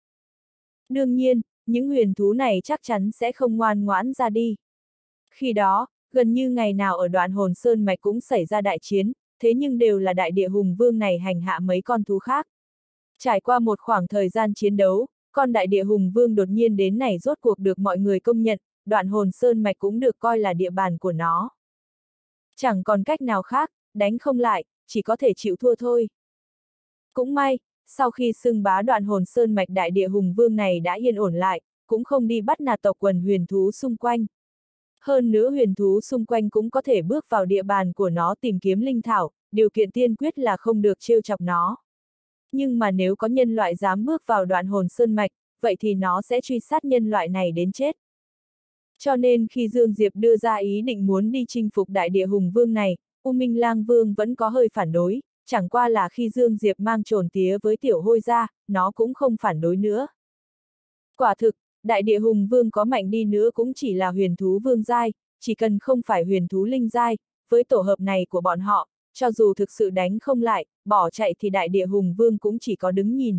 Đương nhiên, những huyền thú này chắc chắn sẽ không ngoan ngoãn ra đi. Khi đó, gần như ngày nào ở Đoạn Hồn Sơn Mạch cũng xảy ra đại chiến, thế nhưng đều là Đại Địa Hùng Vương này hành hạ mấy con thú khác. Trải qua một khoảng thời gian chiến đấu, con Đại Địa Hùng Vương đột nhiên đến này rốt cuộc được mọi người công nhận, Đoạn Hồn Sơn Mạch cũng được coi là địa bàn của nó. Chẳng còn cách nào khác, đánh không lại, chỉ có thể chịu thua thôi. Cũng may, sau khi xưng bá Đoạn Hồn Sơn Mạch Đại Địa Hùng Vương này đã yên ổn lại, cũng không đi bắt nạt tộc quần huyền thú xung quanh. Hơn nữa huyền thú xung quanh cũng có thể bước vào địa bàn của nó tìm kiếm linh thảo, điều kiện tiên quyết là không được trêu chọc nó. Nhưng mà nếu có nhân loại dám bước vào Đoạn Hồn Sơn Mạch, vậy thì nó sẽ truy sát nhân loại này đến chết. Cho nên khi Dương Diệp đưa ra ý định muốn đi chinh phục Đại Địa Hùng Vương này, U Minh Lang Vương vẫn có hơi phản đối, chẳng qua là khi Dương Diệp mang trồn tía với tiểu hôi ra, nó cũng không phản đối nữa. Quả thực, Đại Địa Hùng Vương có mạnh đi nữa cũng chỉ là huyền thú vương giai, chỉ cần không phải huyền thú linh giai, với tổ hợp này của bọn họ, cho dù thực sự đánh không lại, bỏ chạy thì Đại Địa Hùng Vương cũng chỉ có đứng nhìn.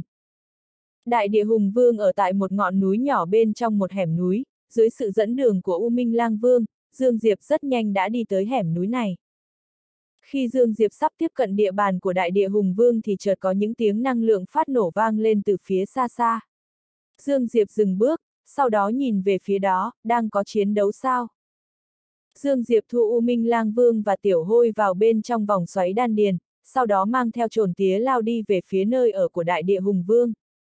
Đại Địa Hùng Vương ở tại một ngọn núi nhỏ bên trong một hẻm núi, dưới sự dẫn đường của U Minh Lang Vương, Dương Diệp rất nhanh đã đi tới hẻm núi này. Khi Dương Diệp sắp tiếp cận địa bàn của Đại Địa Hùng Vương thì chợt có những tiếng năng lượng phát nổ vang lên từ phía xa xa. Dương Diệp dừng bước, sau đó nhìn về phía đó, đang có chiến đấu sao? Dương Diệp thu U Minh Lang Vương và Tiểu Hôi vào bên trong vòng xoáy đan điền, sau đó mang theo trồn tía lao đi về phía nơi ở của Đại Địa Hùng Vương.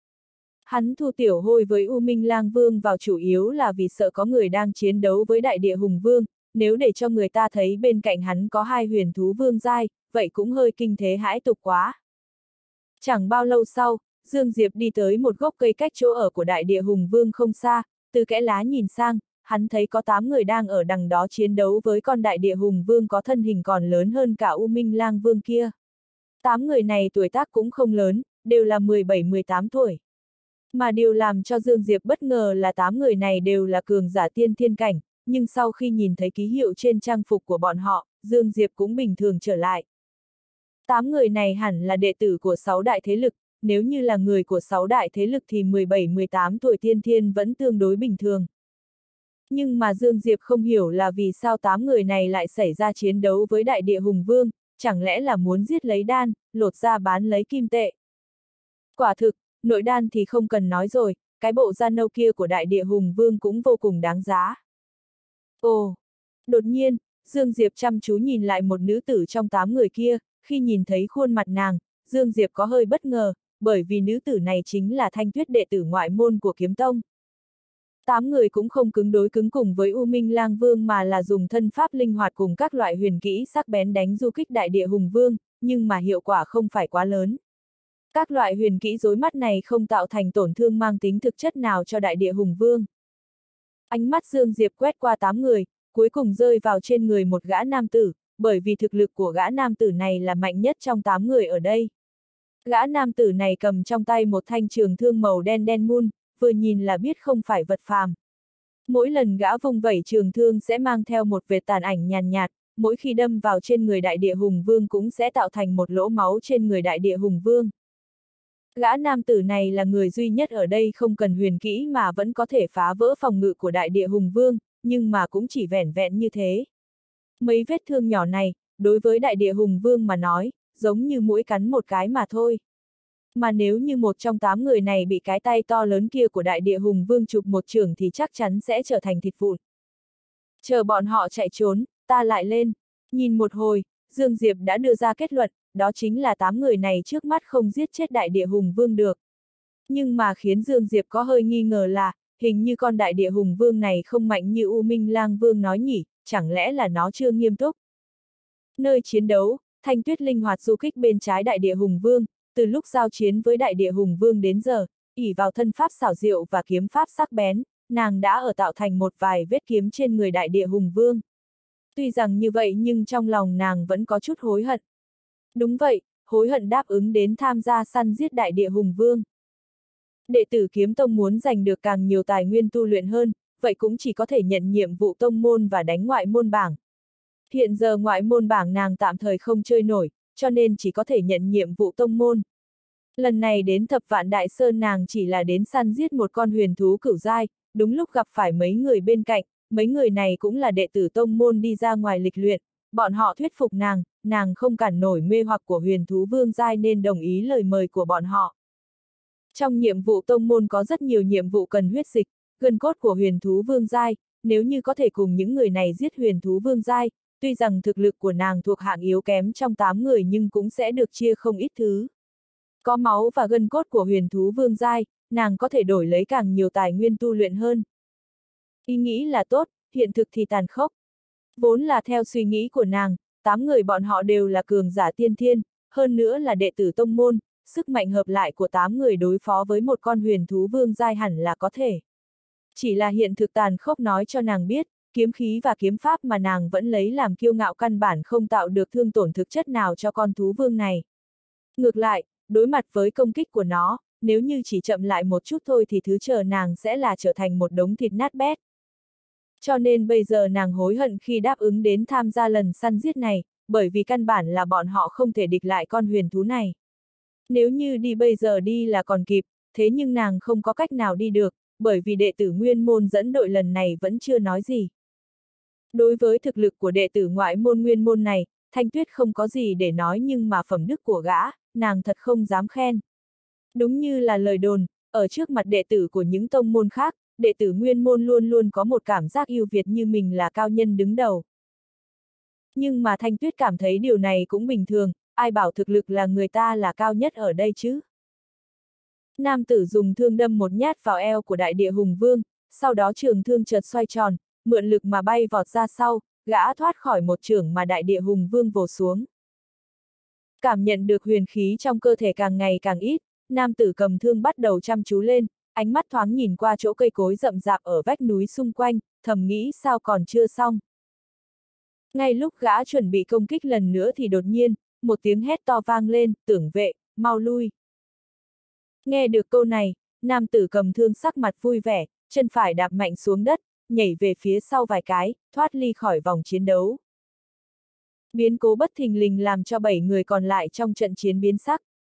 Hắn thu Tiểu Hôi với U Minh Lang Vương vào chủ yếu là vì sợ có người đang chiến đấu với Đại Địa Hùng Vương, nếu để cho người ta thấy bên cạnh hắn có hai huyền thú vương giai, vậy cũng hơi kinh thế hãi tục quá. Chẳng bao lâu sau, Dương Diệp đi tới một gốc cây cách chỗ ở của Đại Địa Hùng Vương không xa, từ kẽ lá nhìn sang, hắn thấy có 8 người đang ở đằng đó chiến đấu với con Đại Địa Hùng Vương có thân hình còn lớn hơn cả U Minh Lang Vương kia. 8 người này tuổi tác cũng không lớn, đều là 17-18 tuổi. Mà điều làm cho Dương Diệp bất ngờ là 8 người này đều là cường giả tiên thiên cảnh, nhưng sau khi nhìn thấy ký hiệu trên trang phục của bọn họ, Dương Diệp cũng bình thường trở lại. 8 người này hẳn là đệ tử của 6 đại thế lực, nếu như là người của 6 đại thế lực thì 17-18 tuổi tiên thiên vẫn tương đối bình thường. Nhưng mà Dương Diệp không hiểu là vì sao 8 người này lại xảy ra chiến đấu với Đại Địa Hùng Vương, chẳng lẽ là muốn giết lấy đan, lột ra bán lấy kim tệ. Quả thực, nội đan thì không cần nói rồi, cái bộ da nâu kia của Đại Địa Hùng Vương cũng vô cùng đáng giá. Ồ! Đột nhiên, Dương Diệp chăm chú nhìn lại một nữ tử trong 8 người kia, khi nhìn thấy khuôn mặt nàng, Dương Diệp có hơi bất ngờ, bởi vì nữ tử này chính là Thanh Tuyết đệ tử ngoại môn của Kiếm Tông. 8 người cũng không cứng đối cứng cùng với U Minh Lang Vương mà là dùng thân pháp linh hoạt cùng các loại huyền kỹ sắc bén đánh du kích Đại Địa Hùng Vương, nhưng mà hiệu quả không phải quá lớn. Các loại huyền kỹ rối mắt này không tạo thành tổn thương mang tính thực chất nào cho Đại Địa Hùng Vương. Ánh mắt Dương Diệp quét qua 8 người, cuối cùng rơi vào trên người một gã nam tử, bởi vì thực lực của gã nam tử này là mạnh nhất trong 8 người ở đây. Gã nam tử này cầm trong tay một thanh trường thương màu đen đen mun, vừa nhìn là biết không phải vật phàm. Mỗi lần gã vung vẩy trường thương sẽ mang theo một vệt tàn ảnh nhàn nhạt, mỗi khi đâm vào trên người Đại Địa Hùng Vương cũng sẽ tạo thành một lỗ máu trên người Đại Địa Hùng Vương. Gã nam tử này là người duy nhất ở đây không cần huyền kỹ mà vẫn có thể phá vỡ phòng ngự của Đại Địa Hùng Vương, nhưng mà cũng chỉ vẻn vẹn như thế. Mấy vết thương nhỏ này, đối với đại địa hùng vương mà nói, giống như mũi cắn một cái mà thôi. Mà nếu như một trong 8 người này bị cái tay to lớn kia của đại địa hùng vương chụp một chưởng thì chắc chắn sẽ trở thành thịt vụn. Chờ bọn họ chạy trốn, ta lại lên. Nhìn một hồi, Dương Diệp đã đưa ra kết luận, đó chính là 8 người này trước mắt không giết chết đại địa hùng vương được. Nhưng mà khiến Dương Diệp có hơi nghi ngờ là, hình như con đại địa hùng vương này không mạnh như U Minh Lang Vương nói nhỉ, chẳng lẽ là nó chưa nghiêm túc. Nơi chiến đấu, Thanh Tuyết linh hoạt du kích bên trái đại địa hùng vương, từ lúc giao chiến với đại địa hùng vương đến giờ, ỷ vào thân pháp xảo diệu và kiếm pháp sắc bén, nàng đã ở tạo thành một vài vết kiếm trên người đại địa hùng vương. Tuy rằng như vậy nhưng trong lòng nàng vẫn có chút hối hận. Đúng vậy, hối hận đáp ứng đến tham gia săn giết đại địa hùng vương. Đệ tử kiếm tông muốn giành được càng nhiều tài nguyên tu luyện hơn, vậy cũng chỉ có thể nhận nhiệm vụ tông môn và đánh ngoại môn bảng. Hiện giờ ngoại môn bảng nàng tạm thời không chơi nổi, cho nên chỉ có thể nhận nhiệm vụ tông môn. Lần này đến Thập Vạn Đại Sơn nàng chỉ là đến săn giết một con huyền thú cửu giai, đúng lúc gặp phải mấy người bên cạnh, mấy người này cũng là đệ tử tông môn đi ra ngoài lịch luyện, bọn họ thuyết phục nàng không cản nổi mê hoặc của huyền thú vương giai nên đồng ý lời mời của bọn họ. Trong nhiệm vụ tông môn có rất nhiều nhiệm vụ cần huyết dịch, gân cốt của huyền thú vương giai, nếu như có thể cùng những người này giết huyền thú vương giai, tuy rằng thực lực của nàng thuộc hạng yếu kém trong 8 người nhưng cũng sẽ được chia không ít thứ. Có máu và gân cốt của huyền thú vương giai, nàng có thể đổi lấy càng nhiều tài nguyên tu luyện hơn. Ý nghĩ là tốt, hiện thực thì tàn khốc. Vốn là theo suy nghĩ của nàng, 8 người bọn họ đều là cường giả tiên thiên, hơn nữa là đệ tử tông môn, sức mạnh hợp lại của 8 người đối phó với một con huyền thú vương giai hẳn là có thể. Chỉ là hiện thực tàn khốc nói cho nàng biết, kiếm khí và kiếm pháp mà nàng vẫn lấy làm kiêu ngạo căn bản không tạo được thương tổn thực chất nào cho con thú vương này. Ngược lại, đối mặt với công kích của nó, nếu như chỉ chậm lại một chút thôi thì thứ chờ nàng sẽ là trở thành một đống thịt nát bét. Cho nên bây giờ nàng hối hận khi đáp ứng đến tham gia lần săn giết này, bởi vì căn bản là bọn họ không thể địch lại con huyền thú này. Nếu như đi bây giờ đi là còn kịp, thế nhưng nàng không có cách nào đi được, bởi vì đệ tử nguyên môn dẫn đội lần này vẫn chưa nói gì. Đối với thực lực của đệ tử ngoại môn nguyên môn này, Thanh Tuyết không có gì để nói nhưng mà phẩm đức của gã, nàng thật không dám khen. Đúng như là lời đồn, ở trước mặt đệ tử của những tông môn khác, đệ tử nguyên môn luôn luôn có một cảm giác ưu việt như mình là cao nhân đứng đầu. Nhưng mà Thanh Tuyết cảm thấy điều này cũng bình thường, ai bảo thực lực là người ta là cao nhất ở đây chứ. Nam tử dùng thương đâm một nhát vào eo của đại địa hùng vương, sau đó trường thương chợt xoay tròn, mượn lực mà bay vọt ra sau, gã thoát khỏi một chưởng mà đại địa hùng vương vồ xuống. Cảm nhận được huyền khí trong cơ thể càng ngày càng ít, nam tử cầm thương bắt đầu chăm chú lên, ánh mắt thoáng nhìn qua chỗ cây cối rậm rạp ở vách núi xung quanh, thầm nghĩ sao còn chưa xong. Ngay lúc gã chuẩn bị công kích lần nữa thì đột nhiên, một tiếng hét to vang lên, tưởng vệ, mau lui. Nghe được câu này, nam tử cầm thương sắc mặt vui vẻ, chân phải đạp mạnh xuống đất, nhảy về phía sau vài cái, thoát ly khỏi vòng chiến đấu. Biến cố bất thình lình làm cho 7 người còn lại trong trận chiến biến sắc.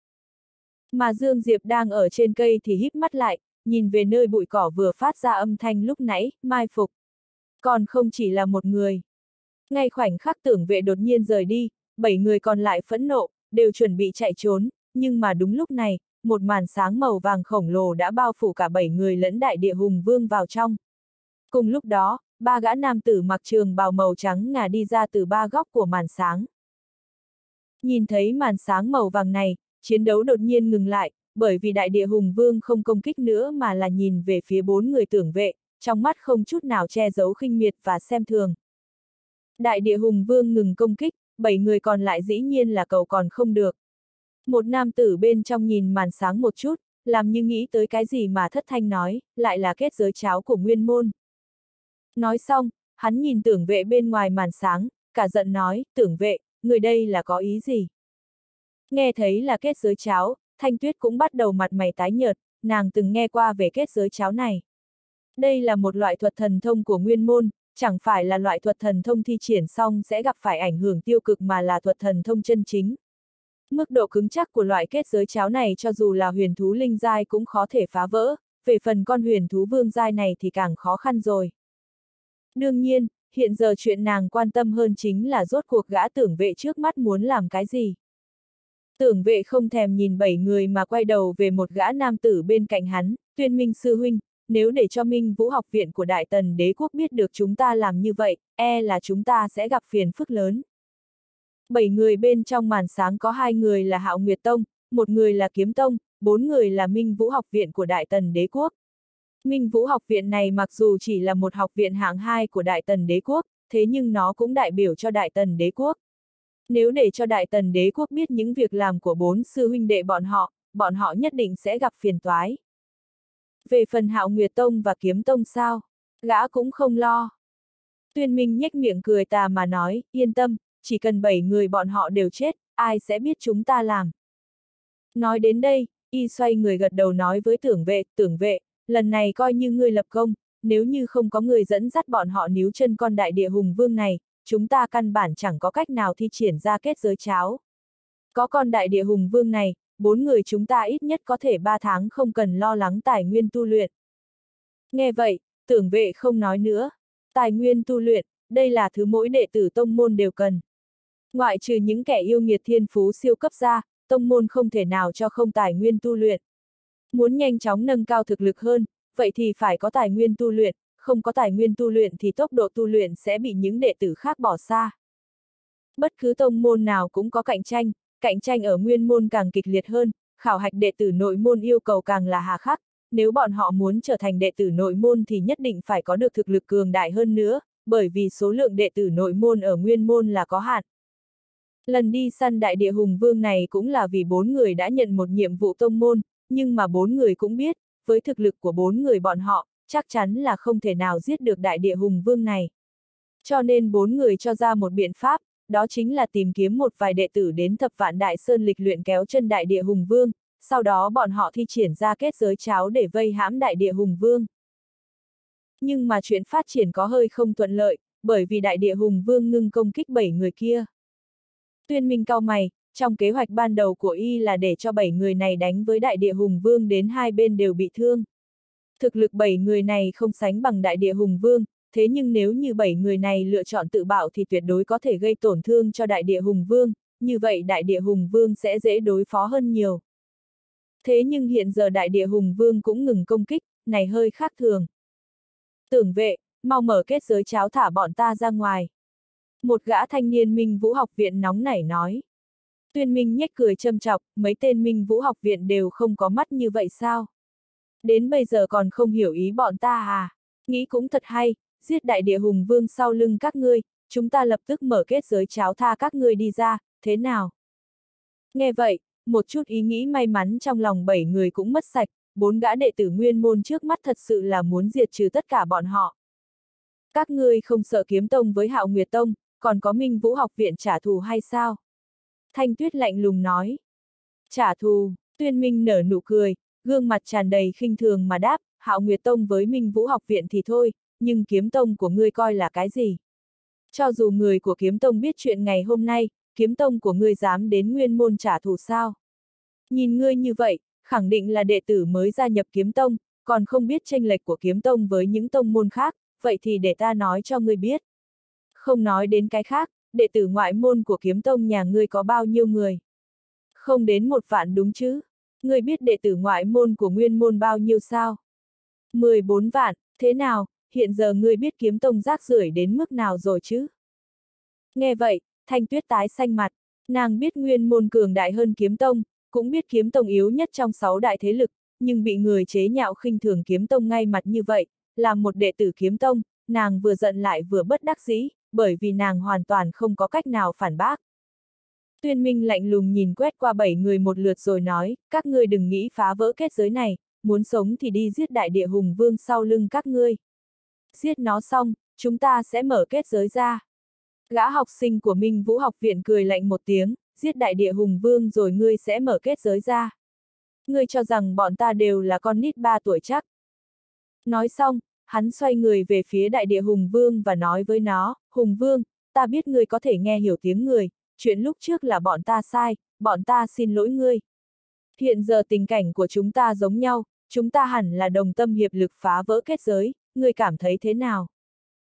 Mà Dương Diệp đang ở trên cây thì híp mắt lại, nhìn về nơi bụi cỏ vừa phát ra âm thanh lúc nãy, mai phục. Còn không chỉ là một người. Ngay khoảnh khắc tưởng vệ đột nhiên rời đi, 7 người còn lại phẫn nộ, đều chuẩn bị chạy trốn, nhưng mà đúng lúc này, một màn sáng màu vàng khổng lồ đã bao phủ cả 7 người lẫn đại địa hùng vương vào trong. Cùng lúc đó, 3 gã nam tử mặc trường bào màu trắng ngà đi ra từ 3 góc của màn sáng. Nhìn thấy màn sáng màu vàng này, chiến đấu đột nhiên ngừng lại, bởi vì đại địa hùng vương không công kích nữa mà là nhìn về phía 4 người tưởng vệ, trong mắt không chút nào che giấu khinh miệt và xem thường. Đại địa hùng vương ngừng công kích, 7 người còn lại dĩ nhiên là cầu còn không được. Một nam tử bên trong nhìn màn sáng một chút, làm như nghĩ tới cái gì mà thất thanh nói, lại là kết giới cháo của nguyên môn. Nói xong, hắn nhìn tưởng vệ bên ngoài màn sáng, cả giận nói, tưởng vệ, người đây là có ý gì? Nghe thấy là kết giới cháo, Thanh Tuyết cũng bắt đầu mặt mày tái nhợt, nàng từng nghe qua về kết giới cháo này. Đây là một loại thuật thần thông của nguyên môn, chẳng phải là loại thuật thần thông thi triển xong sẽ gặp phải ảnh hưởng tiêu cực mà là thuật thần thông chân chính. Mức độ cứng chắc của loại kết giới cháo này cho dù là huyền thú linh giai cũng khó thể phá vỡ, về phần con huyền thú vương giai này thì càng khó khăn rồi. Đương nhiên, hiện giờ chuyện nàng quan tâm hơn chính là rốt cuộc gã tưởng vệ trước mắt muốn làm cái gì. Tưởng vệ không thèm nhìn 7 người mà quay đầu về một gã nam tử bên cạnh hắn, Tuyên Minh sư huynh, nếu để cho Minh Vũ học viện của Đại Tần Đế quốc biết được chúng ta làm như vậy, e là chúng ta sẽ gặp phiền phức lớn. 7 người bên trong màn sáng có 2 người là Hạo Nguyệt Tông, 1 người là Kiếm Tông, 4 người là Minh Vũ học viện của Đại Tần Đế quốc. Minh Vũ học viện này mặc dù chỉ là một học viện hạng 2 của Đại Tần Đế quốc, thế nhưng nó cũng đại biểu cho Đại Tần Đế quốc. Nếu để cho Đại Tần Đế quốc biết những việc làm của 4 sư huynh đệ bọn họ nhất định sẽ gặp phiền toái. Về phần Hạo Nguyệt Tông và Kiếm Tông sao? Gã cũng không lo. Tuyên Minh nhếch miệng cười tà mà nói, yên tâm, chỉ cần 7 người bọn họ đều chết, ai sẽ biết chúng ta làm. Nói đến đây, y xoay người gật đầu nói với tưởng vệ, lần này coi như ngươi lập công, nếu như không có người dẫn dắt bọn họ níu chân con đại địa hùng vương này, chúng ta căn bản chẳng có cách nào thi triển ra kết giới cháo. Có con đại địa hùng vương này, 4 người chúng ta ít nhất có thể 3 tháng không cần lo lắng tài nguyên tu luyện. Nghe vậy, tưởng vệ không nói nữa. Tài nguyên tu luyện, đây là thứ mỗi đệ tử tông môn đều cần. Ngoại trừ những kẻ yêu nghiệt thiên phú siêu cấp ra, tông môn không thể nào cho không tài nguyên tu luyện. Muốn nhanh chóng nâng cao thực lực hơn, vậy thì phải có tài nguyên tu luyện, không có tài nguyên tu luyện thì tốc độ tu luyện sẽ bị những đệ tử khác bỏ xa. Bất cứ tông môn nào cũng có cạnh tranh ở nguyên môn càng kịch liệt hơn, khảo hạch đệ tử nội môn yêu cầu càng là hà khắc, nếu bọn họ muốn trở thành đệ tử nội môn thì nhất định phải có được thực lực cường đại hơn nữa, bởi vì số lượng đệ tử nội môn ở nguyên môn là có hạn. Lần đi săn đại địa hùng vương này cũng là vì 4 người đã nhận một nhiệm vụ tông môn, nhưng mà 4 người cũng biết, với thực lực của 4 người bọn họ, chắc chắn là không thể nào giết được đại địa hùng vương này. Cho nên 4 người cho ra một biện pháp, đó chính là tìm kiếm một vài đệ tử đến Thập Vạn Đại Sơn lịch luyện kéo chân đại địa hùng vương, sau đó bọn họ thi triển ra kết giới cháo để vây hãm đại địa hùng vương. Nhưng mà chuyện phát triển có hơi không thuận lợi, bởi vì đại địa hùng vương ngưng công kích 7 người kia. Tuyên Minh cau mày, trong kế hoạch ban đầu của y là để cho 7 người này đánh với đại địa hùng vương đến hai bên đều bị thương. Thực lực 7 người này không sánh bằng đại địa hùng vương, thế nhưng nếu như 7 người này lựa chọn tự bạo thì tuyệt đối có thể gây tổn thương cho đại địa hùng vương, như vậy đại địa hùng vương sẽ dễ đối phó hơn nhiều. Thế nhưng hiện giờ đại địa hùng vương cũng ngừng công kích, này hơi khác thường. Tưởng vệ, mau mở kết giới cháo thả bọn ta ra ngoài. Một gã thanh niên Minh Vũ học viện nóng nảy nói. Tuyên Minh nhếch cười châm chọc, mấy tên Minh Vũ học viện đều không có mắt như vậy sao? Đến bây giờ còn không hiểu ý bọn ta à? Nghĩ cũng thật hay, giết đại địa hùng vương sau lưng các ngươi, chúng ta lập tức mở kết giới cháo tha các ngươi đi ra, thế nào? Nghe vậy, một chút ý nghĩ may mắn trong lòng 7 người cũng mất sạch, 4 gã đệ tử nguyên môn trước mắt thật sự là muốn diệt trừ tất cả bọn họ. Các ngươi không sợ Kiếm Tông với Hạo Nguyệt Tông, còn có Minh Vũ học viện trả thù hay sao? Thanh Tuyết lạnh lùng nói. Trả thù, Tuyên Minh nở nụ cười, gương mặt tràn đầy khinh thường mà đáp, Hạo Nguyệt Tông với Minh Vũ học viện thì thôi, nhưng Kiếm Tông của ngươi coi là cái gì? Cho dù người của Kiếm Tông biết chuyện ngày hôm nay, Kiếm Tông của ngươi dám đến nguyên môn trả thù sao? Nhìn ngươi như vậy, khẳng định là đệ tử mới gia nhập Kiếm Tông, còn không biết chênh lệch của Kiếm Tông với những tông môn khác, vậy thì để ta nói cho ngươi biết. Không nói đến cái khác, đệ tử ngoại môn của Kiếm Tông nhà ngươi có bao nhiêu người? Không đến 1 vạn đúng chứ? Ngươi biết đệ tử ngoại môn của nguyên môn bao nhiêu sao? 14 vạn, thế nào, hiện giờ ngươi biết Kiếm Tông rác rưởi đến mức nào rồi chứ? Nghe vậy, Thanh Tuyết tái xanh mặt, nàng biết nguyên môn cường đại hơn Kiếm Tông, cũng biết Kiếm Tông yếu nhất trong 6 đại thế lực, nhưng bị người chế nhạo khinh thường Kiếm Tông ngay mặt như vậy, làm một đệ tử Kiếm Tông, nàng vừa giận lại vừa bất đắc dĩ, bởi vì nàng hoàn toàn không có cách nào phản bác. Tuyên Minh lạnh lùng nhìn quét qua 7 người một lượt rồi nói, các ngươi đừng nghĩ phá vỡ kết giới này, muốn sống thì đi giết đại địa hùng vương sau lưng các ngươi. Giết nó xong, chúng ta sẽ mở kết giới ra. Gã học sinh của Minh Vũ học viện cười lạnh một tiếng, giết đại địa hùng vương rồi ngươi sẽ mở kết giới ra. Ngươi cho rằng bọn ta đều là con nít 3 tuổi chắc. Nói xong, hắn xoay người về phía đại địa hùng vương và nói với nó, Hùng vương, ta biết ngươi có thể nghe hiểu tiếng người, chuyện lúc trước là bọn ta sai, bọn ta xin lỗi ngươi. Hiện giờ tình cảnh của chúng ta giống nhau, chúng ta hẳn là đồng tâm hiệp lực phá vỡ kết giới, ngươi cảm thấy thế nào?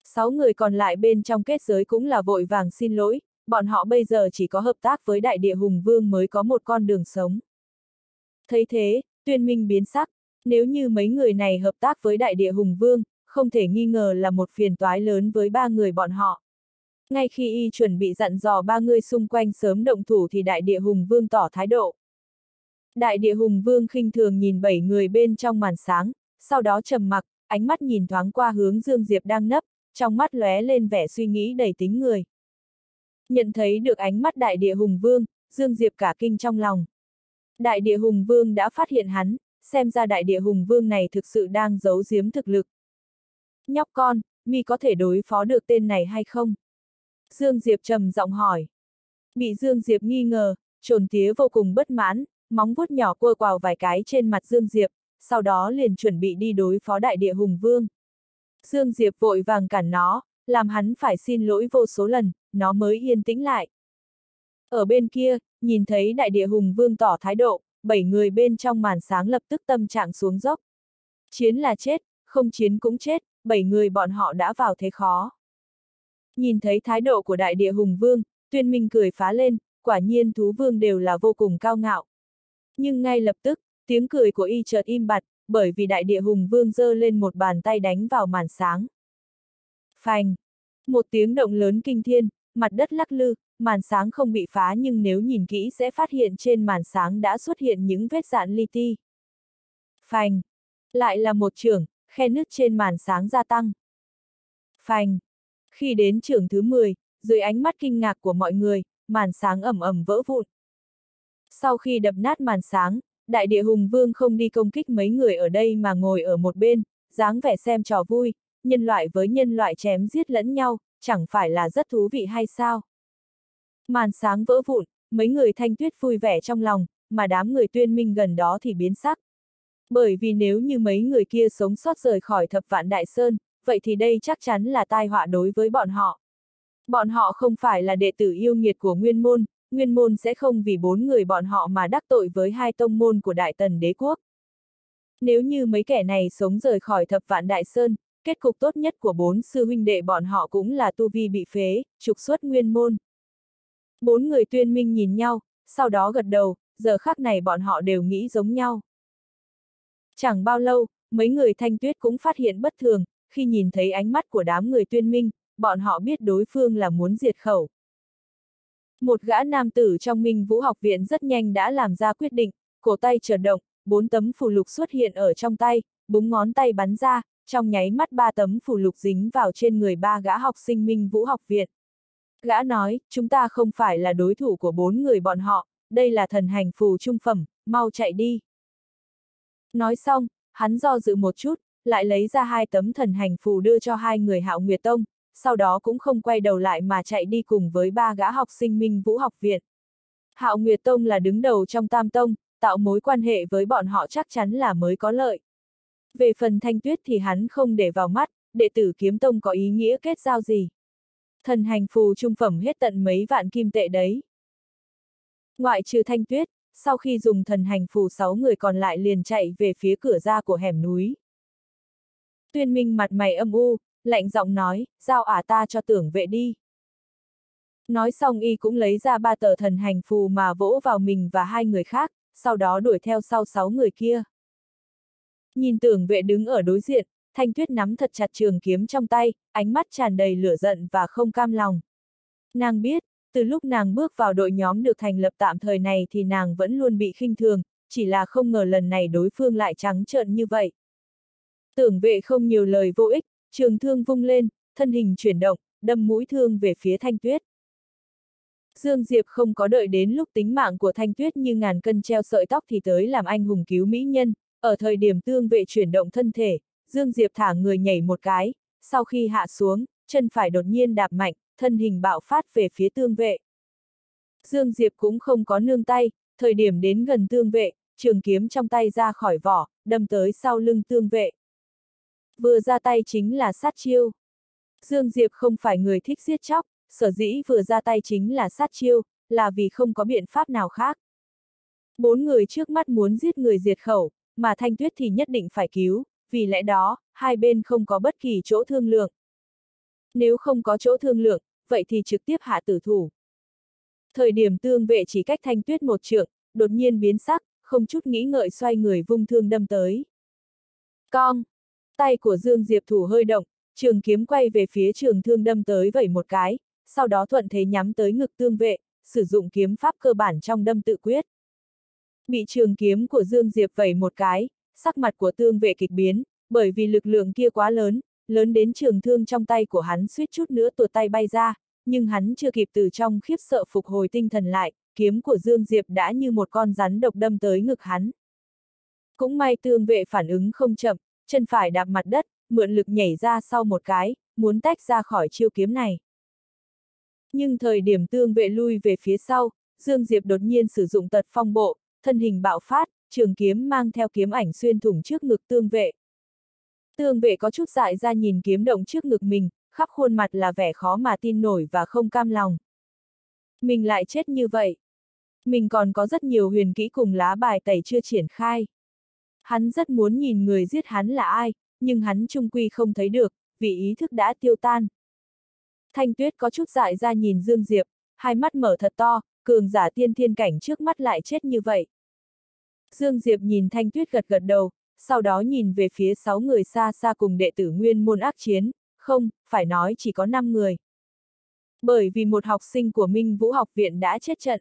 6 người còn lại bên trong kết giới cũng là vội vàng xin lỗi, bọn họ bây giờ chỉ có hợp tác với Đại Địa Hùng Vương mới có một con đường sống. Thấy thế, Tuyên Minh biến sắc, nếu như mấy người này hợp tác với Đại Địa Hùng Vương, không thể nghi ngờ là một phiền toái lớn với 3 người bọn họ. Ngay khi y chuẩn bị dặn dò 3 người xung quanh sớm động thủ thì Đại Địa Hùng Vương tỏ thái độ. Đại Địa Hùng Vương khinh thường nhìn 7 người bên trong màn sáng, sau đó trầm mặc, ánh mắt nhìn thoáng qua hướng Dương Diệp đang nấp, trong mắt lóe lên vẻ suy nghĩ đầy tính người. Nhận thấy được ánh mắt Đại Địa Hùng Vương, Dương Diệp cả kinh trong lòng. Đại Địa Hùng Vương đã phát hiện hắn, xem ra Đại Địa Hùng Vương này thực sự đang giấu giếm thực lực. Nhóc con, mi có thể đối phó được tên này hay không? Dương Diệp trầm giọng hỏi. Bị Dương Diệp nghi ngờ, Trồn Tía vô cùng bất mãn, móng vuốt nhỏ quơ quào vài cái trên mặt Dương Diệp, sau đó liền chuẩn bị đi đối phó Đại Địa Hùng Vương. Dương Diệp vội vàng cản nó, làm hắn phải xin lỗi vô số lần, nó mới yên tĩnh lại. Ở bên kia, nhìn thấy Đại Địa Hùng Vương tỏ thái độ, 7 người bên trong màn sáng lập tức tâm trạng xuống dốc. Chiến là chết, không chiến cũng chết, 7 người bọn họ đã vào thế khó. Nhìn thấy thái độ của Đại Địa Hùng Vương, Tuyên Minh cười phá lên, quả nhiên thú vương đều là vô cùng cao ngạo. Nhưng ngay lập tức, tiếng cười của y chợt im bặt, bởi vì Đại Địa Hùng Vương giơ lên một bàn tay đánh vào màn sáng. Phành! Một tiếng động lớn kinh thiên, mặt đất lắc lư, màn sáng không bị phá nhưng nếu nhìn kỹ sẽ phát hiện trên màn sáng đã xuất hiện những vết dạn li ti. Phành! Lại là một chưởng, khe nứt trên màn sáng gia tăng. Phành! Khi đến chưởng thứ 10, dưới ánh mắt kinh ngạc của mọi người, màn sáng ầm ầm vỡ vụn. Sau khi đập nát màn sáng, Đại Địa Hùng Vương không đi công kích mấy người ở đây mà ngồi ở một bên, dáng vẻ xem trò vui, nhân loại với nhân loại chém giết lẫn nhau, chẳng phải là rất thú vị hay sao? Màn sáng vỡ vụn, mấy người Thanh Tuyết vui vẻ trong lòng, mà đám người Tuyên Minh gần đó thì biến sắc. Bởi vì nếu như mấy người kia sống sót rời khỏi Thập Vạn Đại Sơn, vậy thì đây chắc chắn là tai họa đối với bọn họ. Bọn họ không phải là đệ tử yêu nghiệt của Nguyên môn sẽ không vì 4 người bọn họ mà đắc tội với 2 tông môn của Đại Tần Đế Quốc. Nếu như mấy kẻ này sống rời khỏi Thập Vạn Đại Sơn, kết cục tốt nhất của 4 sư huynh đệ bọn họ cũng là tu vi bị phế, trục xuất Nguyên môn. 4 người Tuyên Minh nhìn nhau, sau đó gật đầu, giờ khắc này bọn họ đều nghĩ giống nhau. Chẳng bao lâu, mấy người Thanh Tuyết cũng phát hiện bất thường, khi nhìn thấy ánh mắt của đám người Tuyên Minh, bọn họ biết đối phương là muốn diệt khẩu. Một gã nam tử trong Minh Vũ học viện rất nhanh đã làm ra quyết định, cổ tay chợt động, 4 tấm phù lục xuất hiện ở trong tay, búng ngón tay bắn ra, trong nháy mắt 3 tấm phù lục dính vào trên người 3 gã học sinh Minh Vũ học viện. Gã nói, chúng ta không phải là đối thủ của 4 người bọn họ, đây là thần hành phù trung phẩm, mau chạy đi. Nói xong, hắn do dự một chút, lại lấy ra 2 tấm thần hành phù đưa cho 2 người Hạo Nguyệt Tông, sau đó cũng không quay đầu lại mà chạy đi cùng với 3 gã học sinh Minh Vũ học viện. Hạo Nguyệt Tông là đứng đầu trong Tam Tông, tạo mối quan hệ với bọn họ chắc chắn là mới có lợi. Về phần Thanh Tuyết thì hắn không để vào mắt, đệ tử Kiếm Tông có ý nghĩa kết giao gì. Thần hành phù trung phẩm hết tận mấy vạn kim tệ đấy. Ngoại trừ Thanh Tuyết, sau khi dùng thần hành phù 6 người còn lại liền chạy về phía cửa ra của hẻm núi. Tuyên Minh mặt mày âm u, lạnh giọng nói, giao ta cho Tưởng Vệ đi. Nói xong y cũng lấy ra 3 tờ thần hành phù mà vỗ vào mình và 2 người khác, sau đó đuổi theo sau 6 người kia. Nhìn Tưởng Vệ đứng ở đối diện, Thanh Tuyết nắm thật chặt trường kiếm trong tay, ánh mắt tràn đầy lửa giận và không cam lòng. Nàng biết, từ lúc nàng bước vào đội nhóm được thành lập tạm thời này thì nàng vẫn luôn bị khinh thường, chỉ là không ngờ lần này đối phương lại trắng trợn như vậy. Tưởng Vệ không nhiều lời vô ích, trường thương vung lên, thân hình chuyển động, đâm mũi thương về phía Thanh Tuyết. Dương Diệp không có đợi đến lúc tính mạng của Thanh Tuyết như ngàn cân treo sợi tóc thì tới làm anh hùng cứu mỹ nhân, ở thời điểm Tưởng Vệ chuyển động thân thể, Dương Diệp thả người nhảy một cái, sau khi hạ xuống, chân phải đột nhiên đạp mạnh, thân hình bạo phát về phía Tưởng Vệ. Dương Diệp cũng không có nương tay, thời điểm đến gần Tưởng Vệ, trường kiếm trong tay ra khỏi vỏ, đâm tới sau lưng Tưởng Vệ. Vừa ra tay chính là sát chiêu. Dương Diệp không phải người thích giết chóc, sở dĩ vừa ra tay chính là sát chiêu, là vì không có biện pháp nào khác. 4 người trước mắt muốn giết người diệt khẩu, mà Thanh Tuyết thì nhất định phải cứu, vì lẽ đó, hai bên không có bất kỳ chỗ thương lượng. Nếu không có chỗ thương lượng, vậy thì trực tiếp hạ tử thủ. Thời điểm Tương Vệ chỉ cách Thanh Tuyết một trượng, đột nhiên biến sắc, không chút nghĩ ngợi xoay người vung thương đâm tới. Cong! Tay của Dương Diệp thủ hơi động, trường kiếm quay về phía trường thương đâm tới vẩy một cái, sau đó thuận thế nhắm tới ngực Tương Vệ, sử dụng kiếm pháp cơ bản trong đâm tự quyết. Bị trường kiếm của Dương Diệp vẩy một cái, sắc mặt của Tương Vệ kịch biến, bởi vì lực lượng kia quá lớn, lớn đến trường thương trong tay của hắn suýt chút nữa tuột tay bay ra, nhưng hắn chưa kịp từ trong khiếp sợ phục hồi tinh thần lại, kiếm của Dương Diệp đã như một con rắn độc đâm tới ngực hắn. Cũng may Tương Vệ phản ứng không chậm, chân phải đạp mặt đất, mượn lực nhảy ra sau một cái, muốn tách ra khỏi chiêu kiếm này. Nhưng thời điểm Tương Vệ lui về phía sau, Dương Diệp đột nhiên sử dụng tật phong bộ, thân hình bạo phát, trường kiếm mang theo kiếm ảnh xuyên thủng trước ngực Tương Vệ. Tương Vệ có chút dại ra nhìn kiếm động trước ngực mình, khắp khuôn mặt là vẻ khó mà tin nổi và không cam lòng. Mình lại chết như vậy. Mình còn có rất nhiều huyền kỹ cùng lá bài tẩy chưa triển khai. Hắn rất muốn nhìn người giết hắn là ai, nhưng hắn chung quy không thấy được, vì ý thức đã tiêu tan. Thanh Tuyết có chút dại ra nhìn Dương Diệp, hai mắt mở thật to, cường giả tiên thiên cảnh trước mắt lại chết như vậy. Dương Diệp nhìn Thanh Tuyết gật gật đầu, sau đó nhìn về phía 6 người xa xa cùng đệ tử nguyên môn ác chiến, không, phải nói chỉ có 5 người. Bởi vì một học sinh của Minh Vũ học viện đã chết trận.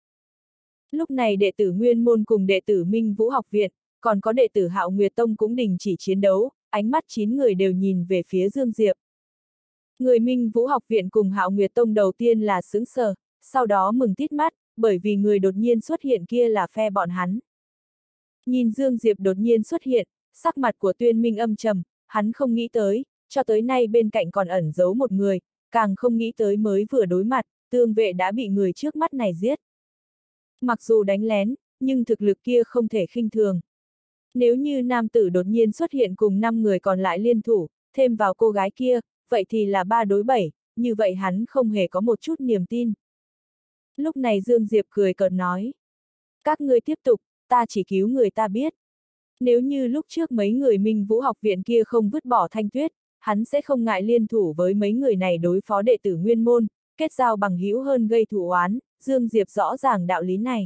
Lúc này đệ tử nguyên môn cùng đệ tử Minh Vũ học viện, còn có đệ tử Hạo Nguyệt Tông cũng đình chỉ chiến đấu, ánh mắt 9 người đều nhìn về phía Dương Diệp. Người Minh Vũ học viện cùng Hạo Nguyệt Tông đầu tiên là sững sờ, sau đó mừng tít mắt, bởi vì người đột nhiên xuất hiện kia là phe bọn hắn. Nhìn Dương Diệp đột nhiên xuất hiện, sắc mặt của Tuyên Minh âm trầm, hắn không nghĩ tới, cho tới nay bên cạnh còn ẩn giấu một người, càng không nghĩ tới mới vừa đối mặt, Tương Vệ đã bị người trước mắt này giết. Mặc dù đánh lén, nhưng thực lực kia không thể khinh thường. Nếu như nam tử đột nhiên xuất hiện cùng 5 người còn lại liên thủ, thêm vào cô gái kia, vậy thì là 3 đối 7, như vậy hắn không hề có một chút niềm tin. Lúc này Dương Diệp cười cợt nói. Các ngươi tiếp tục, ta chỉ cứu người ta biết. Nếu như lúc trước mấy người Minh Vũ học viện kia không vứt bỏ Thanh Tuyết, hắn sẽ không ngại liên thủ với mấy người này đối phó đệ tử nguyên môn, kết giao bằng hữu hơn gây thù oán, Dương Diệp rõ ràng đạo lý này.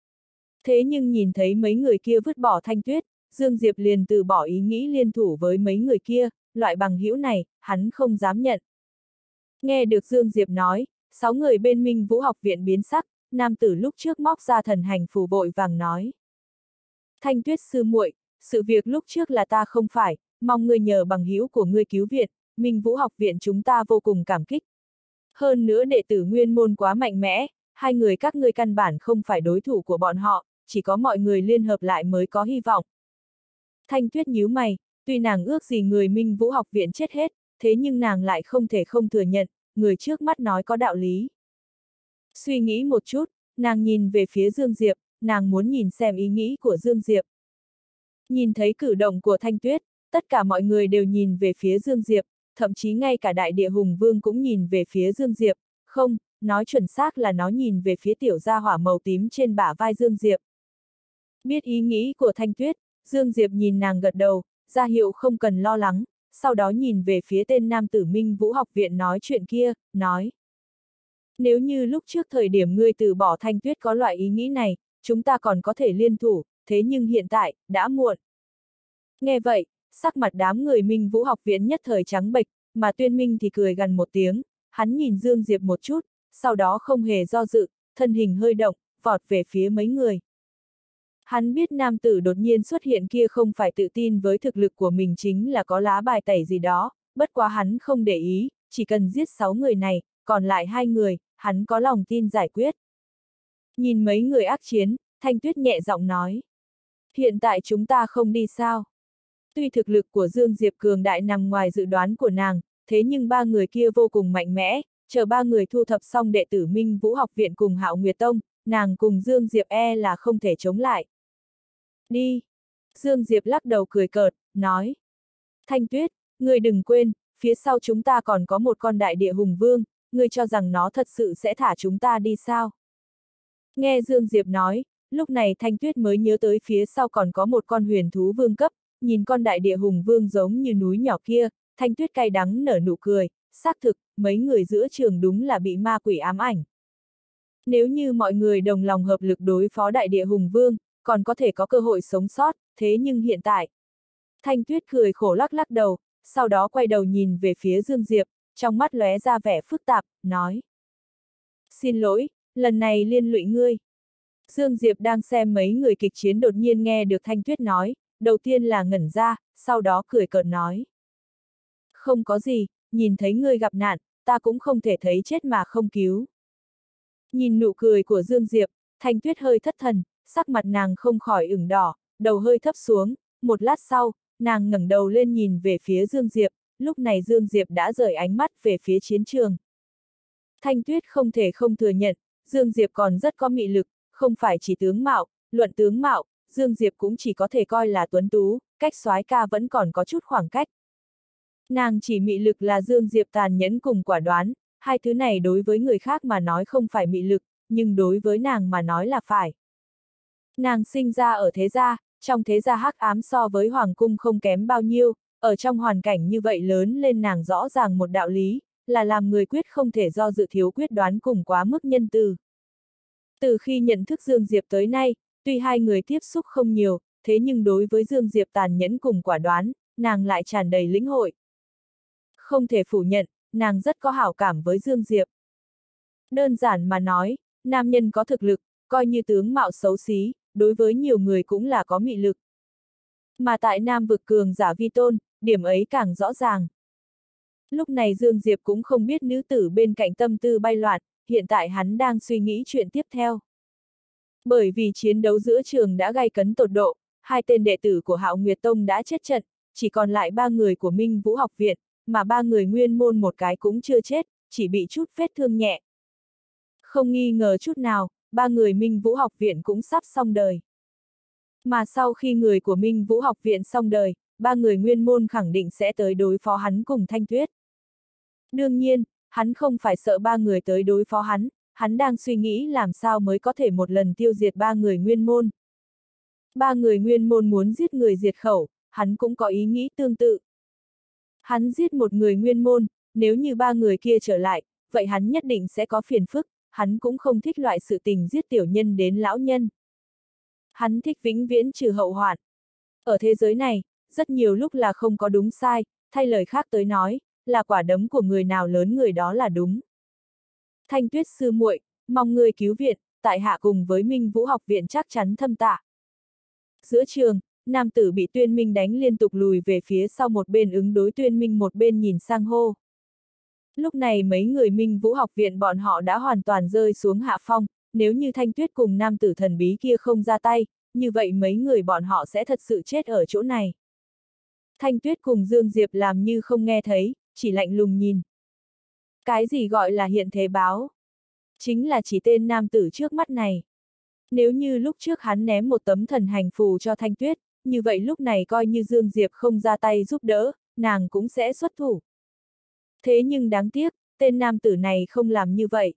Thế nhưng nhìn thấy mấy người kia vứt bỏ Thanh Tuyết, Dương Diệp liền từ bỏ ý nghĩ liên thủ với mấy người kia, loại bằng hữu này, hắn không dám nhận. Nghe được Dương Diệp nói, 6 người bên Minh Vũ học viện biến sắc, nam tử lúc trước móc ra thần hành phù vội vàng nói. Thanh Tuyết sư muội, sự việc lúc trước là ta không phải, mong ngươi nhờ bằng hữu của ngươi cứu viện, Minh Vũ học viện chúng ta vô cùng cảm kích. Hơn nữa đệ tử nguyên môn quá mạnh mẽ, hai người các ngươi căn bản không phải đối thủ của bọn họ, chỉ có mọi người liên hợp lại mới có hy vọng. Thanh Tuyết nhíu mày, tuy nàng ước gì người Minh Vũ học viện chết hết, thế nhưng nàng lại không thể không thừa nhận, người trước mắt nói có đạo lý. Suy nghĩ một chút, nàng nhìn về phía Dương Diệp, nàng muốn nhìn xem ý nghĩ của Dương Diệp. Nhìn thấy cử động của Thanh Tuyết, tất cả mọi người đều nhìn về phía Dương Diệp, thậm chí ngay cả đại địa hùng vương cũng nhìn về phía Dương Diệp, không, nói chuẩn xác là nó nhìn về phía tiểu gia hỏa màu tím trên bả vai Dương Diệp. Biết ý nghĩ của Thanh Tuyết, Dương Diệp nhìn nàng gật đầu, ra hiệu không cần lo lắng, sau đó nhìn về phía tên nam tử Minh Vũ học viện nói chuyện kia, nói. Nếu như lúc trước thời điểm ngươi từ bỏ Thanh Tuyết có loại ý nghĩ này, chúng ta còn có thể liên thủ, thế nhưng hiện tại, đã muộn. Nghe vậy, sắc mặt đám người Minh Vũ học viện nhất thời trắng bệch, mà Tuyên Minh thì cười gằn một tiếng, hắn nhìn Dương Diệp một chút, sau đó không hề do dự, thân hình hơi động, vọt về phía mấy người. Hắn biết nam tử đột nhiên xuất hiện kia không phải tự tin với thực lực của mình chính là có lá bài tẩy gì đó, bất quá hắn không để ý, chỉ cần giết 6 người này, còn lại 2 người, hắn có lòng tin giải quyết. Nhìn mấy người ác chiến, Thanh Tuyết nhẹ giọng nói. Hiện tại chúng ta không đi sao? Tuy thực lực của Dương Diệp cường đại nằm ngoài dự đoán của nàng, thế nhưng 3 người kia vô cùng mạnh mẽ, chờ 3 người thu thập xong đệ tử Minh Vũ học viện cùng Hạo Nguyệt Tông, nàng cùng Dương Diệp là không thể chống lại. Đi! Dương Diệp lắc đầu cười cợt, nói. Thanh Tuyết, ngươi đừng quên, phía sau chúng ta còn có một con đại địa hùng vương, ngươi cho rằng nó thật sự sẽ thả chúng ta đi sao? Nghe Dương Diệp nói, lúc này Thanh Tuyết mới nhớ tới phía sau còn có một con huyền thú vương cấp, nhìn con đại địa hùng vương giống như núi nhỏ kia, Thanh Tuyết cay đắng nở nụ cười, xác thực, mấy người giữa trường đúng là bị ma quỷ ám ảnh. Nếu như mọi người đồng lòng hợp lực đối phó đại địa hùng vương, còn có thể có cơ hội sống sót, thế nhưng hiện tại. Thanh Tuyết cười khổ lắc lắc đầu, sau đó quay đầu nhìn về phía Dương Diệp, trong mắt lóe ra vẻ phức tạp, nói. Xin lỗi, lần này liên lụy ngươi. Dương Diệp đang xem mấy người kịch chiến đột nhiên nghe được Thanh Tuyết nói, đầu tiên là ngẩn ra, sau đó cười cợt nói. Không có gì, nhìn thấy ngươi gặp nạn, ta cũng không thể thấy chết mà không cứu. Nhìn nụ cười của Dương Diệp, Thanh Tuyết hơi thất thần, sắc mặt nàng không khỏi ửng đỏ, đầu hơi thấp xuống, một lát sau, nàng ngẩng đầu lên nhìn về phía Dương Diệp, lúc này Dương Diệp đã rời ánh mắt về phía chiến trường. Thanh Tuyết không thể không thừa nhận, Dương Diệp còn rất có mị lực, không phải chỉ tướng mạo, luận tướng mạo, Dương Diệp cũng chỉ có thể coi là tuấn tú, cách soái ca vẫn còn có chút khoảng cách. Nàng chỉ mị lực là Dương Diệp tàn nhẫn cùng quả đoán, hai thứ này đối với người khác mà nói không phải mị lực, nhưng đối với nàng mà nói là phải. Nàng sinh ra ở thế gia, trong thế gia hắc ám so với hoàng cung không kém bao nhiêu, ở trong hoàn cảnh như vậy lớn lên nàng rõ ràng một đạo lý, là làm người quyết không thể do dự thiếu quyết đoán cùng quá mức nhân từ. Từ khi nhận thức Dương Diệp tới nay, tuy hai người tiếp xúc không nhiều, thế nhưng đối với Dương Diệp tàn nhẫn cùng quả đoán, nàng lại tràn đầy lĩnh hội. Không thể phủ nhận, nàng rất có hảo cảm với Dương Diệp. Đơn giản mà nói, nam nhân có thực lực, coi như tướng mạo xấu xí, đối với nhiều người cũng là có mị lực. Mà tại Nam vực cường giả vi tôn, điểm ấy càng rõ ràng. Lúc này Dương Diệp cũng không biết nữ tử bên cạnh tâm tư bay loạn, hiện tại hắn đang suy nghĩ chuyện tiếp theo. Bởi vì chiến đấu giữa trường đã gay cấn tột độ, hai tên đệ tử của Hạo Nguyệt Tông đã chết trận, chỉ còn lại ba người của Minh Vũ học viện, mà ba người nguyên môn một cái cũng chưa chết, chỉ bị chút vết thương nhẹ. Không nghi ngờ chút nào, ba người Minh Vũ học viện cũng sắp xong đời. Mà sau khi người của Minh Vũ học viện xong đời, ba người nguyên môn khẳng định sẽ tới đối phó hắn cùng Thanh Tuyết. Đương nhiên, hắn không phải sợ ba người tới đối phó hắn đang suy nghĩ làm sao mới có thể một lần tiêu diệt ba người nguyên môn. Ba người nguyên môn muốn giết người diệt khẩu, hắn cũng có ý nghĩ tương tự. Hắn giết một người nguyên môn, nếu như ba người kia trở lại, vậy hắn nhất định sẽ có phiền phức, hắn cũng không thích loại sự tình giết tiểu nhân đến lão nhân. Hắn thích vĩnh viễn trừ hậu hoạn. Ở thế giới này, rất nhiều lúc là không có đúng sai, thay lời khác tới nói, là quả đấm của người nào lớn người đó là đúng. Thanh Tuyết sư muội, mong người cứu viện, tại hạ cùng với Minh Vũ học viện chắc chắn thâm tạ. Giữa trường, nam tử bị Tuyên Minh đánh liên tục lùi về phía sau một bên ứng đối Tuyên Minh một bên nhìn sang hô. Lúc này mấy người Minh Vũ học viện bọn họ đã hoàn toàn rơi xuống hạ phong, nếu như Thanh Tuyết cùng nam tử thần bí kia không ra tay, như vậy mấy người bọn họ sẽ thật sự chết ở chỗ này. Thanh Tuyết cùng Dương Diệp làm như không nghe thấy, chỉ lạnh lùng nhìn. Cái gì gọi là hiện thế báo? Chính là chỉ tên nam tử trước mắt này. Nếu như lúc trước hắn ném một tấm thần hành phù cho Thanh Tuyết, như vậy lúc này coi như Dương Diệp không ra tay giúp đỡ, nàng cũng sẽ xuất thủ. Thế nhưng đáng tiếc, tên nam tử này không làm như vậy.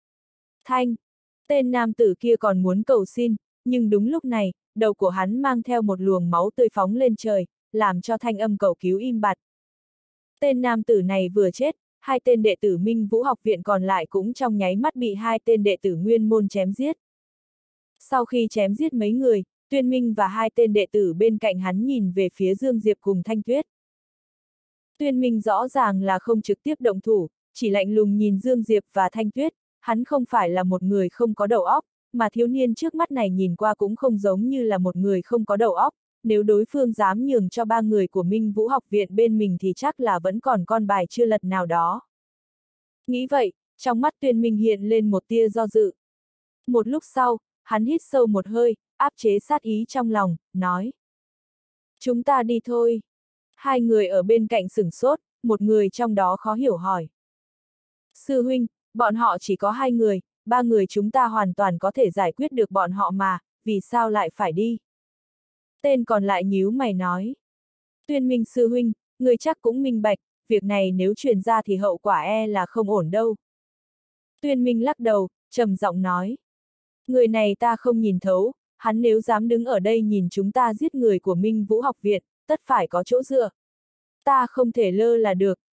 Tên nam tử kia còn muốn cầu xin, nhưng đúng lúc này, đầu của hắn mang theo một luồng máu tươi phóng lên trời, làm cho thanh âm cầu cứu im bặt. Tên nam tử này vừa chết, hai tên đệ tử Minh Vũ học viện còn lại cũng trong nháy mắt bị hai tên đệ tử nguyên môn chém giết. Sau khi chém giết mấy người, Tuyên Minh và hai tên đệ tử bên cạnh hắn nhìn về phía Dương Diệp cùng Thanh Tuyết. Tuyên Minh rõ ràng là không trực tiếp động thủ, chỉ lạnh lùng nhìn Dương Diệp và Thanh Tuyết, hắn không phải là một người không có đầu óc, mà thiếu niên trước mắt này nhìn qua cũng không giống như là một người không có đầu óc, nếu đối phương dám nhường cho ba người của Minh Vũ học viện bên mình thì chắc là vẫn còn con bài chưa lật nào đó. Nghĩ vậy, trong mắt Tuyên Minh hiện lên một tia do dự. Một lúc sau, hắn hít sâu một hơi, áp chế sát ý trong lòng, nói. Chúng ta đi thôi. Hai người ở bên cạnh sửng sốt, một người trong đó khó hiểu hỏi. Sư huynh, bọn họ chỉ có hai người, ba người chúng ta hoàn toàn có thể giải quyết được bọn họ mà, vì sao lại phải đi? Tên còn lại nhíu mày nói. Tuyên Minh sư huynh, người chắc cũng minh bạch, việc này nếu truyền ra thì hậu quả e là không ổn đâu. Tuyên Minh lắc đầu, trầm giọng nói. Người này ta không nhìn thấu, hắn nếu dám đứng ở đây nhìn chúng ta giết người của Minh Vũ học viện, tất phải có chỗ dựa. Ta không thể lơ là được,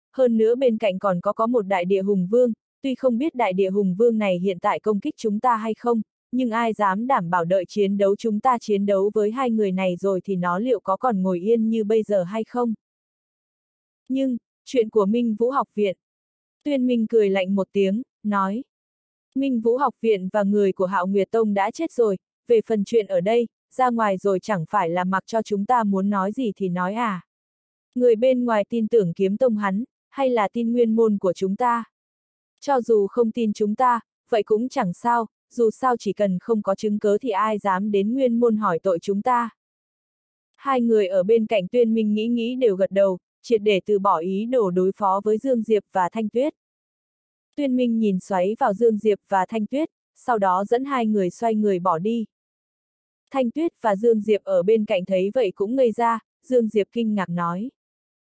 hơn nữa bên cạnh còn có một đại địa hùng vương, tuy không biết đại địa hùng vương này hiện tại công kích chúng ta hay không, nhưng ai dám đảm bảo đợi chiến đấu chúng ta chiến đấu với hai người này rồi thì nó liệu có còn ngồi yên như bây giờ hay không? Nhưng, chuyện của Minh Vũ học viện. Tuyên Minh cười lạnh một tiếng, nói. Minh Vũ học viện và người của Hạo Nguyệt Tông đã chết rồi, về phần chuyện ở đây, ra ngoài rồi chẳng phải là mặc cho chúng ta muốn nói gì thì nói à? Người bên ngoài tin tưởng kiếm tông hắn, hay là tin nguyên môn của chúng ta? Cho dù không tin chúng ta, vậy cũng chẳng sao, dù sao chỉ cần không có chứng cớ thì ai dám đến nguyên môn hỏi tội chúng ta. Hai người ở bên cạnh Tuyên Minh nghĩ đều gật đầu, triệt để từ bỏ ý đồ đối phó với Dương Diệp và Thanh Tuyết. Tuyên Minh nhìn xoáy vào Dương Diệp và Thanh Tuyết, sau đó dẫn hai người xoay người bỏ đi. Thanh Tuyết và Dương Diệp ở bên cạnh thấy vậy cũng ngây ra, Dương Diệp kinh ngạc nói.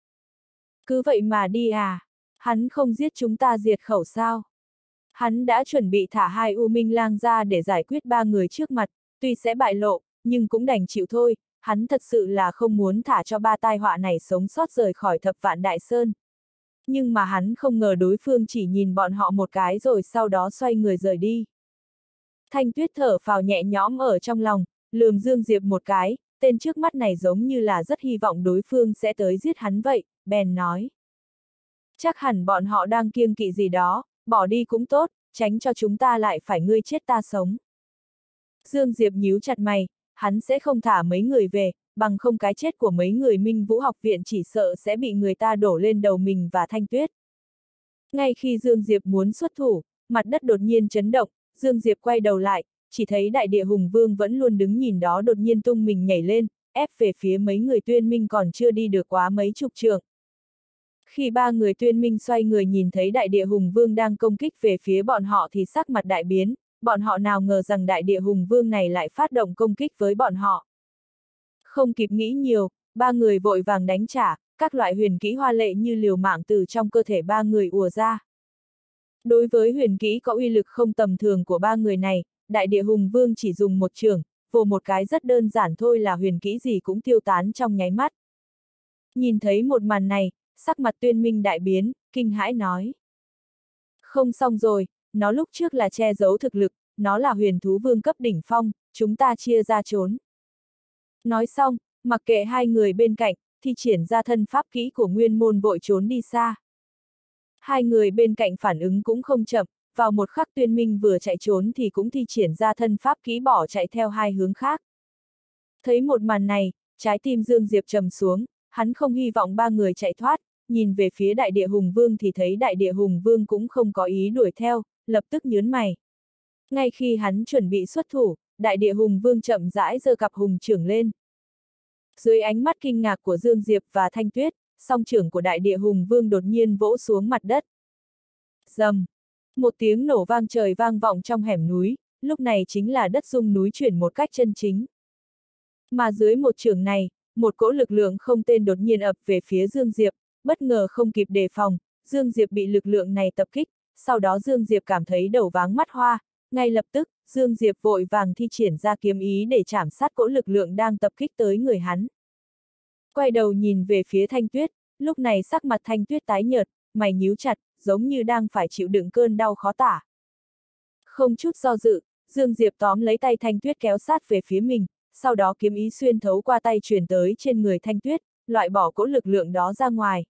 Cứ vậy mà đi à? Hắn không giết chúng ta diệt khẩu sao? Hắn đã chuẩn bị thả hai U Minh Lang ra để giải quyết ba người trước mặt, tuy sẽ bại lộ, nhưng cũng đành chịu thôi, hắn thật sự là không muốn thả cho ba tai họa này sống sót rời khỏi Thập Vạn Đại Sơn. Nhưng mà hắn không ngờ đối phương chỉ nhìn bọn họ một cái rồi sau đó xoay người rời đi. Thanh Tuyết thở phào nhẹ nhõm ở trong lòng, lườm Dương Diệp một cái, tên trước mắt này giống như là rất hy vọng đối phương sẽ tới giết hắn vậy, bèn nói. Chắc hẳn bọn họ đang kiêng kỵ gì đó, bỏ đi cũng tốt, tránh cho chúng ta lại phải ngươi chết ta sống. Dương Diệp nhíu chặt mày, hắn sẽ không thả mấy người về, bằng không cái chết của mấy người Minh Vũ học viện chỉ sợ sẽ bị người ta đổ lên đầu mình và Thanh Tuyết. Ngay khi Dương Diệp muốn xuất thủ, mặt đất đột nhiên chấn động, Dương Diệp quay đầu lại, chỉ thấy đại địa hùng vương vẫn luôn đứng nhìn đó đột nhiên tung mình nhảy lên, ép về phía mấy người Tuyên Minh còn chưa đi được quá mấy chục trượng. Khi ba người Tuyên Minh xoay người nhìn thấy đại địa hùng vương đang công kích về phía bọn họ thì sắc mặt đại biến, bọn họ nào ngờ rằng đại địa hùng vương này lại phát động công kích với bọn họ. Không kịp nghĩ nhiều, ba người vội vàng đánh trả, các loại huyền kỹ hoa lệ như liều mạng từ trong cơ thể ba người ùa ra. Đối với huyền kỹ có uy lực không tầm thường của ba người này, đại địa hùng vương chỉ dùng một chưởng, vồ một cái rất đơn giản thôi là huyền kỹ gì cũng tiêu tán trong nháy mắt. Nhìn thấy một màn này, sắc mặt Tuyên Minh đại biến, kinh hãi nói. Không xong rồi, nó lúc trước là che giấu thực lực, nó là huyền thú vương cấp đỉnh phong, chúng ta chia ra trốn. Nói xong, mặc kệ hai người bên cạnh, thi triển ra thân pháp kỹ của nguyên môn vội trốn đi xa. Hai người bên cạnh phản ứng cũng không chậm, vào một khắc Tuyên Minh vừa chạy trốn thì cũng thi triển ra thân pháp kỹ bỏ chạy theo hai hướng khác. Thấy một màn này, trái tim Dương Diệp trầm xuống, hắn không hy vọng ba người chạy thoát, nhìn về phía đại địa hùng vương thì thấy đại địa hùng vương cũng không có ý đuổi theo, lập tức nhướng mày. Ngay khi hắn chuẩn bị xuất thủ, đại địa hùng vương chậm rãi giơ cặp hùng chưởng lên. Dưới ánh mắt kinh ngạc của Dương Diệp và Thanh Tuyết, song chưởng của đại địa hùng vương đột nhiên vỗ xuống mặt đất. Rầm! Một tiếng nổ vang trời vang vọng trong hẻm núi, lúc này chính là đất rung núi chuyển một cách chân chính. Mà dưới một chưởng này, một cỗ lực lượng không tên đột nhiên ập về phía Dương Diệp, bất ngờ không kịp đề phòng, Dương Diệp bị lực lượng này tập kích, sau đó Dương Diệp cảm thấy đầu váng mắt hoa, ngay lập tức, Dương Diệp vội vàng thi triển ra kiếm ý để chảm sát cỗ lực lượng đang tập kích tới người hắn. Quay đầu nhìn về phía Thanh Tuyết, lúc này sắc mặt Thanh Tuyết tái nhợt, mày nhíu chặt, giống như đang phải chịu đựng cơn đau khó tả. Không chút do dự, Dương Diệp tóm lấy tay Thanh Tuyết kéo sát về phía mình, sau đó kiếm ý xuyên thấu qua tay truyền tới trên người Thanh Tuyết, loại bỏ cỗ lực lượng đó ra ngoài.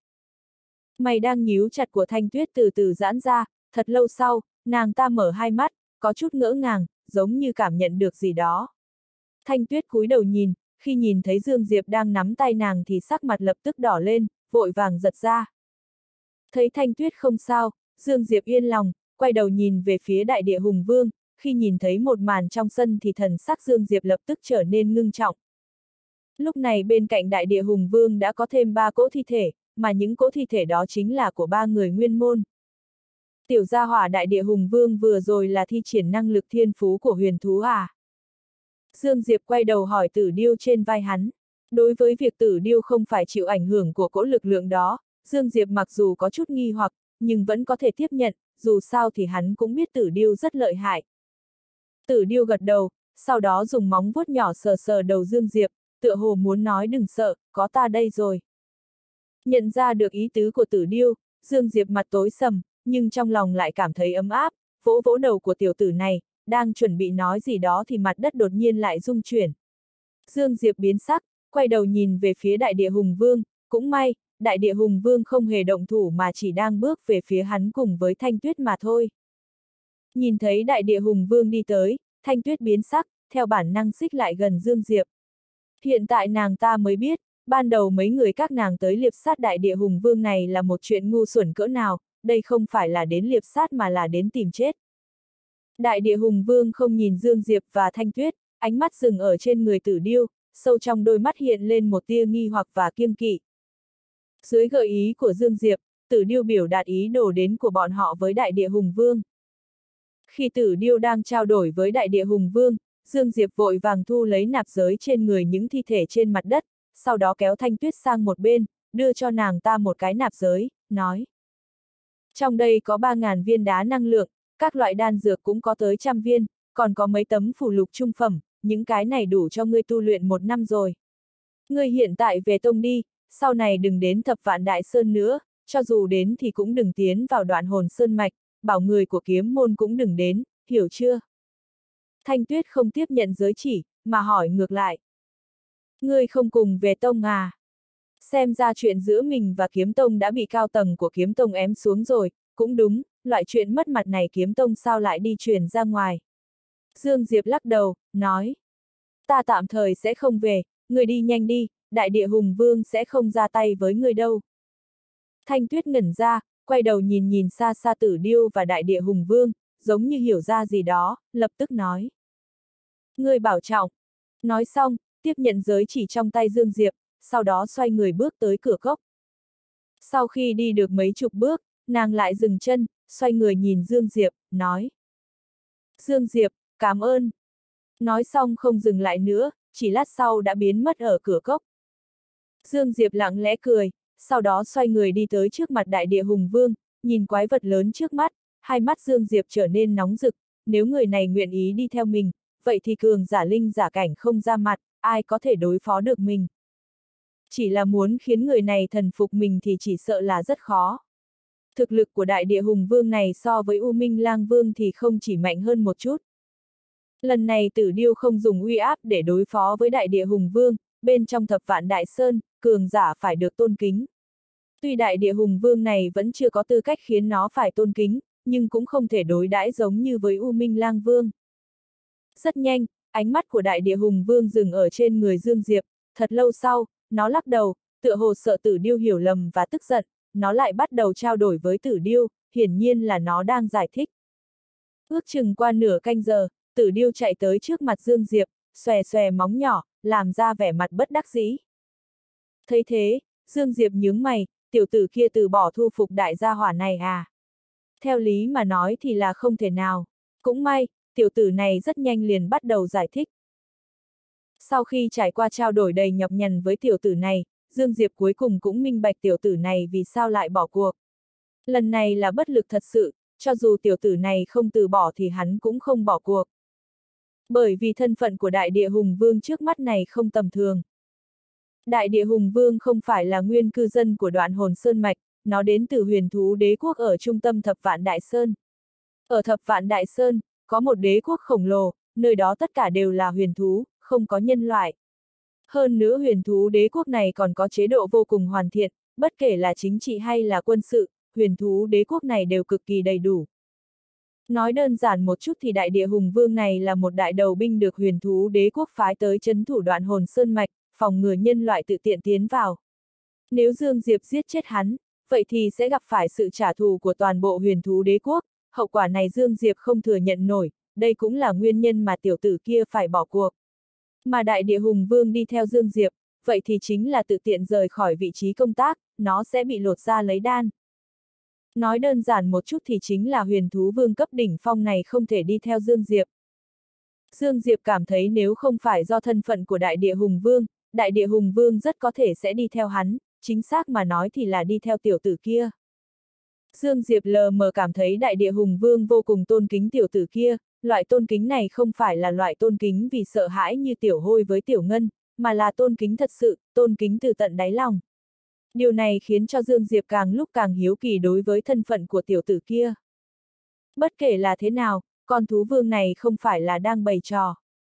Mày đang nhíu chặt của Thanh Tuyết từ từ giãn ra, thật lâu sau, nàng ta mở hai mắt, có chút ngỡ ngàng, giống như cảm nhận được gì đó. Thanh Tuyết cúi đầu nhìn, khi nhìn thấy Dương Diệp đang nắm tay nàng thì sắc mặt lập tức đỏ lên, vội vàng giật ra. Thấy Thanh Tuyết không sao, Dương Diệp yên lòng, quay đầu nhìn về phía đại địa hùng vương, khi nhìn thấy một màn trong sân thì thần sắc Dương Diệp lập tức trở nên ngưng trọng. Lúc này bên cạnh đại địa hùng vương đã có thêm 3 cỗ thi thể, mà những cỗ thi thể đó chính là của 3 người nguyên môn. Tiểu gia hỏa đại địa hùng vương vừa rồi là thi triển năng lực thiên phú của huyền thú à? Dương Diệp quay đầu hỏi Tử Điêu trên vai hắn. Đối với việc Tử Điêu không phải chịu ảnh hưởng của cỗ lực lượng đó, Dương Diệp mặc dù có chút nghi hoặc, nhưng vẫn có thể tiếp nhận, dù sao thì hắn cũng biết Tử Điêu rất lợi hại. Tử Điêu gật đầu, sau đó dùng móng vuốt nhỏ sờ sờ đầu Dương Diệp, tựa hồ muốn nói đừng sợ, có ta đây rồi. Nhận ra được ý tứ của Tử Điêu, Dương Diệp mặt tối sầm, nhưng trong lòng lại cảm thấy ấm áp, vỗ vỗ đầu của tiểu tử này, đang chuẩn bị nói gì đó thì mặt đất đột nhiên lại rung chuyển. Dương Diệp biến sắc, quay đầu nhìn về phía Đại Địa Hùng Vương, cũng may, Đại Địa Hùng Vương không hề động thủ mà chỉ đang bước về phía hắn cùng với Thanh Tuyết mà thôi. Nhìn thấy Đại Địa Hùng Vương đi tới, Thanh Tuyết biến sắc, theo bản năng xích lại gần Dương Diệp. Hiện tại nàng ta mới biết, ban đầu mấy người các nàng tới liệp sát Đại Địa Hùng Vương này là một chuyện ngu xuẩn cỡ nào, đây không phải là đến liệp sát mà là đến tìm chết. Đại Địa Hùng Vương không nhìn Dương Diệp và Thanh Tuyết, ánh mắt dừng ở trên người Tử Điêu, sâu trong đôi mắt hiện lên một tia nghi hoặc và kiêng kỵ. Dưới gợi ý của Dương Diệp, Tử Điêu biểu đạt ý đồ đến của bọn họ với Đại Địa Hùng Vương. Khi Tử Điêu đang trao đổi với Đại Địa Hùng Vương, Dương Diệp vội vàng thu lấy nạp giới trên người những thi thể trên mặt đất, sau đó kéo Thanh Tuyết sang một bên, đưa cho nàng ta một cái nạp giới, nói. Trong đây có 3.000 viên đá năng lượng, các loại đan dược cũng có tới 100 viên, còn có mấy tấm phù lục trung phẩm, những cái này đủ cho ngươi tu luyện 1 năm rồi. Ngươi hiện tại về tông đi, sau này đừng đến Thập Vạn Đại Sơn nữa, cho dù đến thì cũng đừng tiến vào Đoạn Hồn Sơn Mạch, bảo người của kiếm môn cũng đừng đến, hiểu chưa? Thanh Tuyết không tiếp nhận giới chỉ, mà hỏi ngược lại. Ngươi không cùng về tông à? Xem ra chuyện giữa mình và kiếm tông đã bị cao tầng của kiếm tông ém xuống rồi, cũng đúng, loại chuyện mất mặt này kiếm tông sao lại đi truyền ra ngoài. Dương Diệp lắc đầu, nói. Ta tạm thời sẽ không về, ngươi đi nhanh đi, Đại Địa Hùng Vương sẽ không ra tay với ngươi đâu. Thanh Tuyết ngẩn ra, quay đầu nhìn nhìn xa xa Tử Điêu và Đại Địa Hùng Vương, giống như hiểu ra gì đó, lập tức nói. Ngươi bảo trọng. Nói xong, tiếp nhận giới chỉ trong tay Dương Diệp, sau đó xoay người bước tới cửa cốc. Sau khi đi được mấy chục bước, nàng lại dừng chân, xoay người nhìn Dương Diệp, nói. Dương Diệp, cảm ơn. Nói xong không dừng lại nữa, chỉ lát sau đã biến mất ở cửa cốc. Dương Diệp lặng lẽ cười, sau đó xoay người đi tới trước mặt Đại Địa Hùng Vương, nhìn quái vật lớn trước mắt, hai mắt Dương Diệp trở nên nóng rực, nếu người này nguyện ý đi theo mình, vậy thì cường giả linh giả cảnh không ra mặt, ai có thể đối phó được mình. Chỉ là muốn khiến người này thần phục mình thì chỉ sợ là rất khó. Thực lực của Đại Địa Hùng Vương này so với U Minh Lang Vương thì không chỉ mạnh hơn một chút. Lần này Tử Điêu không dùng uy áp để đối phó với Đại Địa Hùng Vương, bên trong Thập Vạn Đại Sơn, cường giả phải được tôn kính. Tuy Đại Địa Hùng Vương này vẫn chưa có tư cách khiến nó phải tôn kính, nhưng cũng không thể đối đãi giống như với U Minh Lang Vương. Rất nhanh, ánh mắt của Đại Địa Hùng Vương dừng ở trên người Dương Diệp, thật lâu sau, nó lắc đầu, tựa hồ sợ Tử Điêu hiểu lầm và tức giận, nó lại bắt đầu trao đổi với Tử Điêu, hiển nhiên là nó đang giải thích. Ước chừng qua nửa canh giờ, Tử Điêu chạy tới trước mặt Dương Diệp, xòe xòe móng nhỏ, làm ra vẻ mặt bất đắc dĩ. Thấy thế, Dương Diệp nhướng mày, tiểu tử kia từ bỏ thu phục đại gia hỏa này à? Theo lý mà nói thì là không thể nào. Cũng may, tiểu tử này rất nhanh liền bắt đầu giải thích. Sau khi trải qua trao đổi đầy nhọc nhằn với tiểu tử này, Dương Diệp cuối cùng cũng minh bạch tiểu tử này vì sao lại bỏ cuộc. Lần này là bất lực thật sự, cho dù tiểu tử này không từ bỏ thì hắn cũng không bỏ cuộc. Bởi vì thân phận của Đại Địa Hùng Vương trước mắt này không tầm thường. Đại Địa Hùng Vương không phải là nguyên cư dân của Đoạn Hồn Sơn Mạch, nó đến từ Huyền Thú Đế Quốc ở trung tâm Thập Vạn Đại Sơn. Ở Thập Vạn Đại Sơn, có một đế quốc khổng lồ, nơi đó tất cả đều là huyền thú, không có nhân loại. Hơn nữa Huyền Thú Đế Quốc này còn có chế độ vô cùng hoàn thiện, bất kể là chính trị hay là quân sự, Huyền Thú Đế Quốc này đều cực kỳ đầy đủ. Nói đơn giản một chút thì Đại Địa Hùng Vương này là một đại đầu binh được Huyền Thú Đế Quốc phái tới trấn thủ Đoạn Hồn Sơn Mạch, phòng ngừa nhân loại tự tiện tiến vào. Nếu Dương Diệp giết chết hắn, vậy thì sẽ gặp phải sự trả thù của toàn bộ Huyền Thú Đế Quốc, hậu quả này Dương Diệp không thừa nhận nổi, đây cũng là nguyên nhân mà tiểu tử kia phải bỏ cuộc. Mà Đại Địa Hùng Vương đi theo Dương Diệp, vậy thì chính là tự tiện rời khỏi vị trí công tác, nó sẽ bị lột ra lấy đan. Nói đơn giản một chút thì chính là huyền thú vương cấp đỉnh phong này không thể đi theo Dương Diệp. Dương Diệp cảm thấy nếu không phải do thân phận của Đại Địa Hùng Vương rất có thể sẽ đi theo hắn, chính xác mà nói thì là đi theo tiểu tử kia. Dương Diệp lờ mờ cảm thấy Đại Địa Hùng Vương vô cùng tôn kính tiểu tử kia, loại tôn kính này không phải là loại tôn kính vì sợ hãi như Tiểu Hôi với Tiểu Ngân, mà là tôn kính thật sự, tôn kính từ tận đáy lòng. Điều này khiến cho Dương Diệp càng lúc càng hiếu kỳ đối với thân phận của tiểu tử kia. Bất kể là thế nào, con thú vương này không phải là đang bày trò.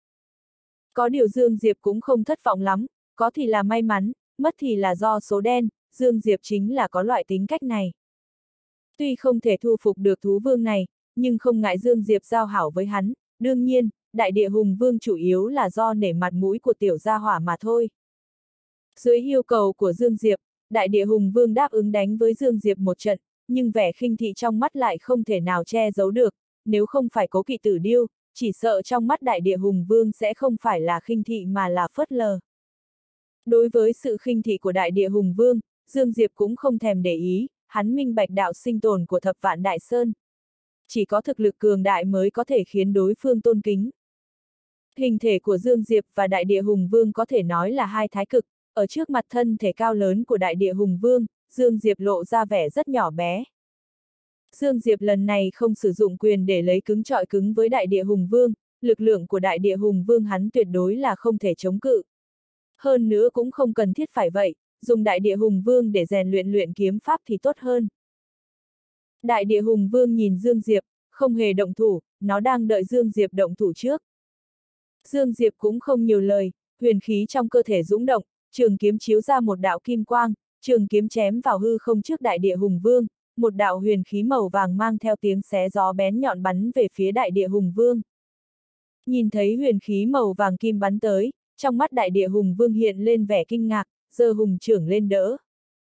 Có điều Dương Diệp cũng không thất vọng lắm, có thì là may mắn, mất thì là do số đen, Dương Diệp chính là có loại tính cách này. Tuy không thể thu phục được thú vương này, nhưng không ngại Dương Diệp giao hảo với hắn, đương nhiên, đại địa hùng vương chủ yếu là do nể mặt mũi của tiểu gia hỏa mà thôi. Dưới yêu cầu của Dương Diệp, đại địa hùng vương đáp ứng đánh với Dương Diệp một trận, nhưng vẻ khinh thị trong mắt lại không thể nào che giấu được, nếu không phải Cố Kỵ Tử Điêu, chỉ sợ trong mắt đại địa hùng vương sẽ không phải là khinh thị mà là phớt lờ. Đối với sự khinh thị của đại địa hùng vương, Dương Diệp cũng không thèm để ý, hắn minh bạch đạo sinh tồn của Thập Vạn Đại Sơn. Chỉ có thực lực cường đại mới có thể khiến đối phương tôn kính. Hình thể của Dương Diệp và đại địa hùng vương có thể nói là hai thái cực, ở trước mặt thân thể cao lớn của đại địa hùng vương, Dương Diệp lộ ra vẻ rất nhỏ bé. Dương Diệp lần này không sử dụng quyền để lấy cứng chọi cứng với đại địa hùng vương, lực lượng của đại địa hùng vương hắn tuyệt đối là không thể chống cự. Hơn nữa cũng không cần thiết phải vậy, dùng đại địa hùng vương để rèn luyện kiếm pháp thì tốt hơn. Đại địa hùng vương nhìn Dương Diệp, không hề động thủ, nó đang đợi Dương Diệp động thủ trước. Dương Diệp cũng không nhiều lời, huyền khí trong cơ thể dũng động, trường kiếm chiếu ra một đạo kim quang, trường kiếm chém vào hư không trước đại địa hùng vương, một đạo huyền khí màu vàng mang theo tiếng xé gió bén nhọn bắn về phía đại địa hùng vương. Nhìn thấy huyền khí màu vàng kim bắn tới, trong mắt đại địa hùng vương hiện lên vẻ kinh ngạc, giơ hùng chưởng lên đỡ.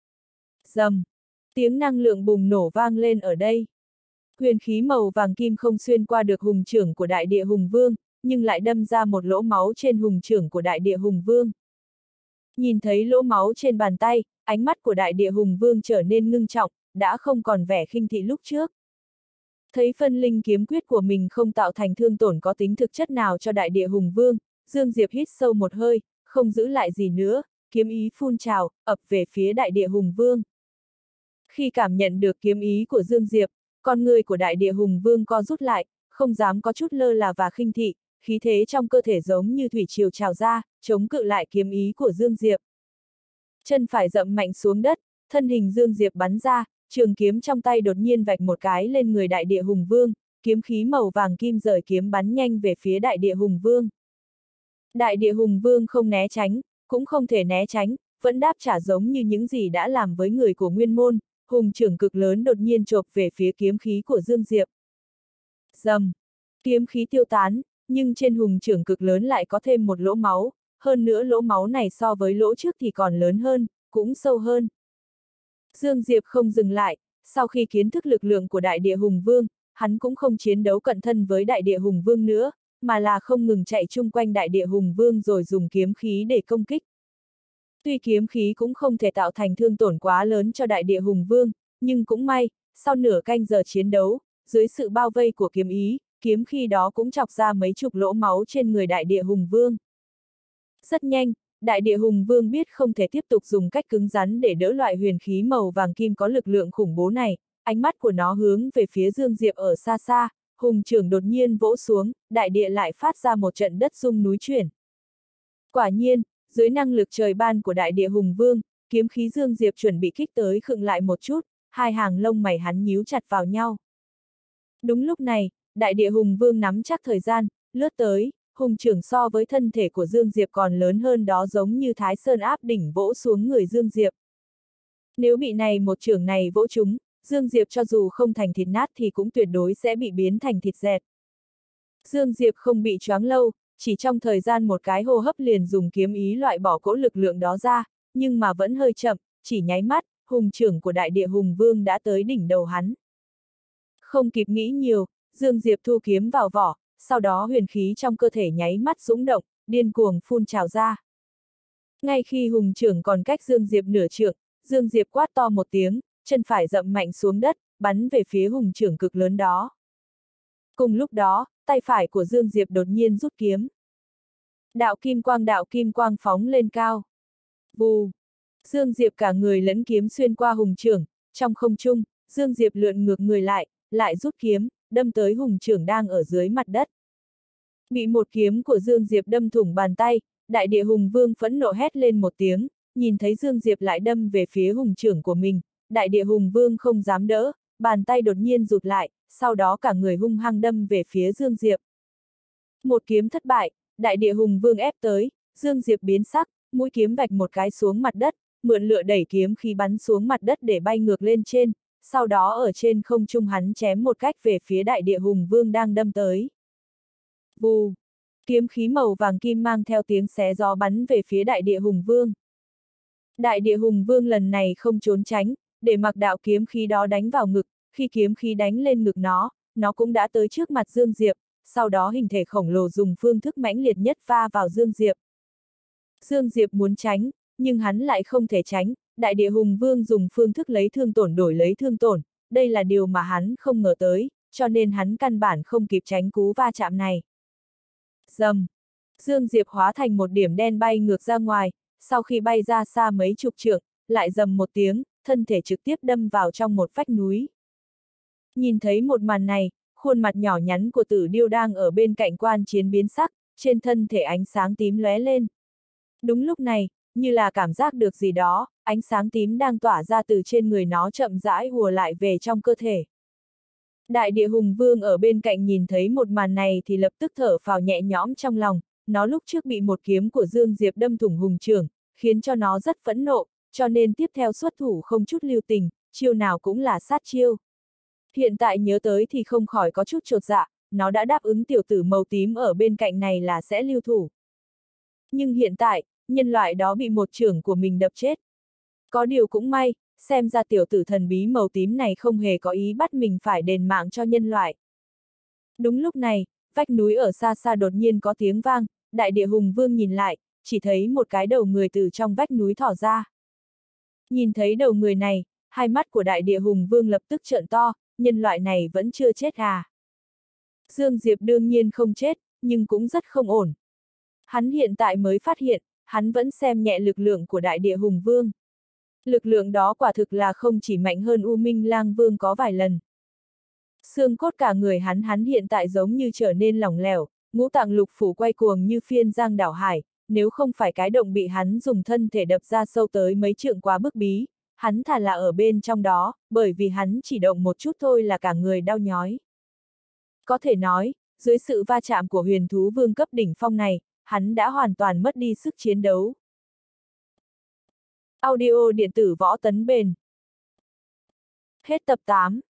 Rầm, tiếng năng lượng bùng nổ vang lên ở đây. Huyền khí màu vàng kim không xuyên qua được hùng chưởng của đại địa hùng vương, nhưng lại đâm ra một lỗ máu trên hùng chưởng của đại địa hùng vương. Nhìn thấy lỗ máu trên bàn tay, ánh mắt của đại địa hùng vương trở nên ngưng trọng, đã không còn vẻ khinh thị lúc trước. Thấy phân linh kiếm quyết của mình không tạo thành thương tổn có tính thực chất nào cho đại địa hùng vương, Dương Diệp hít sâu một hơi, không giữ lại gì nữa, kiếm ý phun trào, ập về phía đại địa hùng vương. Khi cảm nhận được kiếm ý của Dương Diệp, con người của đại địa hùng vương co rút lại, không dám có chút lơ là và khinh thị, khí thế trong cơ thể giống như thủy triều trào ra, chống cự lại kiếm ý của Dương Diệp. Chân phải dậm mạnh xuống đất, thân hình Dương Diệp bắn ra, trường kiếm trong tay đột nhiên vạch một cái lên người đại địa hùng vương, kiếm khí màu vàng kim rời kiếm bắn nhanh về phía đại địa hùng vương. Đại địa hùng vương không né tránh, cũng không thể né tránh, vẫn đáp trả giống như những gì đã làm với người của Nguyên Môn, hùng chưởng cực lớn đột nhiên chộp về phía kiếm khí của Dương Diệp. Rầm, kiếm khí tiêu tán, nhưng trên hùng chưởng cực lớn lại có thêm một lỗ máu, hơn nữa lỗ máu này so với lỗ trước thì còn lớn hơn, cũng sâu hơn. Dương Diệp không dừng lại, sau khi kiến thức lực lượng của đại địa hùng vương, hắn cũng không chiến đấu cận thân với đại địa hùng vương nữa, mà là không ngừng chạy chung quanh đại địa hùng vương rồi dùng kiếm khí để công kích. Tuy kiếm khí cũng không thể tạo thành thương tổn quá lớn cho đại địa hùng vương, nhưng cũng may, sau nửa canh giờ chiến đấu, dưới sự bao vây của kiếm ý, kiếm khí đó cũng chọc ra mấy chục lỗ máu trên người đại địa hùng vương. Rất nhanh, đại địa hùng vương biết không thể tiếp tục dùng cách cứng rắn để đỡ loại huyền khí màu vàng kim có lực lượng khủng bố này, ánh mắt của nó hướng về phía Dương Diệp ở xa xa, hùng chưởng đột nhiên vỗ xuống, đại địa lại phát ra một trận đất rung núi chuyển. Quả nhiên, dưới năng lực trời ban của đại địa hùng vương, kiếm khí Dương Diệp chuẩn bị kích tới khựng lại một chút, hai hàng lông mày hắn nhíu chặt vào nhau. Đúng lúc này, đại địa hùng vương nắm chắc thời gian, lướt tới, hùng chưởng so với thân thể của Dương Diệp còn lớn hơn đó giống như Thái Sơn áp đỉnh vỗ xuống người Dương Diệp. Nếu bị một chưởng này vỗ trúng, Dương Diệp cho dù không thành thịt nát thì cũng tuyệt đối sẽ bị biến thành thịt dẹt. Dương Diệp không bị choáng lâu, chỉ trong thời gian một cái hô hấp liền dùng kiếm ý loại bỏ cỗ lực lượng đó ra, nhưng mà vẫn hơi chậm, chỉ nháy mắt, hùng chưởng của đại địa hùng vương đã tới đỉnh đầu hắn. Không kịp nghĩ nhiều, Dương Diệp thu kiếm vào vỏ, sau đó huyền khí trong cơ thể nháy mắt dũng động, điên cuồng phun trào ra. Ngay khi hùng chưởng còn cách Dương Diệp nửa trượng, Dương Diệp quát to một tiếng, chân phải dậm mạnh xuống đất, bắn về phía hùng chưởng cực lớn đó. Cùng lúc đó, tay phải của Dương Diệp đột nhiên rút kiếm. Đạo kim quang phóng lên cao. Vù! Dương Diệp cả người lẫn kiếm xuyên qua hùng chưởng, trong không trung, Dương Diệp lượn ngược người lại rút kiếm, đâm tới hùng chưởng đang ở dưới mặt đất. Bị một kiếm của Dương Diệp đâm thủng bàn tay, đại địa hùng vương phẫn nộ hét lên một tiếng, nhìn thấy Dương Diệp lại đâm về phía hùng trưởng của mình, đại địa hùng vương không dám đỡ, bàn tay đột nhiên rụt lại, sau đó cả người hung hăng đâm về phía Dương Diệp. Một kiếm thất bại, đại địa hùng vương ép tới, Dương Diệp biến sắc, mũi kiếm vạch một cái xuống mặt đất, mượn lửa đẩy kiếm khí bắn xuống mặt đất để bay ngược lên trên, sau đó ở trên không trung hắn chém một cách về phía đại địa hùng vương đang đâm tới. Vù! Kiếm khí màu vàng kim mang theo tiếng xé gió bắn về phía đại địa hùng vương. Đại địa hùng vương lần này không trốn tránh, để mặc đạo kiếm khí đó đánh vào ngực, khi kiếm khí đánh lên ngực nó cũng đã tới trước mặt Dương Diệp, sau đó hình thể khổng lồ dùng phương thức mãnh liệt nhất va vào Dương Diệp. Dương Diệp muốn tránh, nhưng hắn lại không thể tránh, đại địa hùng vương dùng phương thức lấy thương tổn đổi lấy thương tổn, đây là điều mà hắn không ngờ tới, cho nên hắn căn bản không kịp tránh cú va chạm này. Rầm! Dương Diệp hóa thành một điểm đen bay ngược ra ngoài, sau khi bay ra xa mấy chục trượng, lại rầm một tiếng, thân thể trực tiếp đâm vào trong một vách núi. Nhìn thấy một màn này, khuôn mặt nhỏ nhắn của Tử Điêu đang ở bên cạnh quan chiến biến sắc, trên thân thể ánh sáng tím lóe lên. Đúng lúc này, như là cảm giác được gì đó, ánh sáng tím đang tỏa ra từ trên người nó chậm rãi hùa lại về trong cơ thể. Đại địa hùng vương ở bên cạnh nhìn thấy một màn này thì lập tức thở phào nhẹ nhõm trong lòng, nó lúc trước bị một kiếm của Dương Diệp đâm thủng hùng trưởng, khiến cho nó rất phẫn nộ, cho nên tiếp theo xuất thủ không chút lưu tình, chiêu nào cũng là sát chiêu. Hiện tại nhớ tới thì không khỏi có chút chột dạ, nó đã đáp ứng tiểu tử màu tím ở bên cạnh này là sẽ lưu thủ. Nhưng hiện tại, nhân loại đó bị một chưởng của mình đập chết. Có điều cũng may, xem ra tiểu tử thần bí màu tím này không hề có ý bắt mình phải đền mạng cho nhân loại. Đúng lúc này, vách núi ở xa xa đột nhiên có tiếng vang, đại địa hùng vương nhìn lại, chỉ thấy một cái đầu người từ trong vách núi thỏ ra. Nhìn thấy đầu người này, hai mắt của đại địa hùng vương lập tức trợn to, nhân loại này vẫn chưa chết à. Dương Diệp đương nhiên không chết, nhưng cũng rất không ổn. Hắn hiện tại mới phát hiện, hắn vẫn xem nhẹ lực lượng của đại địa hùng vương. Lực lượng đó quả thực là không chỉ mạnh hơn U Minh Lang Vương có vài lần. Xương cốt cả người hắn hiện tại giống như trở nên lỏng lẻo, ngũ tạng lục phủ quay cuồng như phiên giang đảo hải, nếu không phải cái động bị hắn dùng thân thể đập ra sâu tới mấy trượng quá bức bí, hắn thà là ở bên trong đó, bởi vì hắn chỉ động một chút thôi là cả người đau nhói. Có thể nói, dưới sự va chạm của huyền thú vương cấp đỉnh phong này, hắn đã hoàn toàn mất đi sức chiến đấu. Audio điện tử Võ Tấn Bền. Hết tập 8.